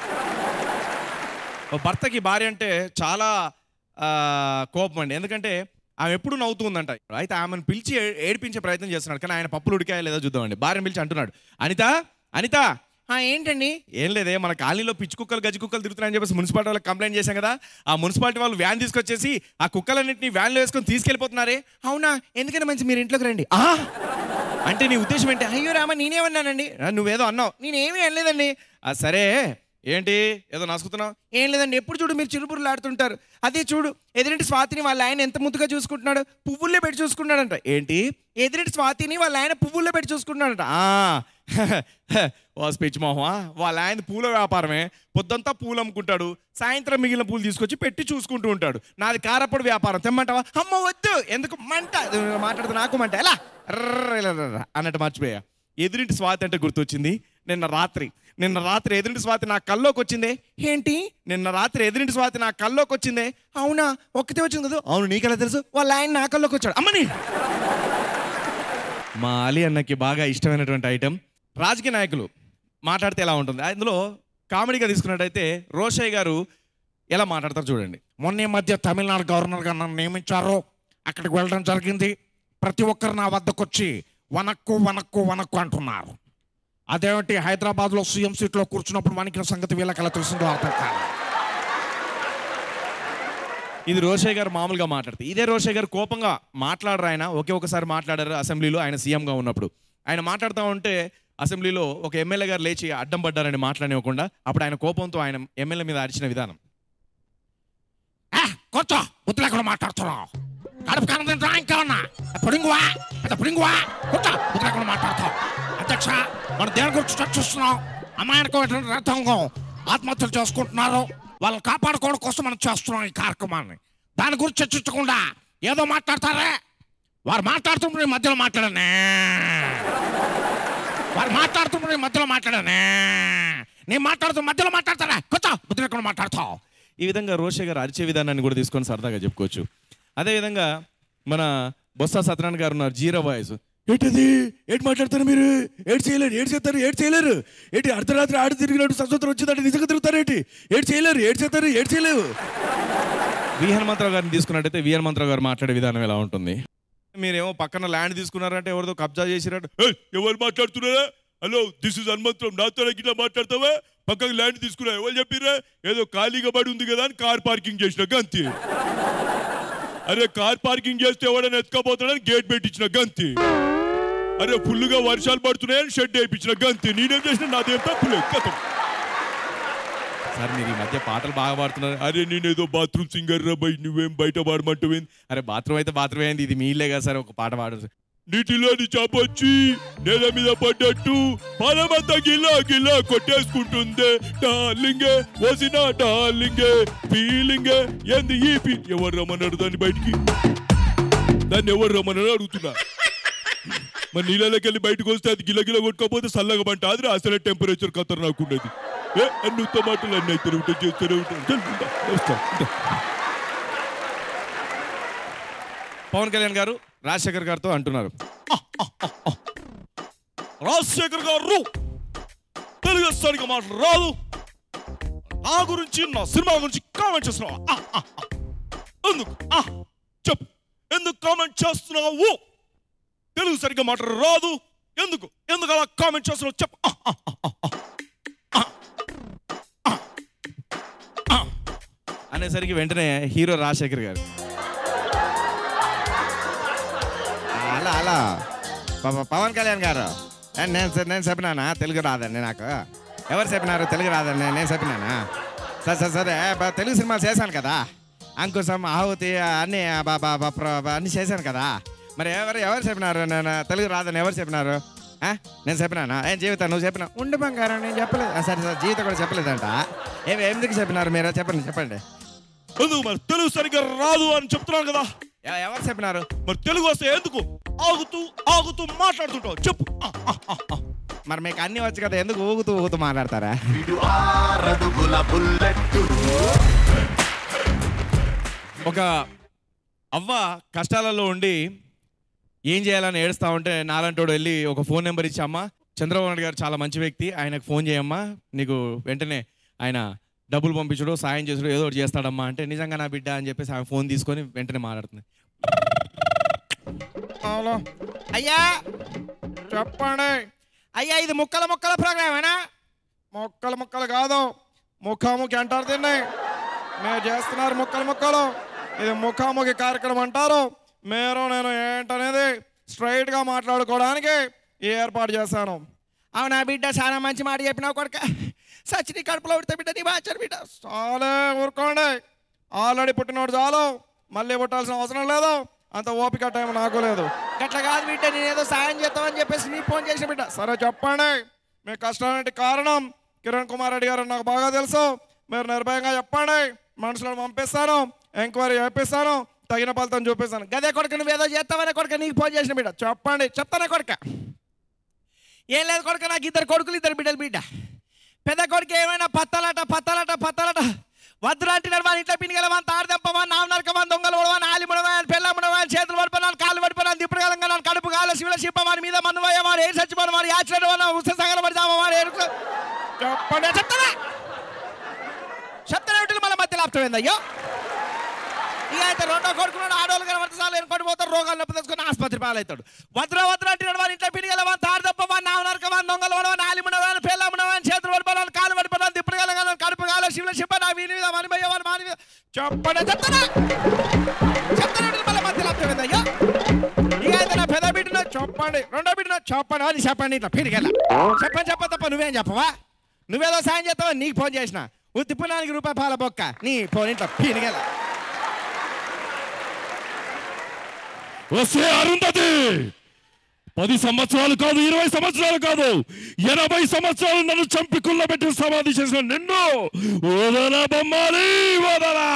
S16: భర్తకి భార్య అంటే చాలా కోపం అండి ఎందుకంటే ఆమె ఎప్పుడు నవ్వుతూ ఉందంట. అయితే ఆమెను పిలిచి ఏడిపించే ప్రయత్నం చేస్తున్నాడు కానీ ఆయన పప్పులు ఉడికాయ లేదా చూద్దామండి. భార్యను పిలిచి అంటున్నాడు అనిత అనిత ఏంటండి ఏం లేదే మన కాలనీలో పిచ్చి కుక్కలు గజ్జి కుక్కలు తిరుగుతున్నాయని చెప్పేసి మున్సిపాలిటీ వాళ్ళకి కంప్లైంట్ చేశాం కదా ఆ మున్సిపాలిటీ వాళ్ళు వ్యాన్ తీసుకొచ్చేసి ఆ కుక్కలన్నింటినీ వ్యాన్లో వేసుకొని తీసుకెళ్ళిపోతున్నారే. అవునా ఎందుకని మంచి మీరు ఇంట్లోకి రండి. అంటే నీ ఉద్దేశం ఏంటి? అయ్యో రామ నేనేమన్నానండి నువ్వేదో అన్నావు నేనేమీ అనలేదండి. సరే ఏంటి ఏదో నసుకుతున్నావు? ఏం లేదండి ఎప్పుడు చూడు మీరు చిరుపురులు ఆడుతుంటారు అదే చూడు ఎదురింటి స్వాతిని వాళ్ళ ఆయన ఎంత ముద్దుగా చూసుకుంటున్నాడు పువ్వుల్లో పెట్టి చూసుకుంటున్నాడంట. ఏంటి ఎదురింటి స్వాతిని వాళ్ళ ఆయన పువ్వుల్లో పెట్టి చూసుకుంటున్నాడంట. ఓ స్పిచ్ మొహమా వాళ్ళ ఆయన పూల వ్యాపారమే పొద్దంతా పూలు అమ్ముకుంటాడు సాయంత్రం మిగిలిన పూలు తీసుకొచ్చి పెట్టి చూసుకుంటూ ఉంటాడు. నాది కారపొడి వ్యాపారం తెమ్మంటావా? అమ్మ వద్దు ఎందుకు మంట మాట్లాడుతూ నాకు మంట ఎలా అన్నట్టు మర్చిపోయా. ఎదురింటి స్వాతి అంటే గుర్తొచ్చింది నిన్న రాత్రి నిన్న రాత్రి ఎదురింటి స్వాతి నా కల్లోకి వచ్చిందే. ఏంటి నిన్న రాత్రి ఎదురింటి స్వాతి నా కల్లోకి వచ్చిందే? అవునా ఒక్కతే వచ్చింది కదా? అవును నీకెలా తెలుసు? వాళ్ళ ఆయన నా కల్లోకి వచ్చాడు. అమ్మని మా అలీ అన్నకి బాగా ఇష్టమైనటువంటి ఐటెం రాజకీయ నాయకులు మాట్లాడితే ఎలా ఉంటుంది అందులో కామెడీగా తీసుకున్నట్టయితే రోషయ్య గారు ఎలా మాట్లాడతారు చూడండి. మొన్న మధ్య తమిళనాడు గవర్నర్గా నన్ను నియమించారు అక్కడికి వెళ్ళడం జరిగింది. ప్రతి ఒక్కరు నా వద్దకు వచ్చి వనక్కు వనక్కు వనక్కు అంటున్నారు. అదేమిటి హైదరాబాద్లో సీఎం సీట్లో కూర్చున్నప్పుడు వణికిన సంగతి వీళ్ళకి ఎలా తెలిసిందో అర్థం కాదు. ఇది రోషయ్య గారు మామూలుగా మాట్లాడితే ఇదే రోషయ్య గారు కోపంగా మాట్లాడరు. ఆయన ఒకే ఒకసారి మాట్లాడారు అసెంబ్లీలో ఆయన సీఎంగా ఉన్నప్పుడు. ఆయన మాట్లాడుతూ ఉంటే అసెంబ్లీలో ఒక ఎమ్మెల్యే గారు లేచి అడ్డం పడ్డారని మాట్లాడనివ్వకుండా అప్పుడు ఆయన కోపంతో ఆయన ఎమ్మెల్యే మీద అరిచిన విధానం కూర్చో బుద్ధి లేకుండా మాట్లాడుతున్నావు కడుపు కన్నా ఇంకేమన్నా పుడింగువా అంత పుడింగువా కూర్చో బుద్ధి లేకుండా మాట్లాడతావు. అధ్యక్ష మనం దేని గురించి చర్చిస్తున్నాం అమాయకమైనటువంటి రైతాంగం ఆత్మహత్యలు చేసుకుంటున్నారు వాళ్ళని కాపాడుకోవడం కోసం మనం చేస్తున్నాం ఈ కార్యక్రమాన్ని. దాని గురించి చర్చించకుండా ఏదో మాట్లాడతారే వారు మాట్లాడుతున్నప్పుడు మధ్యలో మాట్లాడనే వారు మాట్లాడుతున్నప్పుడు మధ్యలో మాట్లాడనే నేను మాట్లాడుతూ మధ్యలో మాట్లాడతారా కొత్త బుద్ధి లేకుండా మాట్లాడతావు. ఈ విధంగా రోషయ్య గారు అరిచే విధానాన్ని కూడా తీసుకొని సరదాగా చెప్పుకోవచ్చు. అదేవిధంగా మన బొత్స సత్యనారాయణ గారు ఉన్నారు జీరో వాయిస్. ఏంటది ఏంటి మాట్లాడతారు మీరు ఏడు చేయలేరు ఏడు చేస్తారు ఏడు చేయలేరు ఏంటి అర్ధరాత్రి ఆడి తిరిగినట్టు స్వతంత్రం వచ్చిందంటే నిజంగా తిరుగుతారు ఏంటి ఏడు చేయలేరు ఏడు చేస్తారు ఏడు చేయలేవు. వి హనుమంతరావు గారిని తీసుకున్నట్టయితే వి హనుమంతరావు గారు మాట్లాడే విధానం ఎలా ఉంటుంది? మీరేమో పక్కన ల్యాండ్ తీసుకున్నారంటే ఎవరితో కబ్జా చేసినట్టు ఎవరు మాట్లాడుతున్నారా? హలో దిస్ ఇస్ హనుమంతరావు నాతో గిట్లా మాట్లాడతావా? పక్కకు ల్యాండ్ తీసుకున్నా ఎవరు చెప్పిరా? ఏదో ఖాళీగా పడి ఉంది కదా అని కార్ పార్కింగ్ చేసిన గంతి. అరే కార్ పార్కింగ్ చేస్తే ఎవడైనా ఎత్తుకపోతాడని గేట్ పెట్టించిన గంతి. అరే ఫుల్గా వర్షాలు పడుతున్నాయని షెడ్ వేయించిన గంతి. నేనేం చేసిన నాదేం తప్పులేదు కథ. సార్ మీరు ఈ మధ్య పాటలు బాగా పాడుతున్నారు. అరే నేనేదో బాత్రూమ్ సింగర్ రా బై నువ్వేం బయట పాడమంటావేంది? అరే బాత్రూమ్ అయితే బాత్రూమ్ అయింది ఇది మీ ఇల్లే కదా సార్ ఒక పాట పాడరు. నీటిలోని చాపొచ్చి నేల మీద పడ్డట్టు పరమంతా గిలా గిలా కొట్టేసుకుంటుందే డార్లింగే వసిన డార్లింగే ఫీలింగే ఏంది ఈ ఫీ ఎవరు రమ్మన్నాడు దాన్ని బయటికి? దాన్ని ఎవరు రమ్మన్నాడు అడుగుతున్నా. మరి నీళ్ళకి వెళ్ళి బయటకు వస్తే అది గిల గిల కొట్టుకోకపోతే చల్లగా పంట అది అసలే టెంపరేచర్ ఖతర్నాకు ఉండేది. ఏ అన్నుతో మాటలు అన్నీ అయితే ఉంటాయి చేస్తూనే ఉంటాయి. పవన్ కళ్యాణ్ గారు రాజశేఖర్ గారితో అంటున్నారు రాజశేఖర్ గారు తెలుగు స్థానిక మాటలు రాదు నా గురించి నా సినిమా గురించి కామెంట్ చేస్తున్నావు ఎందుకు చెప్పు ఎందుకు కామెంట్ చేస్తున్నావు? తెలుగు సరిగ్గా మాట రాదు ఎందుకు ఎందుకు అలా కామెంట్ చేస్తున్నావు చెప్పు అనేసరికి వెంటనే హీరో రాజశేఖర్ గారు అలా అలా ప- పవన్ కళ్యాణ్ గారు ఏ, నేను చె- నేను చెప్పినానా తెలుగు రాదండి నాకు. ఎవరు చెప్పినారు తెలుగు రాదండి? నేను చెప్పినానా? సరే సరే సరే బ- తెలుగు సినిమాలు చేశాను కదా, అంకుశం ఆహుతి అన్నీ బ- బ- బ- ప్ర- బ- అన్నీ చేశాను కదా. మరి ఎవరు ఎవరు చెప్పినారు నేను తెలుగు రాదని ఎవరు చెప్పినారు? ఆ? నేను చెప్పినానా? ఏం జీవితం నువ్వు చెప్పినా ఉండి బంగారం నేను చెప్పలేదు. ఆ, సరే సరే జీవితం కూడా చెప్పలేదంట. ఏమి ఎందుకు చెప్పినారు మీరు? చెప్పండి చెప్పండి.
S5: ఎందుకు మరి తెలుగు సరిగ్గా రాదు అని చెప్తున్నాను కదా.
S16: ఎ- ఎవరు చెప్పినారు?
S5: మరి తెలుగు వస్తే ఎందుకు ఆగుతూ ఆగుతూ మాట్లాడుతుంటావు చెప్పు. ఆ, ఆ, ఆ, ఆ.
S16: మరి మీకు అన్నీ వచ్చు కదా, ఎందుకు ఊగుతూ ఊగుతూ మాట్లాడతారా? ఒక అవ్వ కష్టాలలో ఉండి ఏం చేయాలని ఏడుస్తా ఉంటే నాలంటోడు వెళ్ళి ఒక ఫోన్ నెంబర్ ఇచ్చి, అమ్మ చంద్రబాబు నాయుడు గారు చాలా మంచి వ్యక్తి, ఆయనకు ఫోన్ చేయమ్మా, నీకు వెంటనే ఆయన డబ్బులు పంపించడు సాయం చేసుడు ఏదో ఒకటి చేస్తాడమ్మా అంటే, నిజంగా నా బిడ్డ అని చెప్పేసి ఆమె ఫోన్ తీసుకొని వెంటనే మాట్లాడుతుంది. హలో అయ్యా చెప్పండి. అయ్యా ఇది ముక్కల ముక్కల ప్రోగ్రామేనా? మొక్కలు ముక్కలు కాదు, ముఖాముఖి అంటారు దీన్ని. మీరు చేస్తున్నారు ముక్కలు ముక్కలు, ఇది ముఖాముఖి కార్యక్రమం అంటారు. మీరు నేను ఏంటనేది స్ట్రైట్గా మాట్లాడుకోవడానికి ఈ ఏర్పాటు చేశాను. అవునా బిడ్డ, చాలా మంచి మాట చెప్పినావు కొడుక. సచిని కడుపులో ఉడితే బిడ్డ నీ బాచారు బిడ్డ. చాలే ఊరుకోండి, ఆల్రెడీ పుట్టినోడు చాలు, మళ్ళీ పుట్టాల్సిన అవసరం లేదు, అంత ఓపిక టైం నాకు లేదు. గట్ల కాదు బిడ్డ, నేనేదో సాయం చేస్తామని చెప్పేసి నీ ఫోన్ చేసిన బిడ్డ. సరే చెప్పండి, మీ కష్టానికి కారణం కిరణ్ కుమార్ రెడ్డి గారు నాకు బాగా తెలుసు. మీరు నిర్భయంగా చెప్పండి, మనుషులను పంపిస్తాను, ఎంక్వైరీ చేపిస్తాను, తగిన ఫలితం చూపిస్తాను. గదే కొడుకు నువ్వేదో చేస్తావనే కొడుక నీకు ఫోన్ చేసిన బిడ్డ. చెప్పండి చెప్తానే కొడుక. ఏం లేదు కొడుక, నాకు ఇద్దరు కొడుకులు ఇద్దరు బిడ్డలు బిడ్డ. పెద్ద కొడుకు ఏమైనా పత్తలట పత్తలట పత్తలట వద్దులాంటి నడవని ఇంట్లో పినిగలవని తాడదెప్పమని నావు నరకమని దొంగలు ఉడవని ఆలి ముడవని పెళ్ళ ముడవని చేతులు పడిపోయినాను కాళ్ళు పడిపోయినాను దిప్పుడు కాలంగా నన్ను కడుపు కాల శివుల శిప్పమని మీద మన్నువయ్యమాడు ఏడు చచ్చిపోయినవాడు యాక్సిడెంట్ వల్ల ఉత్స సగల పడిదామవాడు ఏడు. చెప్పండి చెప్తారా చెప్తానే ఉంటుంది మళ్ళీ మధ్య లాప్తం అయ్యో. ఇక అయితే రెండో కొడుకున్నాడు ఆడవాళ్ళు కనబడితే చాలు ఎన్నుకొని పోతారు, రోగాలు నొప్పి తెచ్చుకొని ఆసుపత్రి పాలవుతాడు. వద్ర వద్ర అంటున్నాడు వారి ఇంట్లో పిడిగలవని తాడదప్పమని నావు నరకమని దొంగలు పడవని ఆలి ముడవని పెళ్ళ ముడవని చేతులు పడిపోయినాను కాళ్ళు పడిపోయినాను దిప్పుడు కాలంగా కడుపు కాల శివుల శిప్ప నా వీని మీద మనిపోయేవారు మాని మీద. చెప్పండి చెప్తారా చెప్తానే ఉంటుంది మళ్ళీ మధ్య లాప్తం అయ్యో. ఇక అయితే నా పెద్ద బిడ్డను చెప్పండి, రెండో బిడ్డను చెప్పండి అని చెప్పండి. ఇట్లా పిడిగల చెప్పని చెప్ప తప్ప నువ్వేం చెప్పవా? నువ్వేదో సాయం చేస్తావా? నీకు ఫోన్ చేసిన ఉత్తిప్పునానికి రూపాయి పాల బొక్క నీ ఫోన్ ఇట్లా పిడిగల.
S5: వస్తే అరుంధతి పది సంవత్సరాలు కాదు, ఇరవై సంవత్సరాలు కాదు, ఎనభై సంవత్సరాలు నన్ను చంపి కుళ్ళబెట్టి సమాధి చేసిన నిన్ను వదల బొమ్మాలి వదలా.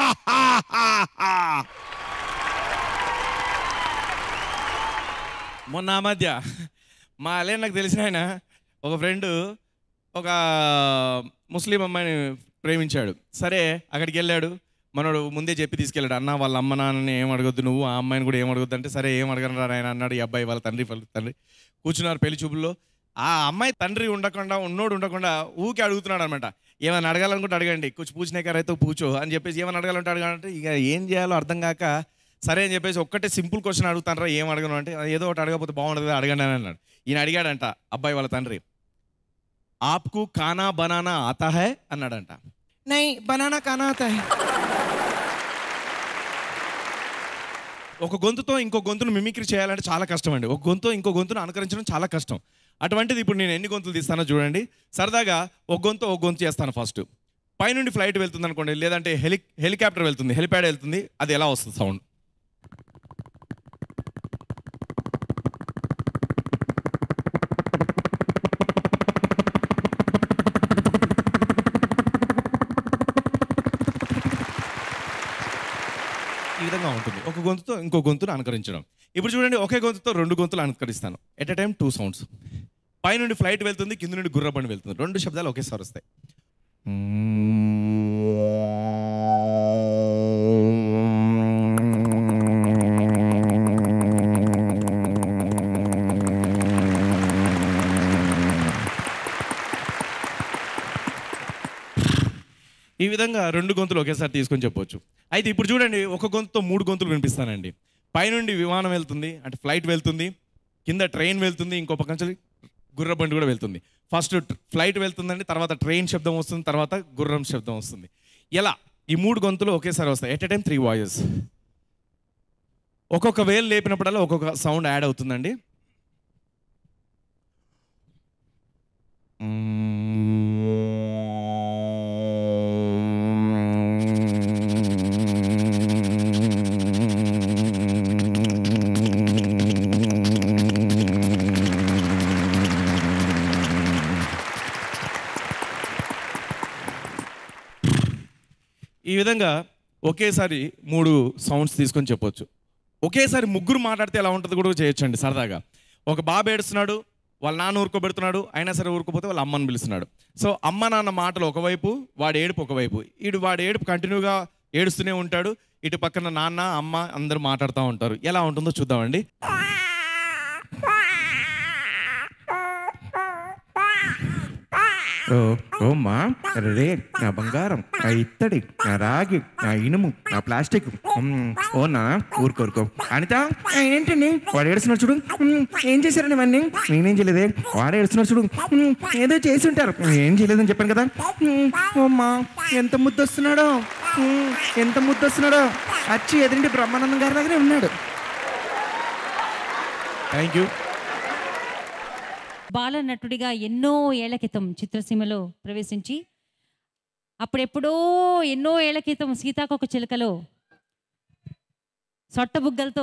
S16: మొన్న ఆ మధ్య మా అలే నాకు తెలిసిన ఆయన ఒక ఫ్రెండ్ ఒక ముస్లిం అమ్మాయిని ప్రేమించాడు. సరే అక్కడికి వెళ్ళాడు, మనోడు ముందే చెప్పి తీసుకెళ్ళాడు, అన్న వాళ్ళ అమ్మ నాన్నని ఏం అడగొద్దు, నువ్వు ఆ అమ్మాయిని కూడా ఏం అడగొద్దు అంటే, సరే ఏం అడగను రా ఆయన అన్నాడు. ఈ అబ్బాయి వాళ్ళ తండ్రి వాళ్ళ తండ్రి కూర్చున్నారు పెళ్లి చూపుల్లో. ఆ అమ్మాయి తండ్రి ఉండకుండా ఉన్నోడు ఉండకుండా ఊకే అడుగుతున్నాడు అనమాట. ఏమైనా అడగాలనుకుంటే అడగండి, కూర్చు పూచినాకరైతే పూచో అని చెప్పేసి ఏమైనా అడగాలంటే అడగాలంటే ఇక ఏం చేయాలో అర్థం కాక సరే అని చెప్పేసి ఒక్కటే సింపుల్ క్వశ్చన్ అడుగుతానరా ఏం అడగను అంటే, ఏదో ఒకటి అడగకపోతే బాగుండదు అడగండి అని అన్నాడు. ఈయన అడిగాడంట అబ్బాయి వాళ్ళ తండ్రి, ఆప్కు ఖానా బనానా ఆతా హై అన్నాడంట. నై బనానా ఖానా ఆతా హై. ఒక గొంతుతో ఇంకో గొంతును మిమిక్రీ చేయాలంటే చాలా కష్టం అండి. ఒక గొంతు ఇంకో గొంతును అనుకరించడం చాలా కష్టం. అటువంటిది ఇప్పుడు నేను ఎన్ని గొంతులు తీస్తానో చూడండి. సరదాగా ఒక గొంతు ఒక గొంతు చేస్తాను. ఫస్ట్ పైనుండి ఫ్లైట్ వెళ్తుంది అనుకోండి, లేదంటే హెలి హెలికాప్టర్ వెళ్తుంది, హెలిప్యాడ్ వెళ్తుంది, అది ఎలా వస్తుంది సౌండ్? ఈ విధంగా ఉంటుంది ఒక గొంతుతో ఇంకో గొంతును అనుకరించడం. ఇప్పుడు చూడండి, ఒకే గొంతుతో రెండు గొంతులు అనుకరిస్తాను. At a time two sounds. పైనుండి ఫ్లైట్ వెళ్తుంది, కింద నుండి గుర్రబండి వెళ్తుంది, రెండు శబ్దాలు ఒకేసారి వస్తాయి. ఈ విధంగా రెండు గొంతులు ఒకేసారి తీసుకొని చెప్పవచ్చు. అయితే ఇప్పుడు చూడండి, ఒక గొంతుతో మూడు గొంతులు వినిపిస్తానండి. పైనుండి విమానం వెళ్తుంది అంటే ఫ్లైట్ వెళ్తుంది, కింద ట్రైన్ వెళ్తుంది, ఇంకో పక్క నుంచి గుర్రబండి కూడా వెళ్తుంది. ఫస్ట్ ఫ్లైట్ వెళ్తుందండి, తర్వాత ట్రైన్ శబ్దం వస్తుంది, తర్వాత గుర్రం శబ్దం వస్తుంది. ఎలా ఈ మూడు గొంతులు ఒకేసారి వస్తాయి. At a time three voice. ఒక్కొక్క వేలు లేపినప్పుడల్లా ఒక్కొక్క సౌండ్ యాడ్ అవుతుందండి. ఈ విధంగా ఒకేసారి మూడు సౌండ్స్ తీసుకొని చెప్పొచ్చు. ఒకేసారి ముగ్గురు మాట్లాడితే ఎలా ఉంటుందో కూడా చేయొచ్చండి సరదాగా. ఒక బాబు ఏడుస్తున్నాడు, వాళ్ళ నాన్న ఊరుకోబెడుతున్నాడు, అయినా సరే ఊరుకోపోతే వాళ్ళ అమ్మని పిలుస్తున్నాడు. సో అమ్మ నాన్న మాటలు ఒకవైపు, వాడి ఏడుపు ఒకవైపు. ఇటు వాడి ఏడుపు కంటిన్యూగా ఏడుస్తూనే ఉంటాడు, ఇటు పక్కన నాన్న అమ్మ అందరూ మాట్లాడుతూ ఉంటారు. ఎలా ఉంటుందో చూద్దామండి.
S17: ఓ ఓమ్మా రే నా బంగారం, నా ఇత్తడి, నా రాగి, నా ఇనుము, నా ప్లాస్టిక్. ఓనా ఊరుకోరుకో. అనిత ఏంటండి వాడు ఏడుస్తున్నాడు చూడు. ఏం చేశారండి ఇవన్నీ? నేనేం చేయలేదే, వాడు ఏడుస్తున్నాడు చూడు. ఏదో చేసి ఉంటారు, ఏం చేయలేదని చెప్పాను కదా. ఓమ్మా ఎంత ముద్దు వస్తున్నాడో, ఎంత ముద్దు వస్తున్నాడో. వచ్చి ఎదురింటి బ్రహ్మానందం గారి దగ్గరే ఉన్నాడు.
S16: Thank you.
S1: బాల నటుడిగా ఎన్నో ఏళ్ల క్రితం చిత్రసీమలో ప్రవేశించి అప్పుడెప్పుడో ఎన్నో ఏళ్ల క్రితం సీతాకొక చిలుకలో సొట్టబుగ్గలతో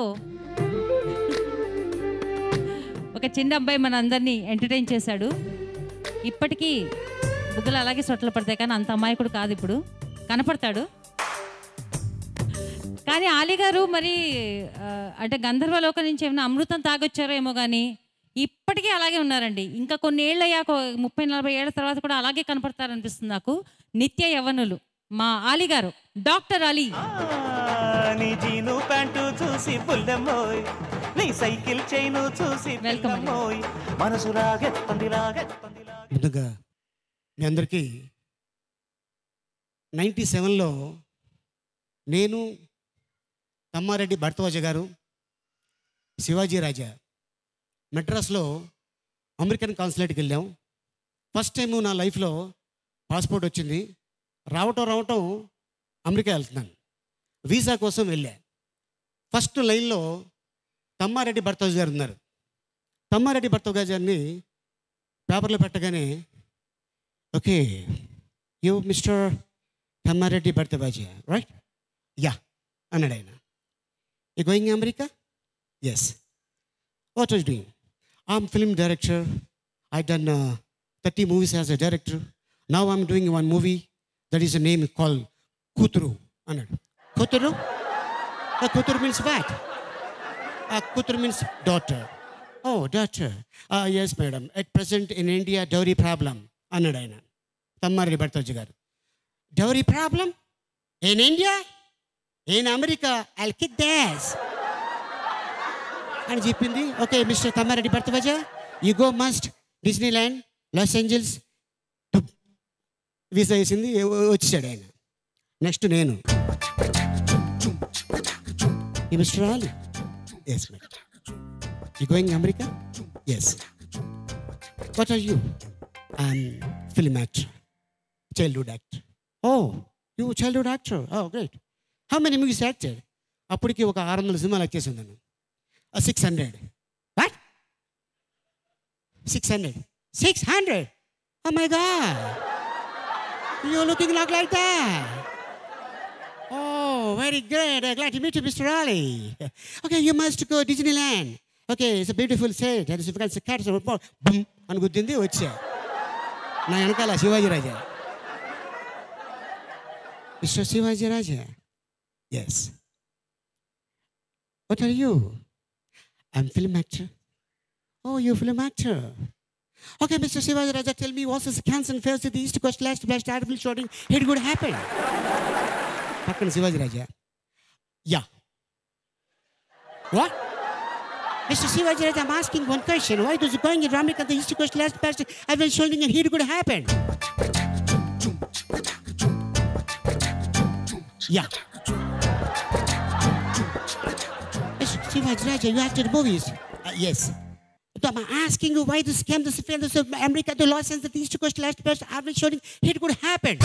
S1: ఒక చిన్న అబ్బాయి మన అందరినీ ఎంటర్టైన్ చేశాడు. ఇప్పటికీ బుగ్గలు అలాగే సొట్టలు పడతాయి, కానీ అంత అమాయకుడు కాదు, ఇప్పుడు కనపడతాడు. కానీ ఆలీ గారు మరి అంటే గంధర్వలోకం నుంచి ఏమైనా అమృతం తాగొచ్చారో ఏమో కానీ ఇప్పటికీ అలాగే ఉన్నారండి. ఇంకా కొన్ని ఏళ్ళు అయ్యాక ముప్పై నలభై ఏళ్ళ తర్వాత కూడా అలాగే కనపడతారనిపిస్తుంది నాకు. నిత్య యవ్వనులు మా ఆలీ గారు, డాక్టర్ అలీ.
S18: నీ జీను ప్యాంటు చూసి పుల్లమ్మోయ్, నీ సైకిల్ చైను చూసి పుల్లమ్మోయ్, మనసు లాగెత్తంది లాగెత్తంది.
S13: ముందుగా మీ అందరికీ నైంటీ సెవెన్లో నేను, తమ్మారెడ్డి భరద్వాజ గారు, శివాజీ రాజా మెడ్రాస్లో అమెరికన్ కాన్సులేట్కి వెళ్ళాం. ఫస్ట్ టైము నా లైఫ్లో పాస్పోర్ట్ వచ్చింది. రావటం రావటం అమెరికా వెళ్తున్నాను, వీసా కోసం వెళ్ళా. ఫస్ట్ లైన్లో తమ్మారెడ్డి భరద్వాజ గారు ఉన్నారు. తమ్మారెడ్డి భరద్వాజ గారిని పేపర్లో పెట్టగానే, okay you mister Tammareddy Bharadwaj right, yeah అన్నాడు ఆయన. You going America? Yes. What was doing? I'm a film director. I've done uh, thirty movies as a director. Now I'm doing one movie that is a name called Kuturu. Kuturu? Uh, Kuturu means what? Uh, Kuturu means daughter. Oh, daughter. Uh, yes, madam. At present in India, dowry problem. Anadaina. Tammaredi Bhattacharya garu. Dowry problem? In India? In America? I'll kick the ass. అని చెప్పింది. Okay mister Tammareddy Bharadwaj, you go must Disneyland, Los Angeles. Visa వేసింది, వచ్చేసాడు ఆయన. నెక్స్ట్ నేను, ఈ mister Ali, yes madam. You going America? Yes. What are you? I'm film actor, childhood actor. Oh you childhood actor, oh great. How many movies acted? అప్పటికి ఒక ఆరు వందల సినిమాలు యాక్ట్ చేసాను నేను. Six hundred. What? Six hundred? Six hundred? Oh my god, you looking not like that. Oh very great, glad to meet you mister Ali. Okay you must go Disneyland. Okay it's a beautiful set and it's cats bum అని గుద్దింది, వచ్చా. నా వెనకాల Shivaji Raja. Mister Shivaji Raja, yes. What are you? I'm film actor. Oh, you're film actor. Okay, Mister Shivaji Raja, tell me, what's this cancer fails to the East Coast last blast article shooting? It could happen. Pakkan Shivaji Raja. Yeah. What? Mister Shivaji Raja, I'm asking one question. Why does going in Ramik at the East Coast last blast I've been shooting and it could happen? Yeah. Shivaji Raja, you acted movies? Uh, yes. So I'm asking you why this scam, this film, this America, the Los Angeles, the East Coast last best I've been shooting, it could happen.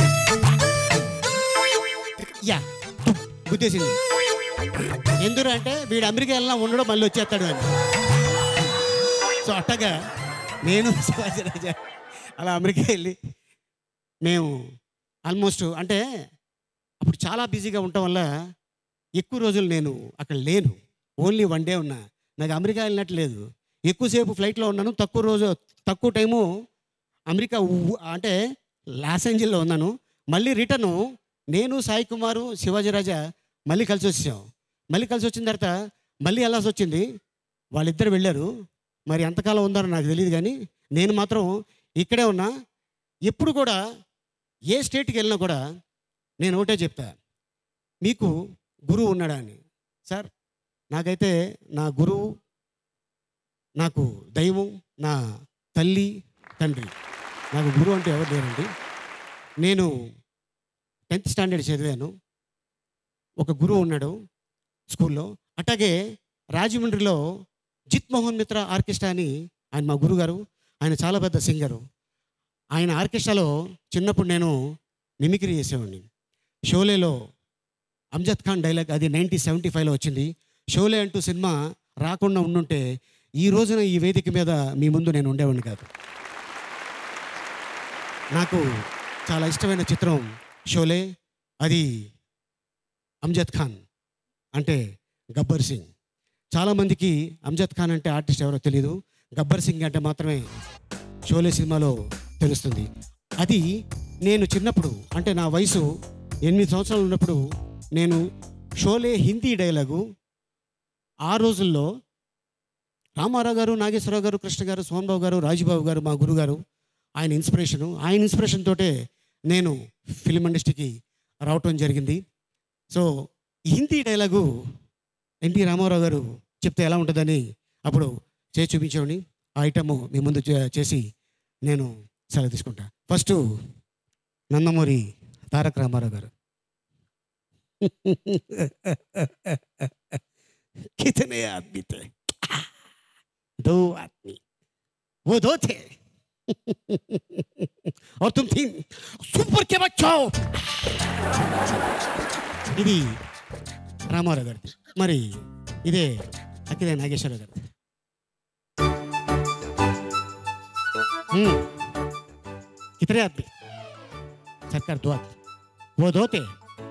S13: Yeah. గుర్తేసింది. ఎందుకు అంటే వీడు అమెరికా వెళ్ళినా ఉండడం మళ్ళీ వచ్చేస్తాడు అని. సో అట్టగా నేను శివాజీ రాజా అలా అమెరికా వెళ్ళి మేము ఆల్మోస్ట్ అంటే అప్పుడు చాలా బిజీగా ఉండటం వల్ల ఎక్కువ రోజులు నేను అక్కడ లేను. ఓన్లీ వన్ డే ఉన్నా. నాకు అమెరికా వెళ్ళినట్టు లేదు. ఎక్కువసేపు ఫ్లైట్లో ఉన్నాను, తక్కువ రోజు తక్కువ టైము అమెరికా అంటే లాస్ ఏంజల్లో ఉన్నాను. మళ్ళీ రిటర్ను నేను సాయి కుమారు శివాజీ రాజా మళ్ళీ కలిసి వచ్చాం. మళ్ళీ కలిసి వచ్చిన తర్వాత మళ్ళీ వెళ్ళాల్సి వచ్చింది. వాళ్ళిద్దరు వెళ్ళారు. మరి ఎంతకాలం ఉన్నారో నాకు తెలియదు, కానీ నేను మాత్రం ఇక్కడే ఉన్నా. ఎప్పుడు కూడా ఏ స్టేట్కి వెళ్ళినా కూడా నేను ఒకటే చెప్తా, మీకు గురువు ఉన్నాడా అని. సార్ నాకైతే నా గురువు, నాకు దైవం, నా తల్లి తండ్రి. నాకు గురువు అంటే ఎవరు లేరండి. నేను టెన్త్ స్టాండర్డ్ చదివాను. ఒక గురువు ఉన్నాడు స్కూల్లో. అట్లాగే రాజమండ్రిలో జిత్ మోహన్ మిత్ర ఆర్కెస్ట్రా అని ఆయన మా గురుగారు. ఆయన చాలా పెద్ద సింగరు. ఆయన ఆర్కెస్ట్రాలో చిన్నప్పుడు నేను మిమిక్రీ చేసేవాడిని. షోలేలో అమ్జద్ ఖాన్ డైలాగ్, అది నైన్టీన్ సెవెంటీ ఫైవ్లో వచ్చింది. షోలే అంటూ సినిమా రాకుండా ఉండుంటే ఈ రోజున ఈ వేదిక మీద మీ ముందు నేను ఉండేవాడిని కాదు. నాకు చాలా ఇష్టమైన చిత్రం షోలే. అది అమ్జద్ ఖాన్ అంటే గబ్బర్ సింగ్. చాలామందికి అమ్జద్ ఖాన్ అంటే ఆర్టిస్ట్ ఎవరో తెలియదు, గబ్బర్ సింగ్ అంటే మాత్రమే షోలే సినిమాలో తెలుస్తుంది. అది నేను చిన్నప్పుడు అంటే నా వయసు ఎనిమిది సంవత్సరాలు ఉన్నప్పుడు నేను షోలే హిందీ డైలాగు ఆ రోజుల్లో రామారావు గారు, నాగేశ్వరరావు గారు, కృష్ణ గారు, సోమబాబు గారు, రాజుబాబు గారు మా గురుగారు, ఆయన ఇన్స్పిరేషను. ఆయన ఇన్స్పిరేషన్ తోటే నేను ఫిలిం ఇండస్ట్రీకి రావటం జరిగింది. సో హిందీ డైలాగు ఎన్టీ రామారావు గారు చెప్తే ఎలా ఉంటుందని అప్పుడు చేసి చూపించేవాడిని. ఆ ఐటమ్ మీ ముందు చేసి నేను సెలవు తీసుకుంటా. ఫస్ట్ నందమూరి తారక రామారావు గారు. कितने आदमी थे, दो आदमी, वो दो थे और तुम तीन सुपर के बच्चों. ఇది రామారావు గారిది. మరి ఇదే అక్కినే నాగేశ్వరరావు గారిది. कितने आदमी, सरकार दो आदमी, वो दो थे,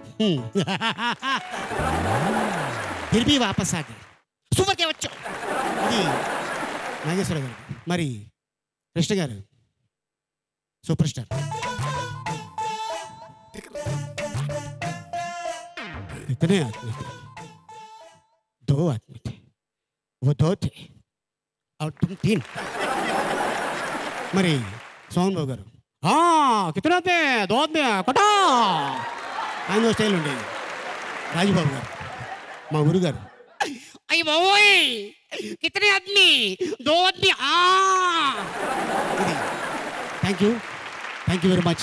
S13: फिर भी वापस आ गए सुपर के बच्चों. ఇది నాగేశ్వరరావు గారు. మరి కృష్ణ గారు సూపర్ స్టార్. कितने आदमी थे, दो आदमी थे, वो दो थे और तुम तीन. మరి సోమన్ బాబు గారు కితనే ఆద్మీ, దో ఆద్మీ కటా. ఆయన స్టైల్ ఉండేది. రాజుబాబు గారు మా గురుగారు. అయ్యి బాబోయ్, కితనే ఆద్మీ, దో ఆద్మీ. Thank you, thank you very much.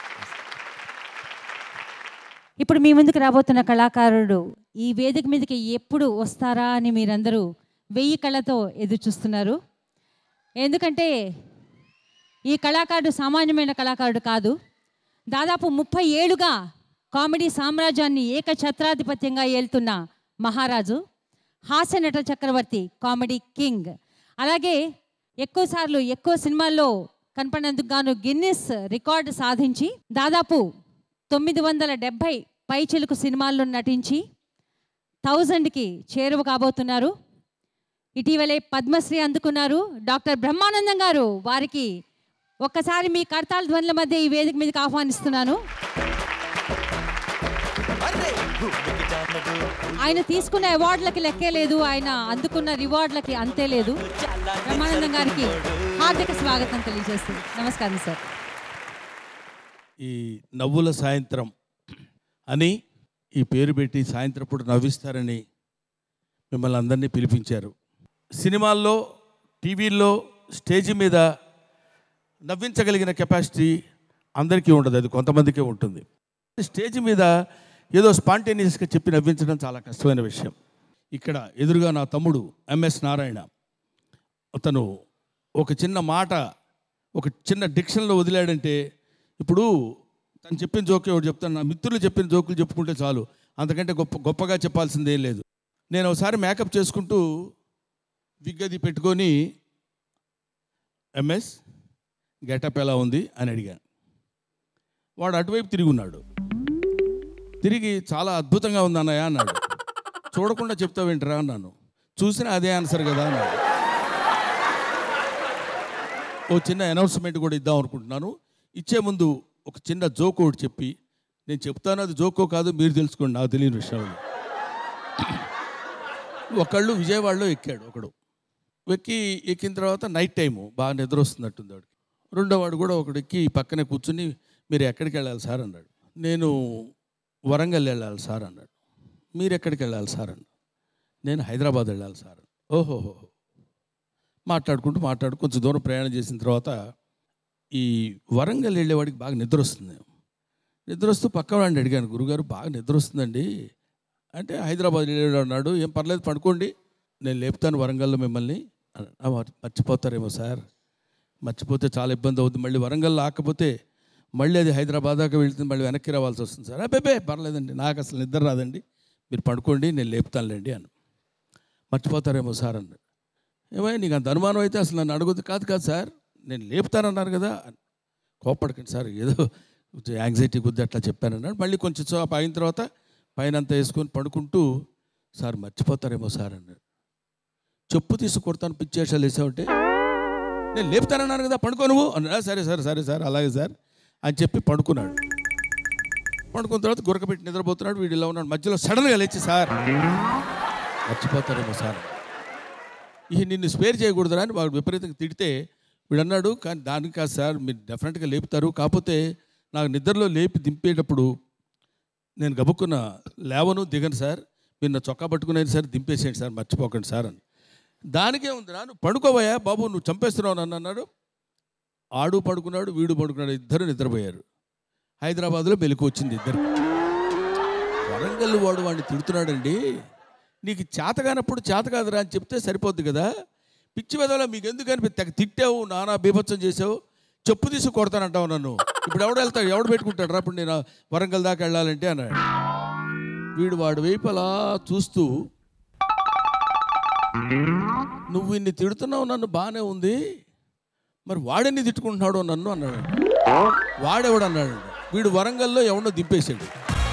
S1: ఇప్పుడు మీ ముందుకు రాబోతున్న కళాకారుడు ఈ వేదిక మీదకి ఎప్పుడు వస్తారా అని మీరందరూ వెయ్యి కళ్ళతో ఎదురు చూస్తున్నారు. ఎందుకంటే ఈ కళాకారుడు సామాన్యమైన కళాకారుడు కాదు. దాదాపు ముప్పై ఏళ్ళుగా కామెడీ సామ్రాజ్యాన్ని ఏకఛత్రాధిపత్యంగా ఏలుతున్న మహారాజు, హాస్య నట చక్రవర్తి, కామెడీ కింగ్. అలాగే ఎక్కువసార్లు ఎక్కువ సినిమాల్లో కనపడినందుకు గాను గిన్నిస్ రికార్డు సాధించి దాదాపు తొమ్మిది వందల డెబ్భై పైచిలుకు సినిమాల్లో నటించి థౌజండ్కి చేరువ కాబోతున్నారు. ఇటీవలే పద్మశ్రీ అందుకున్నారు డాక్టర్ బ్రహ్మానందం గారు. వారికి ఒక్కసారి మీ కర్తాల ధ్వనుల మధ్య ఈ వేదిక మీదకి ఆహ్వానిస్తున్నాను. ఆయన తీసుకున్న అవార్డులకి లెక్కే లేదు, ఆయన అందుకున్న రివార్డులకి అంతే లేదు. బ్రహ్మానందం గారికి హార్దిక స్వాగతం తెలియజేస్తుంది. నమస్కారం సార్.
S7: ఈ నవ్వుల సాయంత్రం అని ఈ పేరు పెట్టి సాయంత్రం పూట నవ్విస్తారని మిమ్మల్ని అందరినీ పిలిపించారు. సినిమాల్లో, టీవీల్లో, స్టేజ్ మీద నవ్వించగలిగిన కెపాసిటీ అందరికీ ఉండదు, అది కొంతమందికే ఉంటుంది. స్టేజ్ మీద ఏదో స్పాంటేనియస్గా చెప్పి నవ్వించడం చాలా కష్టమైన విషయం. ఇక్కడ ఎదురుగా నా తమ్ముడు ఎంఎస్ నారాయణ, అతను ఒక చిన్న మాట ఒక చిన్న డిక్షన్లో వదిలాడంటే, ఇప్పుడు తను చెప్పిన జోకే ఒకటి చెప్తాను, నా మిత్రులు చెప్పిన జోకులు చెప్పుకుంటే చాలు, అంతకంటే గొప్ప గొప్పగా చెప్పాల్సిందేం లేదు. నేను ఒకసారి మేకప్ చేసుకుంటూ విగ్గది పెట్టుకొని, ఎంఎస్
S6: గెటప్ ఎలా ఉంది అని అడిగాను. వాడు అటువైపు తిరిగి ఉన్నాడు. తిరిగి చాలా అద్భుతంగా ఉంది అన్నయ్య అన్నాడు. చూడకుండా చెప్తావేంటరా అన్నాను. చూసినా అదే ఆన్సర్ కదా అన్నాడు. ఓ చిన్న అనౌన్స్మెంట్ కూడా ఇద్దాం అనుకుంటున్నాను. ఇచ్చే ముందు ఒక చిన్న జోక్ ఒకటి చెప్పి నేను చెప్తాను, అది జోకో కాదు మీరు తెలుసుకోండి, నాకు తెలియని విషయం. ఒకళ్ళు విజయవాడలో ఎక్కాడు. ఒకడు ఎక్కి ఎక్కిన తర్వాత నైట్ టైము బాగా నిద్ర వస్తున్నట్టుంది వాడికి. రెండో వాడు కూడా ఒకడు ఎక్కి పక్కనే కూర్చుని మీరు ఎక్కడికి వెళ్ళాలి సార్ అన్నాడు. నేను వరంగల్ వెళ్ళాలి సార్ అన్నాడు. మీరు ఎక్కడికి వెళ్ళాలి సార్ అన్నాడు. నేను హైదరాబాద్ వెళ్ళాలి సార్. ఓహోహో మాట్లాడుకుంటూ మాట్లాడు కొంచెం దూరం ప్రయాణం చేసిన తర్వాత ఈ వరంగల్ వెళ్ళేవాడికి బాగా నిద్ర వస్తుంది. నిద్ర వస్తూ పక్క వాడిని అడిగాను, గురుగారు బాగా నిద్ర వస్తుందండి అంటే, హైదరాబాద్ వెళ్ళాడు అన్నాడు. ఏం పర్లేదు పడుకోండి, నేను లేపుతాను వరంగల్లో మిమ్మల్ని. మర్చిపోతారేమో సార్, మర్చిపోతే చాలా ఇబ్బంది అవుతుంది, మళ్ళీ వరంగల్లో ఆకపోతే మళ్ళీ అది హైదరాబాద్ దాకా వెళ్తుంది, మళ్ళీ వెనక్కి రావాల్సి వస్తుంది సార్. అబ్బే పర్లేదండి, నాకు అసలు నిద్ర రాదండి, మీరు పడుకోండి నేను లేపుతానులేండి అన్న. మర్చిపోతారేమో సార్ అన్నాడు. ఏమై నీకు అంత అనుమానం అయితే అసలు నన్ను అడుగుద్దు. కాదు కాదు సార్, నేను లేపుతానన్నారు కదా. కోపడకండి సార్, ఏదో యాంగ్జైటీ కొద్ది అట్లా చెప్పానన్నాడు. మళ్ళీ కొంచెం సేపు అయిన తర్వాత పైన అంతా వేసుకొని పడుకుంటూ సార్ మర్చిపోతారేమో సార్ అన్నాడు. చెప్పు తీసి కొడతాను పిచ్చేషాలు వేసావంటే, నేను లేపుతానన్నాను కదా పడుకో నువ్వు అన్నా. సరే సరే సరే సార్ అలాగే సార్ అని చెప్పి పడుకున్నాడు. పడుకున్న తర్వాత గురక పెట్టి నిద్రపోతున్నాడు. వీడు ఇలా ఉన్నాడు. మధ్యలో సడన్గా లేచి సార్ మర్చిపోతారేమో సార్, ఈ నిన్ను స్పేర్ చేయకూడదురా అని వాడు విపరీతంగా తిడితే వీడు అన్నాడు, కానీ దానికి కాదు సార్, మీరు డెఫినెట్గా లేపుతారు, కాకపోతే నాకు నిద్రలో లేపి దింపేటప్పుడు నేను గబుక్కున్న లేవను దిగను సార్, మీరు నా చొక్కా పట్టుకునేది సార్ దింపేసేయండి సార్, మర్చిపోకండి సార్ అని. దానికే ఉందిరా, నువ్వు పడుకోవయ్యా బాబు, నువ్వు చంపేస్తున్నావు నన్ను అన్నాడు. ఆడు పడుకున్నాడు, వీడు పడుకున్నాడు, ఇద్దరు నిద్రపోయారు. హైదరాబాద్లో మెలకు వచ్చింది ఇద్దరు. వరంగల్ వాడు వాడిని తిడుతున్నాడండి, నీకు చేత కానప్పుడు చేత కాదురా అని చెప్తే సరిపోద్ది కదా, పిచ్చి వెదవలా మీకు ఎందుకు అని తెగ తిట్టావు, నానా బీభత్సం చేసావు, చెప్పు తీసి కొడతానంటావు నన్ను, ఇప్పుడు ఎవడు వెళ్తాడు, ఎవడు పెట్టుకుంటాడు రా ఇప్పుడు నేను వరంగల్ దాకా వెళ్ళాలంటే అన్నాడు. వీడు వాడి వైపు అలా చూస్తూ, నువ్వు ఇన్ని తిడుతున్నావు నన్ను బాగానే ఉంది, మరి వాడెన్ని తిట్టుకుంటున్నాడు నన్ను అన్నాడు. వాడెవడు అన్నాడు. వీడు వరంగల్లో ఎవడో దింపేశాడు.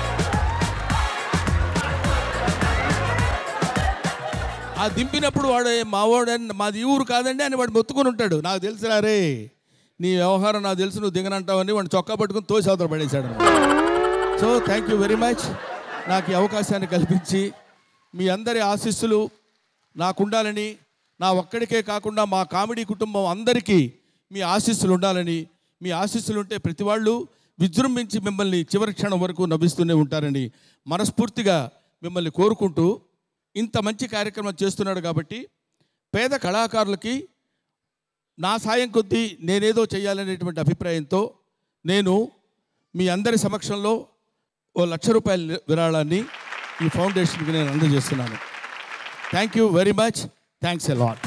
S6: ఆ దింపినప్పుడు వాడు మావాడు మాది ఈ ఊరు కాదండి అని వాడు మొత్తుకొని ఉంటాడు. నాకు తెలుసురా రే, నీ వ్యవహారం నాకు తెలుసు, నువ్వు దిగనంటావని వాడిని చొక్కా పట్టుకుని తోసి అవతల పడేశాడు. So thank you very much, నాకు ఈ అవకాశాన్ని కల్పించి మీ అందరి ఆశీస్సులు నాకు ఉండాలని, నా ఒక్కడికే కాకుండా మా కామెడీ కుటుంబం అందరికీ మీ ఆశీస్సులు ఉండాలని, మీ ఆశీస్సులు ఉంటే ప్రతి వాళ్ళు విజృంభించి మిమ్మల్ని చివరి క్షణం వరకు నవ్విస్తూనే ఉంటారని మనస్ఫూర్తిగా మిమ్మల్ని కోరుకుంటూ, ఇంత మంచి కార్యక్రమం చేస్తున్నాడు కాబట్టి పేద కళాకారులకి నా సాయం కొద్దీ నేనేదో చేయాలనేటువంటి అభిప్రాయంతో నేను మీ అందరి సమక్షంలో ఓ లక్ష రూపాయల విరాళాన్ని ఈ ఫౌండేషన్కి నేను అందజేస్తున్నాను. Thank you very much, thanks a lot.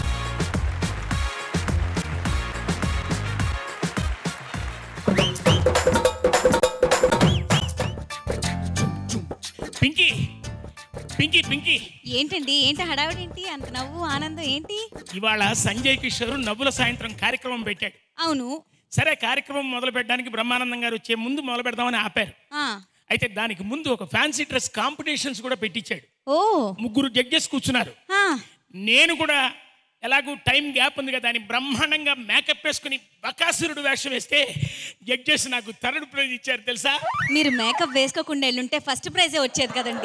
S8: Pinky Pinky Pinky
S9: ఏంటండి, ఏంటి హడావిడి, ఏంటి అంత నవ్వు ఆనందం ఏంటి?
S8: ఇవాళ సంజయ్ కిషోర్ నవ్వుల సాయంత్రం కార్యక్రమం పెట్టాడు.
S9: అవును.
S8: సరే, కార్యక్రమం మొదలు పెట్టడానికి బ్రహ్మానందం గారు వచ్చే ముందు మొదలు పెడదామని ఆపారు. అయితే దానికి ముందు ఒక ఫ్యాన్సీ డ్రెస్ కాంపిటీషన్స్ కూడా పెట్టించాడు.
S9: ఓ
S8: ముగ్గురు జడ్జెస్ కూర్చున్నారు. నేను కూడా ఎలాగూ టైం గ్యాప్ ఉంది కదా అని బ్రహ్మాండంగా మేకప్ వేసుకుని బకాసురుడు వేషం వేస్తే జడ్జెస్ నాకు థర్డ్ ప్రైజ్ ఇచ్చారు తెలుసా.
S9: మీరు మేకప్ వేసుకోకుండా వెళ్ళుంటే ఫస్ట్ ప్రైజే వచ్చేది కదండి.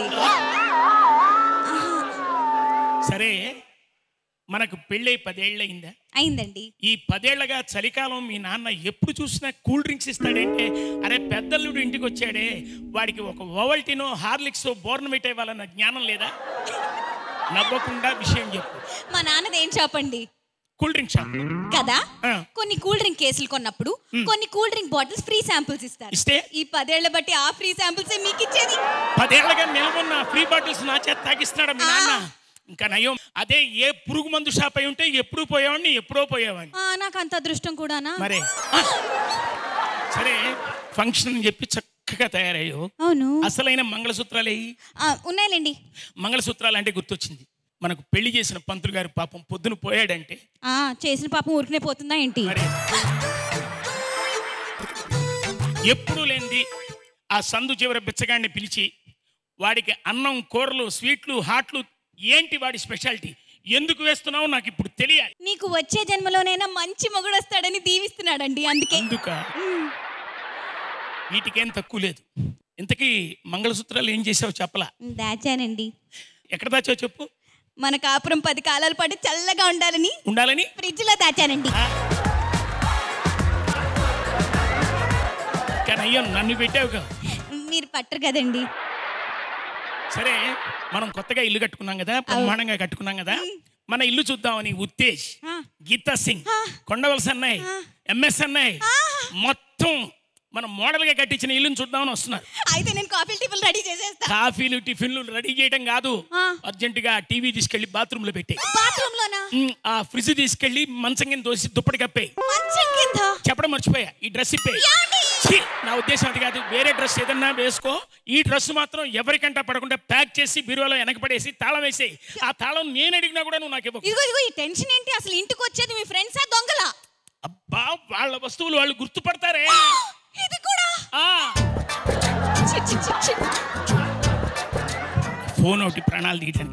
S8: సరే, మనకు పెళ్ళై పదేళ్ళు అయిందా?
S9: అయిందండి.
S8: ఈ పదేళ్లగా చలికాలం మీ నాన్న ఎప్పుడు చూసినా కూల్ డ్రింక్స్ ఇస్తాడంటే, అరే పెద్దల్లుడు ఇంటికి వచ్చాడే, వాడికి ఒక ఓవల్టీనో హార్లిక్స్ బోర్నవిటా ఇవ్వాలన్న జ్ఞానం లేదా? నవ్వకుండా విషయం చెప్పు.
S9: మా నాన్నది ఏం చెప్పండి,
S8: కూల్ డ్రింక్ షాప్
S9: కదా. కొన్ని కూల్ డ్రింక్ కేసులు కొన్నప్పుడు కొన్ని cool drink bottles free samples ఇస్తారు.
S8: ఇస్తే
S9: ఈ పదేళ్ల బట్టి ఆ ఫ్రీ శాంపిల్స్ మీకు ఇచ్చేది.
S8: పదేళ్లగా నిలబడిన ఫ్రీ బాటిల్స్ నా చేత తాగిస్తున్నాడు మీ నాన్న. ఇంకా నయం, అదే ఏ పురుగు మందు షాప్ అయి ఉంటే ఎప్పుడు పోయేవాడిని, ఎప్పుడో పోయేవాడిని.
S9: నాకు అంత అదృష్టం కూడానా?
S8: మరే సరే, ఫంక్షన్ అని చెప్పి చక్కగా తయారయ్యో.
S9: అవును.
S8: అసలైన మంగళసూత్రాలు అయ్యి
S9: ఉన్నాయిలేండి.
S8: మంగళసూత్రాలు అంటే గుర్తొచ్చింది, మనకు పెళ్లి చేసిన పంతులు గారు పాపం పొద్దున పోయాడంటే
S9: చేసిన పాపం ఊరికనే పోతుందా ఏంటి?
S8: ఎప్పుడూ లేనిది ఆ సందు చివర బిచ్చగాడిని పిలిచి వాడికి అన్నం కూరలు స్వీట్లు హాట్లు ఏంటి వాడి స్పెషాలిటీ ఎందుకు వేస్తున్నావు నాకు ఇప్పుడు తెలియాలి.
S9: నీకు వచ్చే జన్మలోనైనా మంచి మొగుడు వస్తాడని దీవిస్తున్నాడండి అందుకే.
S8: అందుక వీటికేం తక్కువ లేదు. ఇంతకీ మంగళసూత్రాలు ఏం చేసావు చెప్పలా?
S9: దాచానండి.
S8: ఎక్కడ దాచావు చెప్పు.
S9: మన కాపురం పది కాలాల పాటు చల్లగా ఉండాలని
S8: ఉండాలని
S9: ఫ్రిడ్జ్ లో దాచానండి.
S8: కానీ అయ్యో నన్ను పెట్టావుగా.
S9: మీరు పట్టరు కదండి.
S8: సరే మనం కొత్తగా ఇల్లు కట్టుకున్నాం కదా, బ్రహ్మాండంగా కట్టుకున్నాం కదా, మన ఇల్లు చూద్దామని ఉత్తేజ్, గీతా సింగ్, కొండవలస అన్నయ్య, ఎంఎస్ అన్నయ్య మొత్తం మనం మోడల్ గా కట్టించిన ఇల్లుని చూద్దామని వస్తున్నారు.
S9: అయితే నేను కాఫీలు టిఫిన్లు రెడీ చేసేస్తా.
S8: కాఫీలు టిఫిన్లు రెడీ చేయడం కాదు, అర్జెంట్ గా టీవీ తీసుకెళ్లి బాత్రూమ్ లో పెట్టే.
S9: బాత్రూమ్ లోనా?
S8: ఆ ఫ్రిడ్జ్ తీసుకెళ్లి మంచం కింద దోసి దుప్పటి కప్పే.
S9: మంచం కింద
S8: చెప్పడం మర్చిపోయా, ఈ డ్రెస్ ఇప్పే. నా ఉద్దేశం అది కాదు, వేరే డ్రెస్ ఏదన్నా వేసుకో, ఈ డ్రెస్ మాత్రం ఎవరికంటా పడకుండా ప్యాక్ చేసి బీరువాలో వెనకపడేసి తాళం వేసేయి. ఆ తాళం నేను అడిగినా కూడా నువ్వు నాకు ఇవ్వకు.
S9: ఇదిగో ఇదిగో ఈ టెన్షన్ ఏంటి? అసలు ఇంటికి వచ్చేది మీ ఫ్రెండ్సా దొంగలా?
S8: అబ్బా వాళ్ళ వస్తువులు వాళ్ళు గుర్తుపడతారే.
S9: ఇది కూడా
S8: ఫోన్ ఒకటి ప్రాణాలు తీయటానికి.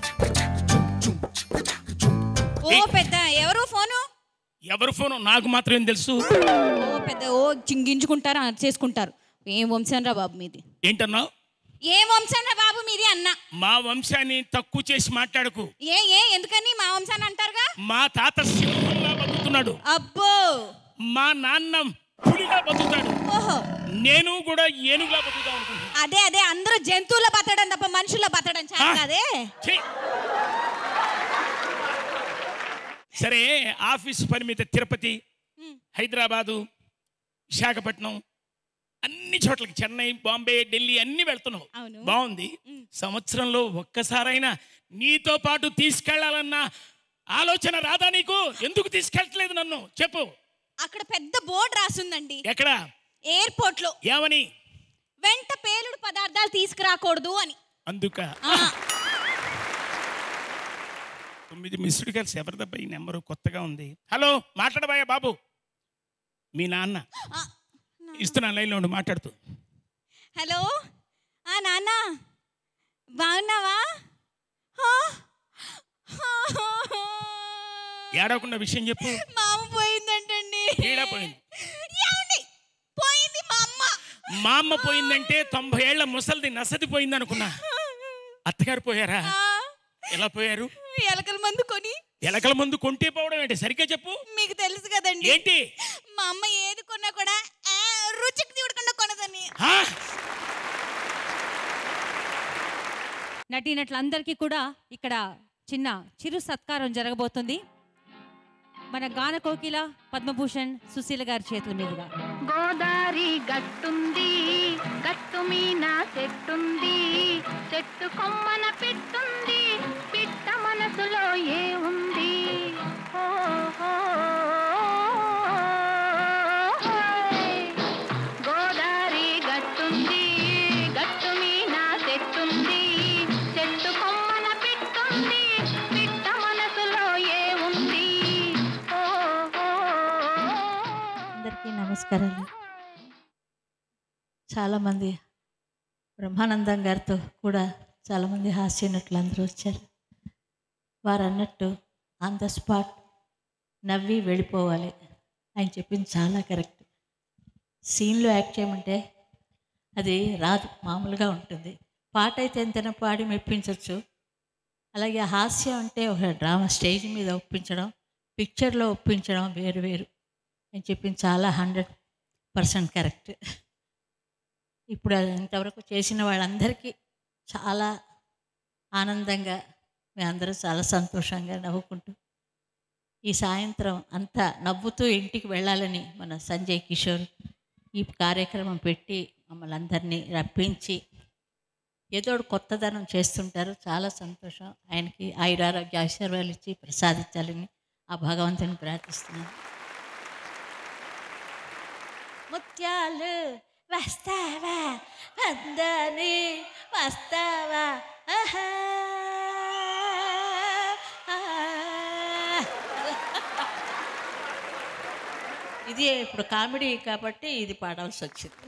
S9: ఓ పెద్ద ఎవరు ఫోను?
S8: ఎవరు ఫోను నాకు మాత్రం ఏం తెలుసు.
S9: ఓ పెద్ద ఓ చింగించుకుంటారు చేసుకుంటారు. ఏం వంశం రా బాబు మీది?
S8: ఏంటన్నావు?
S9: ఏ వంశం రా బాబు మీది అన్నా.
S8: మా వంశాన్ని తక్కువ చేసి మాట్లాడకు.
S9: ఏ ఏ ఎందుకని మా వంశాన్ని అంటారుగా?
S8: మా తాత సింహంలా బతుకుతున్నాడు.
S9: అబ్బో.
S8: మా నాన్న పులిలా బతుకుతాడు.
S9: ఓహో.
S8: నేను కూడా ఏనుగులా బతుకుతాం అనుకుంటున్నాను.
S9: అదే అదే అందరూ జంతువుల బతకడం తప్ప మనుషుల బతకడం చాలా కాదే.
S8: సరే ఆఫీస్ పని మీద తిరుపతి, హైదరాబాదు, విశాఖపట్నం అన్ని చోట్లకి, చెన్నై, బాంబే, ఢిల్లీ అన్ని వెళ్తున్నావు. బాగుంది. సంవత్సరంలో ఒక్కసారైనా నీతో పాటు తీసుకెళ్లాలన్న ఆలోచన రాదా నీకు? ఎందుకు తీసుకెళ్ళట్లేదు నన్ను చెప్పు.
S9: అక్కడ పెద్ద బోర్డు రాసుందండి.
S8: ఎక్కడ?
S9: ఎయిర్పోర్ట్ లో.
S8: ఏమని?
S9: వెంట పేలుడు పదార్థాలు తీసుకురాకూడదు అని.
S8: అందుక తొమ్మిది మిస్డ్ కాల్స్ ఎవరిదబ్బా ఈ నెంబరు కొత్తగా ఉంది. హలో మాట్లాడబాయా బాబు. మీ నాన్న ఇస్తున్నా లైన్లో ఉండి మాట్లాడుతూ.
S9: హలో ఆ నాన్న బాగున్నావా?
S8: ఏడవకుండా విషయం చెప్పు.
S9: మా అమ్మ పోయిందంటండి.
S8: ఏడా పోయింది?
S9: పోయింది మా అమ్మ.
S8: మా అమ్మ పోయిందంటే తొంభై ఏళ్ల ముసలిది నసది పోయింది అనుకున్నా. అత్తగారు పోయారా? ఎలా పోయారు?
S9: ఎలకల మందు కొని.
S8: ఎలకల మందు కొంటే పోవడం ఏంటి? సరిగ్గా చెప్పు.
S9: మీకు తెలుసు కదండి
S8: ఏంటి?
S9: మా అమ్మ ఏది కొన్నా కూడా రుచికి చూడకుండా కొనదని.
S1: నటీనటులందరికీ కూడా ఇక్కడ చిన్న చిరు సత్కారం జరగబోతుంది. మన గాన కోకిల పద్మభూషణ్ సుశీల గారి చేతుల మీదుగా.
S19: గోదారి గట్టుంది, గట్టు మీన చెట్టుంది, చెట్టు కొమ్మన పెట్టుంది, పిట్ట మనసులో ఏ ఉంది? గోదారి గట్టుంది, గట్టు మీన చెట్టుంది, చెట్టు కొమ్మన పెట్టుంది, పిట్ట మనసులో ఏ ఉంది?
S20: అందరికీ నమస్కారాలు. చాలామంది బ్రహ్మానందం గారితో కూడా చాలామంది హాస్య నటులు అందరూ వచ్చారు. వారు అన్నట్టు ఆన్ ద స్పాట్ నవ్వి వెళ్ళిపోవాలి. ఆయన చెప్పింది చాలా కరెక్ట్. సీన్లో యాక్ట్ చేయమంటే అది రాదు, మామూలుగా ఉంటుంది. పాట అయితే ఎంతైనా పాడి మెప్పించవచ్చు. అలాగే హాస్యం అంటే ఒక డ్రామా స్టేజ్ మీద ఒప్పించడం, పిక్చర్లో ఒప్పించడం వేరు వేరు. నేను చెప్పింది చాలా హండ్రెడ్ పర్సెంట్ కరెక్ట్. ఇప్పుడు ఇంతవరకు చేసిన వాళ్ళందరికీ చాలా ఆనందంగా, మేమందరూ చాలా సంతోషంగా నవ్వుకుంటూ ఈ సాయంత్రం అంతా నవ్వుతూ ఇంటికి వెళ్ళాలని మన సంజయ్ కిషోర్ ఈ కార్యక్రమం పెట్టి మమ్మల్ని అందరినీ రప్పించి ఏదో కొత్తదనం చేస్తుంటారు. చాలా సంతోషం. ఆయనకి ఆయురారోగ్య ఐశ్వర్యాలు ఇచ్చి ప్రసాదించాలని ఆ భగవంతుని ప్రార్థిస్తున్నాను. ముత్యాలు వస్తావా వందని వస్తావా ఆహా ఇది ఇప్పుడు కామెడీ కాబట్టి ఇది పాడాల్సి వచ్చింది.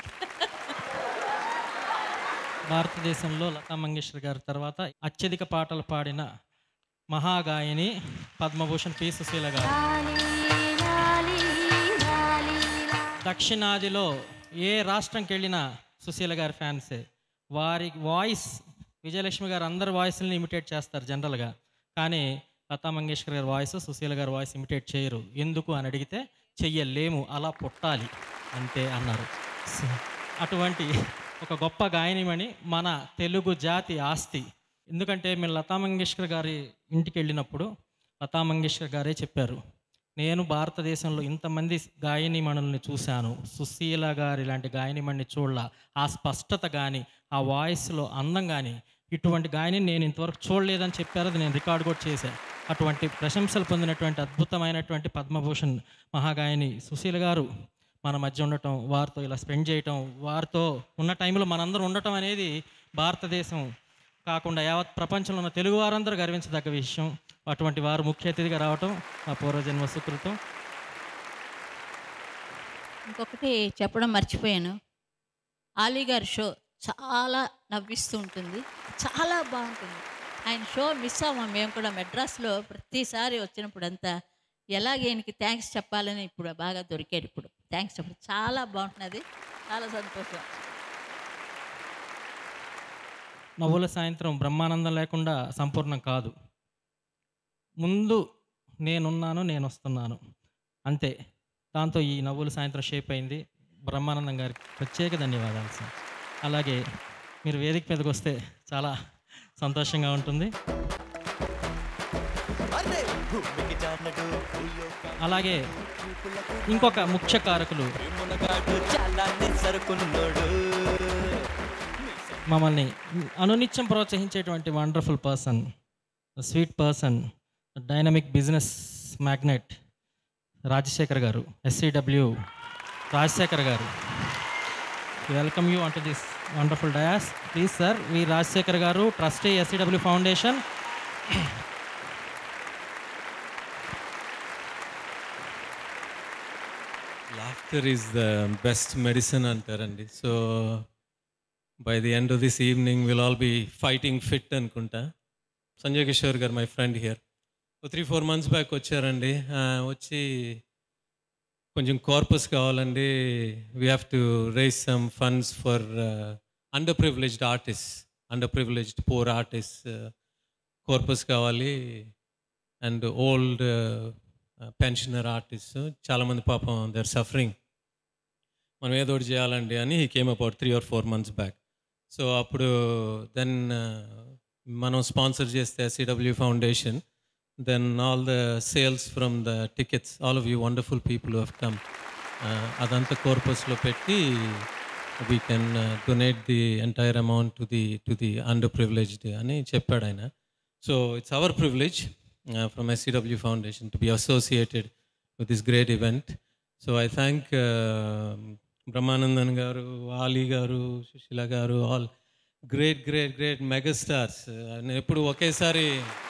S11: భారతదేశంలో లతా మంగేష్కర్ గారి తర్వాత అత్యధిక పాటలు పాడిన మహాగాయని పద్మభూషణ్ పి సుశీల గారు. దక్షిణాదిలో ఏ రాష్ట్రంకి వెళ్ళినా సుశీల గారి ఫ్యాన్సే. వారి వాయిస్ విజయలక్ష్మి గారు అందరి వాయిస్ని ఇమిటేట్ చేస్తారు జనరల్గా, కానీ లతా మంగేష్కర్ గారి వాయిస్ సుశీల గారి వాయిస్ ఇమిటేట్ చేయరు. ఎందుకు అని అడిగితే చెయ్యలేము, అలా పుట్టాలి అంతే అన్నారు. అటువంటి ఒక గొప్ప గాయనిమణి మన తెలుగు జాతి ఆస్తి. ఎందుకంటే మేము లతా మంగేష్కర్ గారి ఇంటికి వెళ్ళినప్పుడు లతా మంగేష్కర్ గారే చెప్పారు, నేను భారతదేశంలో ఇంతమంది గాయనిమణుల్ని చూశాను, సుశీల గారి లాంటి గాయనిమణిని చూడాల. ఆ స్పష్టత కానీ ఆ వాయిస్లో అందం కానీ ఇటువంటి గాయని నేను ఇంతవరకు చూడలేదని చెప్పారు. అది నేను రికార్డ్ కూడా చేశాను. అటువంటి ప్రశంసలు పొందినటువంటి అద్భుతమైనటువంటి పద్మభూషణ్ మహాగాయని సుశీల గారు మన మధ్య ఉండటం, వారితో ఇలా స్పెండ్ చేయటం, వారితో ఉన్న టైంలో మనందరం ఉండటం అనేది భారతదేశం కాకుండా యావత్ ప్రపంచంలో ఉన్న తెలుగు వారందరూ గర్వించదగ్గ విషయం. అటువంటి వారు ముఖ్య అతిథిగా రావటం ఆ పూర్వజన్మ సుకృతం.
S20: ఇంకొకటి చెప్పడం మర్చిపోయాను, ఆలీ గారి షో చాలా నవ్విస్తూ ఉంటుంది, చాలా బాగుంటుంది. ఆయన షో మిస్ అవ్వం మేము కూడా. మెడ్రాస్లో ప్రతిసారి వచ్చినప్పుడు అంతా ఎలాగ ఈయనకి థ్యాంక్స్ చెప్పాలని ఇప్పుడు బాగా దొరికాడు. ఇప్పుడు థ్యాంక్స్ చెప్పడం చాలా బాగుంటున్నది, చాలా సంతోషం.
S11: నవ్వుల సాయంత్రం బ్రహ్మానందం లేకుండా సంపూర్ణం కాదు. ముందు నేనున్నాను, నేను వస్తున్నాను అంతే. దాంతో ఈ నవ్వుల సాయంత్రం షేప్ అయింది. బ్రహ్మానందం గారికి ప్రత్యేక ధన్యవాదాలు సార్. అలాగే మీరు వేదిక మీదకి వస్తే చాలా సంతోషంగా ఉంటుంది. అలాగే ఇంకొక ముఖ్య కారకులు మమ్మల్ని అనునిత్యం ప్రోత్సహించేటువంటి wonderful person, sweet person, dynamic business magnet Rajasekhar గారు, ఎస్సీడబ్ల్యూ రాజశేఖర్ గారు. Welcome you unto this wonderful dais. Please sir, V Rajasekhar గారు, trustee SCW foundation.
S21: Laughter is the best medicine antarandi. So by the end of this evening we'll all be fighting fit anukunta. Sanjay Kishore garu, my friend here, so three four months back వచ్చారండి. వచ్చి కొంచెం కార్పస్ కావాలండి, we have to raise some funds for uh, underprivileged artists, underprivileged poor artists, uh, corpus కావాలి, అండ్ ఓల్డ్ పెన్షనర్ ఆర్టిస్ట్ చాలామంది పాపం దే ఆర్ సఫరింగ్, మనం ఏదో ఒకటి చేయాలండి అని he came about three or four months back. So అప్పుడు దెన్ మనం స్పాన్సర్ చేస్తే SCW foundation, then all the sales from the tickets, all of you wonderful people have come, అదంతా కార్పస్లో పెట్టి we can donate the entire amount to the to the underprivileged అని చెప్పాడు ఆయన. So it's our privilege Uh, from S C W Foundation to be associated with this great event. So I thank uh, Brahmanandan garu, Ali garu, Sushila garu, all great, great, great megastars. And eppudu okesari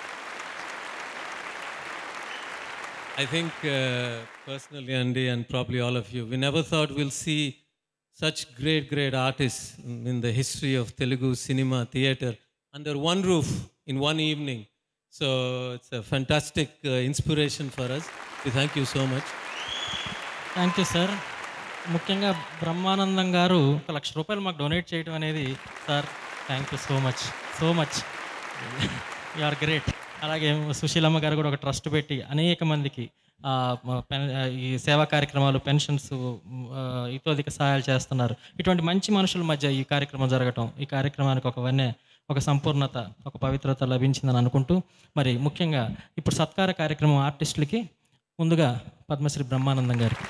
S21: I think uh, personally, Andy, and probably all of you, we never thought we'll see such great, great artists in the history of Telugu cinema, theatre, under one roof in one evening. So it's a fantastic uh, inspiration for us. We thank you so much.
S11: Thank you sir. ముఖ్యంగా బ్రహ్మానందం గారు ఒక లక్ష రూపాయలు మాకు డొనేట్ చేయడం అనేది, sir thank you so much so much, you are great. అలాగే సుశీలమ్మ గారు కూడా ఒక ట్రస్ట్ పెట్టి అనేక మందికి ఈ సేవా కార్యక్రమాలు, పెన్షన్స్, ఇతోధిక సహాయాలు చేస్తున్నారు. ఇటువంటి మంచి మనుషుల మధ్య ఈ కార్యక్రమం జరగటం, ఈ కార్యక్రమానికి ఒక వన్నే ఒక సంపూర్ణత, ఒక పవిత్రత లభించిందని అనుకుంటూ, మరి ముఖ్యంగా ఇప్పుడు సత్కార కార్యక్రమం ఆర్టిస్టులకి ముందుగా పద్మశ్రీ బ్రహ్మానందం గారికి.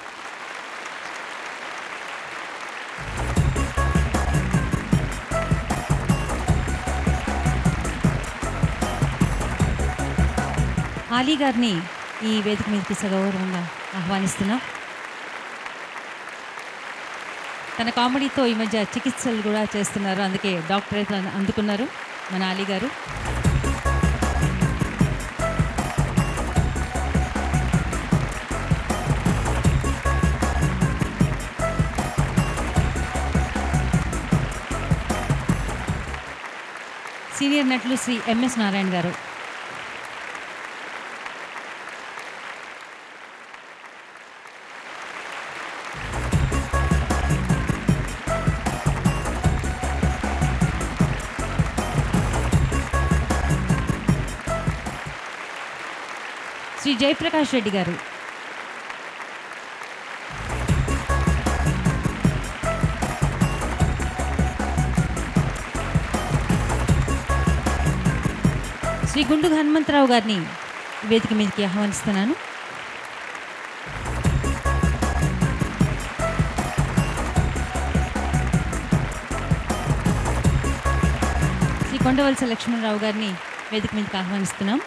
S1: ఆలీ గారిని ఈ వేదిక మీదకి సగౌరవంగా ఆహ్వానిస్తున్నాం. తన కామెడీతో ఈ మధ్య చికిత్సలు కూడా చేస్తున్నారు, అందుకే డాక్టరేట్ అందుకున్నారు మన ఆలీ గారు. సీనియర్ నటులు శ్రీ ఎంఎస్ నారాయణ గారు. శ్రీ జయప్రకాష్ రెడ్డి గారు. శ్రీ గుండుగ హనుమంతరావు గారిని వేదిక మీదకి ఆహ్వానిస్తున్నాను. శ్రీ కొండవలస లక్ష్మణరావు గారిని వేదిక మీదకి ఆహ్వానిస్తున్నాం.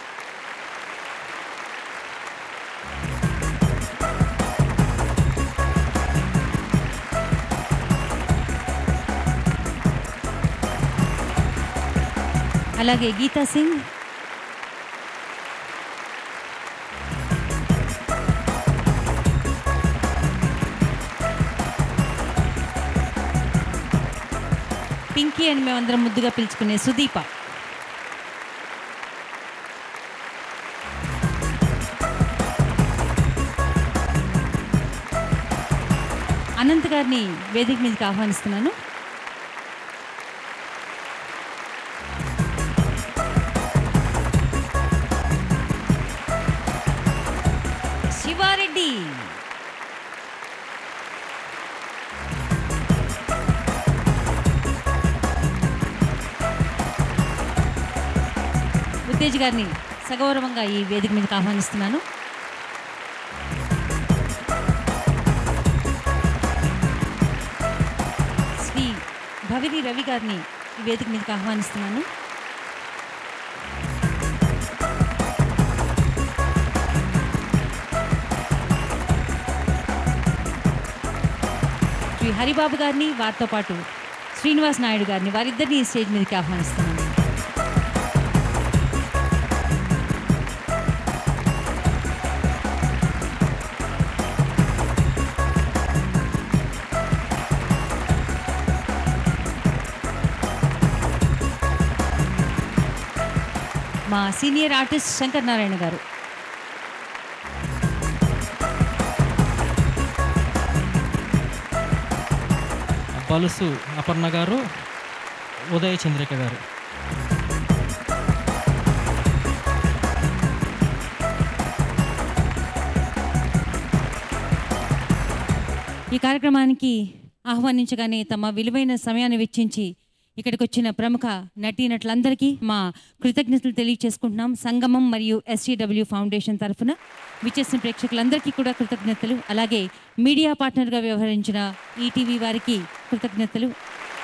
S1: అలాగే గీతా సింగ్, పింకీ అని మేమందరం ముద్దుగా పిలుచుకునే సుదీప, అనంత్ గారిని వేదిక మీదకి ఆహ్వానిస్తున్నాను. శివారెడ్డి, ఉత్తేజ్ గారిని సగౌరవంగా ఈ వేదిక మీదకి ఆహ్వానిస్తున్నాను. శ్రీ భవిని రవి గారిని ఈ వేదిక మీదకి ఆహ్వానిస్తున్నాను. శ్రీ హరిబాబు గారిని, వారితో పాటు శ్రీనివాస్ నాయుడు గారిని, వారిద్దరిని స్టేజ్ మీదకి ఆహ్వానిస్తున్నాను. మా సీనియర్ ఆర్టిస్ట్ శంకర్ నారాయణ గారు,
S11: పలుసు అపర్ణ గారు, ఉదయ చంద్రిక గారు.
S1: ఈ కార్యక్రమానికి ఆహ్వానించగానే తమ విలువైన సమయాన్ని వెచ్చించి ఇక్కడికి వచ్చిన ప్రముఖ నటీనటులందరికీ మా కృతజ్ఞతలు తెలియజేసుకుంటున్నాం. సంగమం మరియు ఎస్సీడబ్ల్యూ ఫౌండేషన్ తరఫున విచ్చేసిన ప్రేక్షకులందరికీ కూడా కృతజ్ఞతలు. అలాగే మీడియా పార్ట్నర్గా వ్యవహరించిన ఈటీవీ వారికి కృతజ్ఞతలు.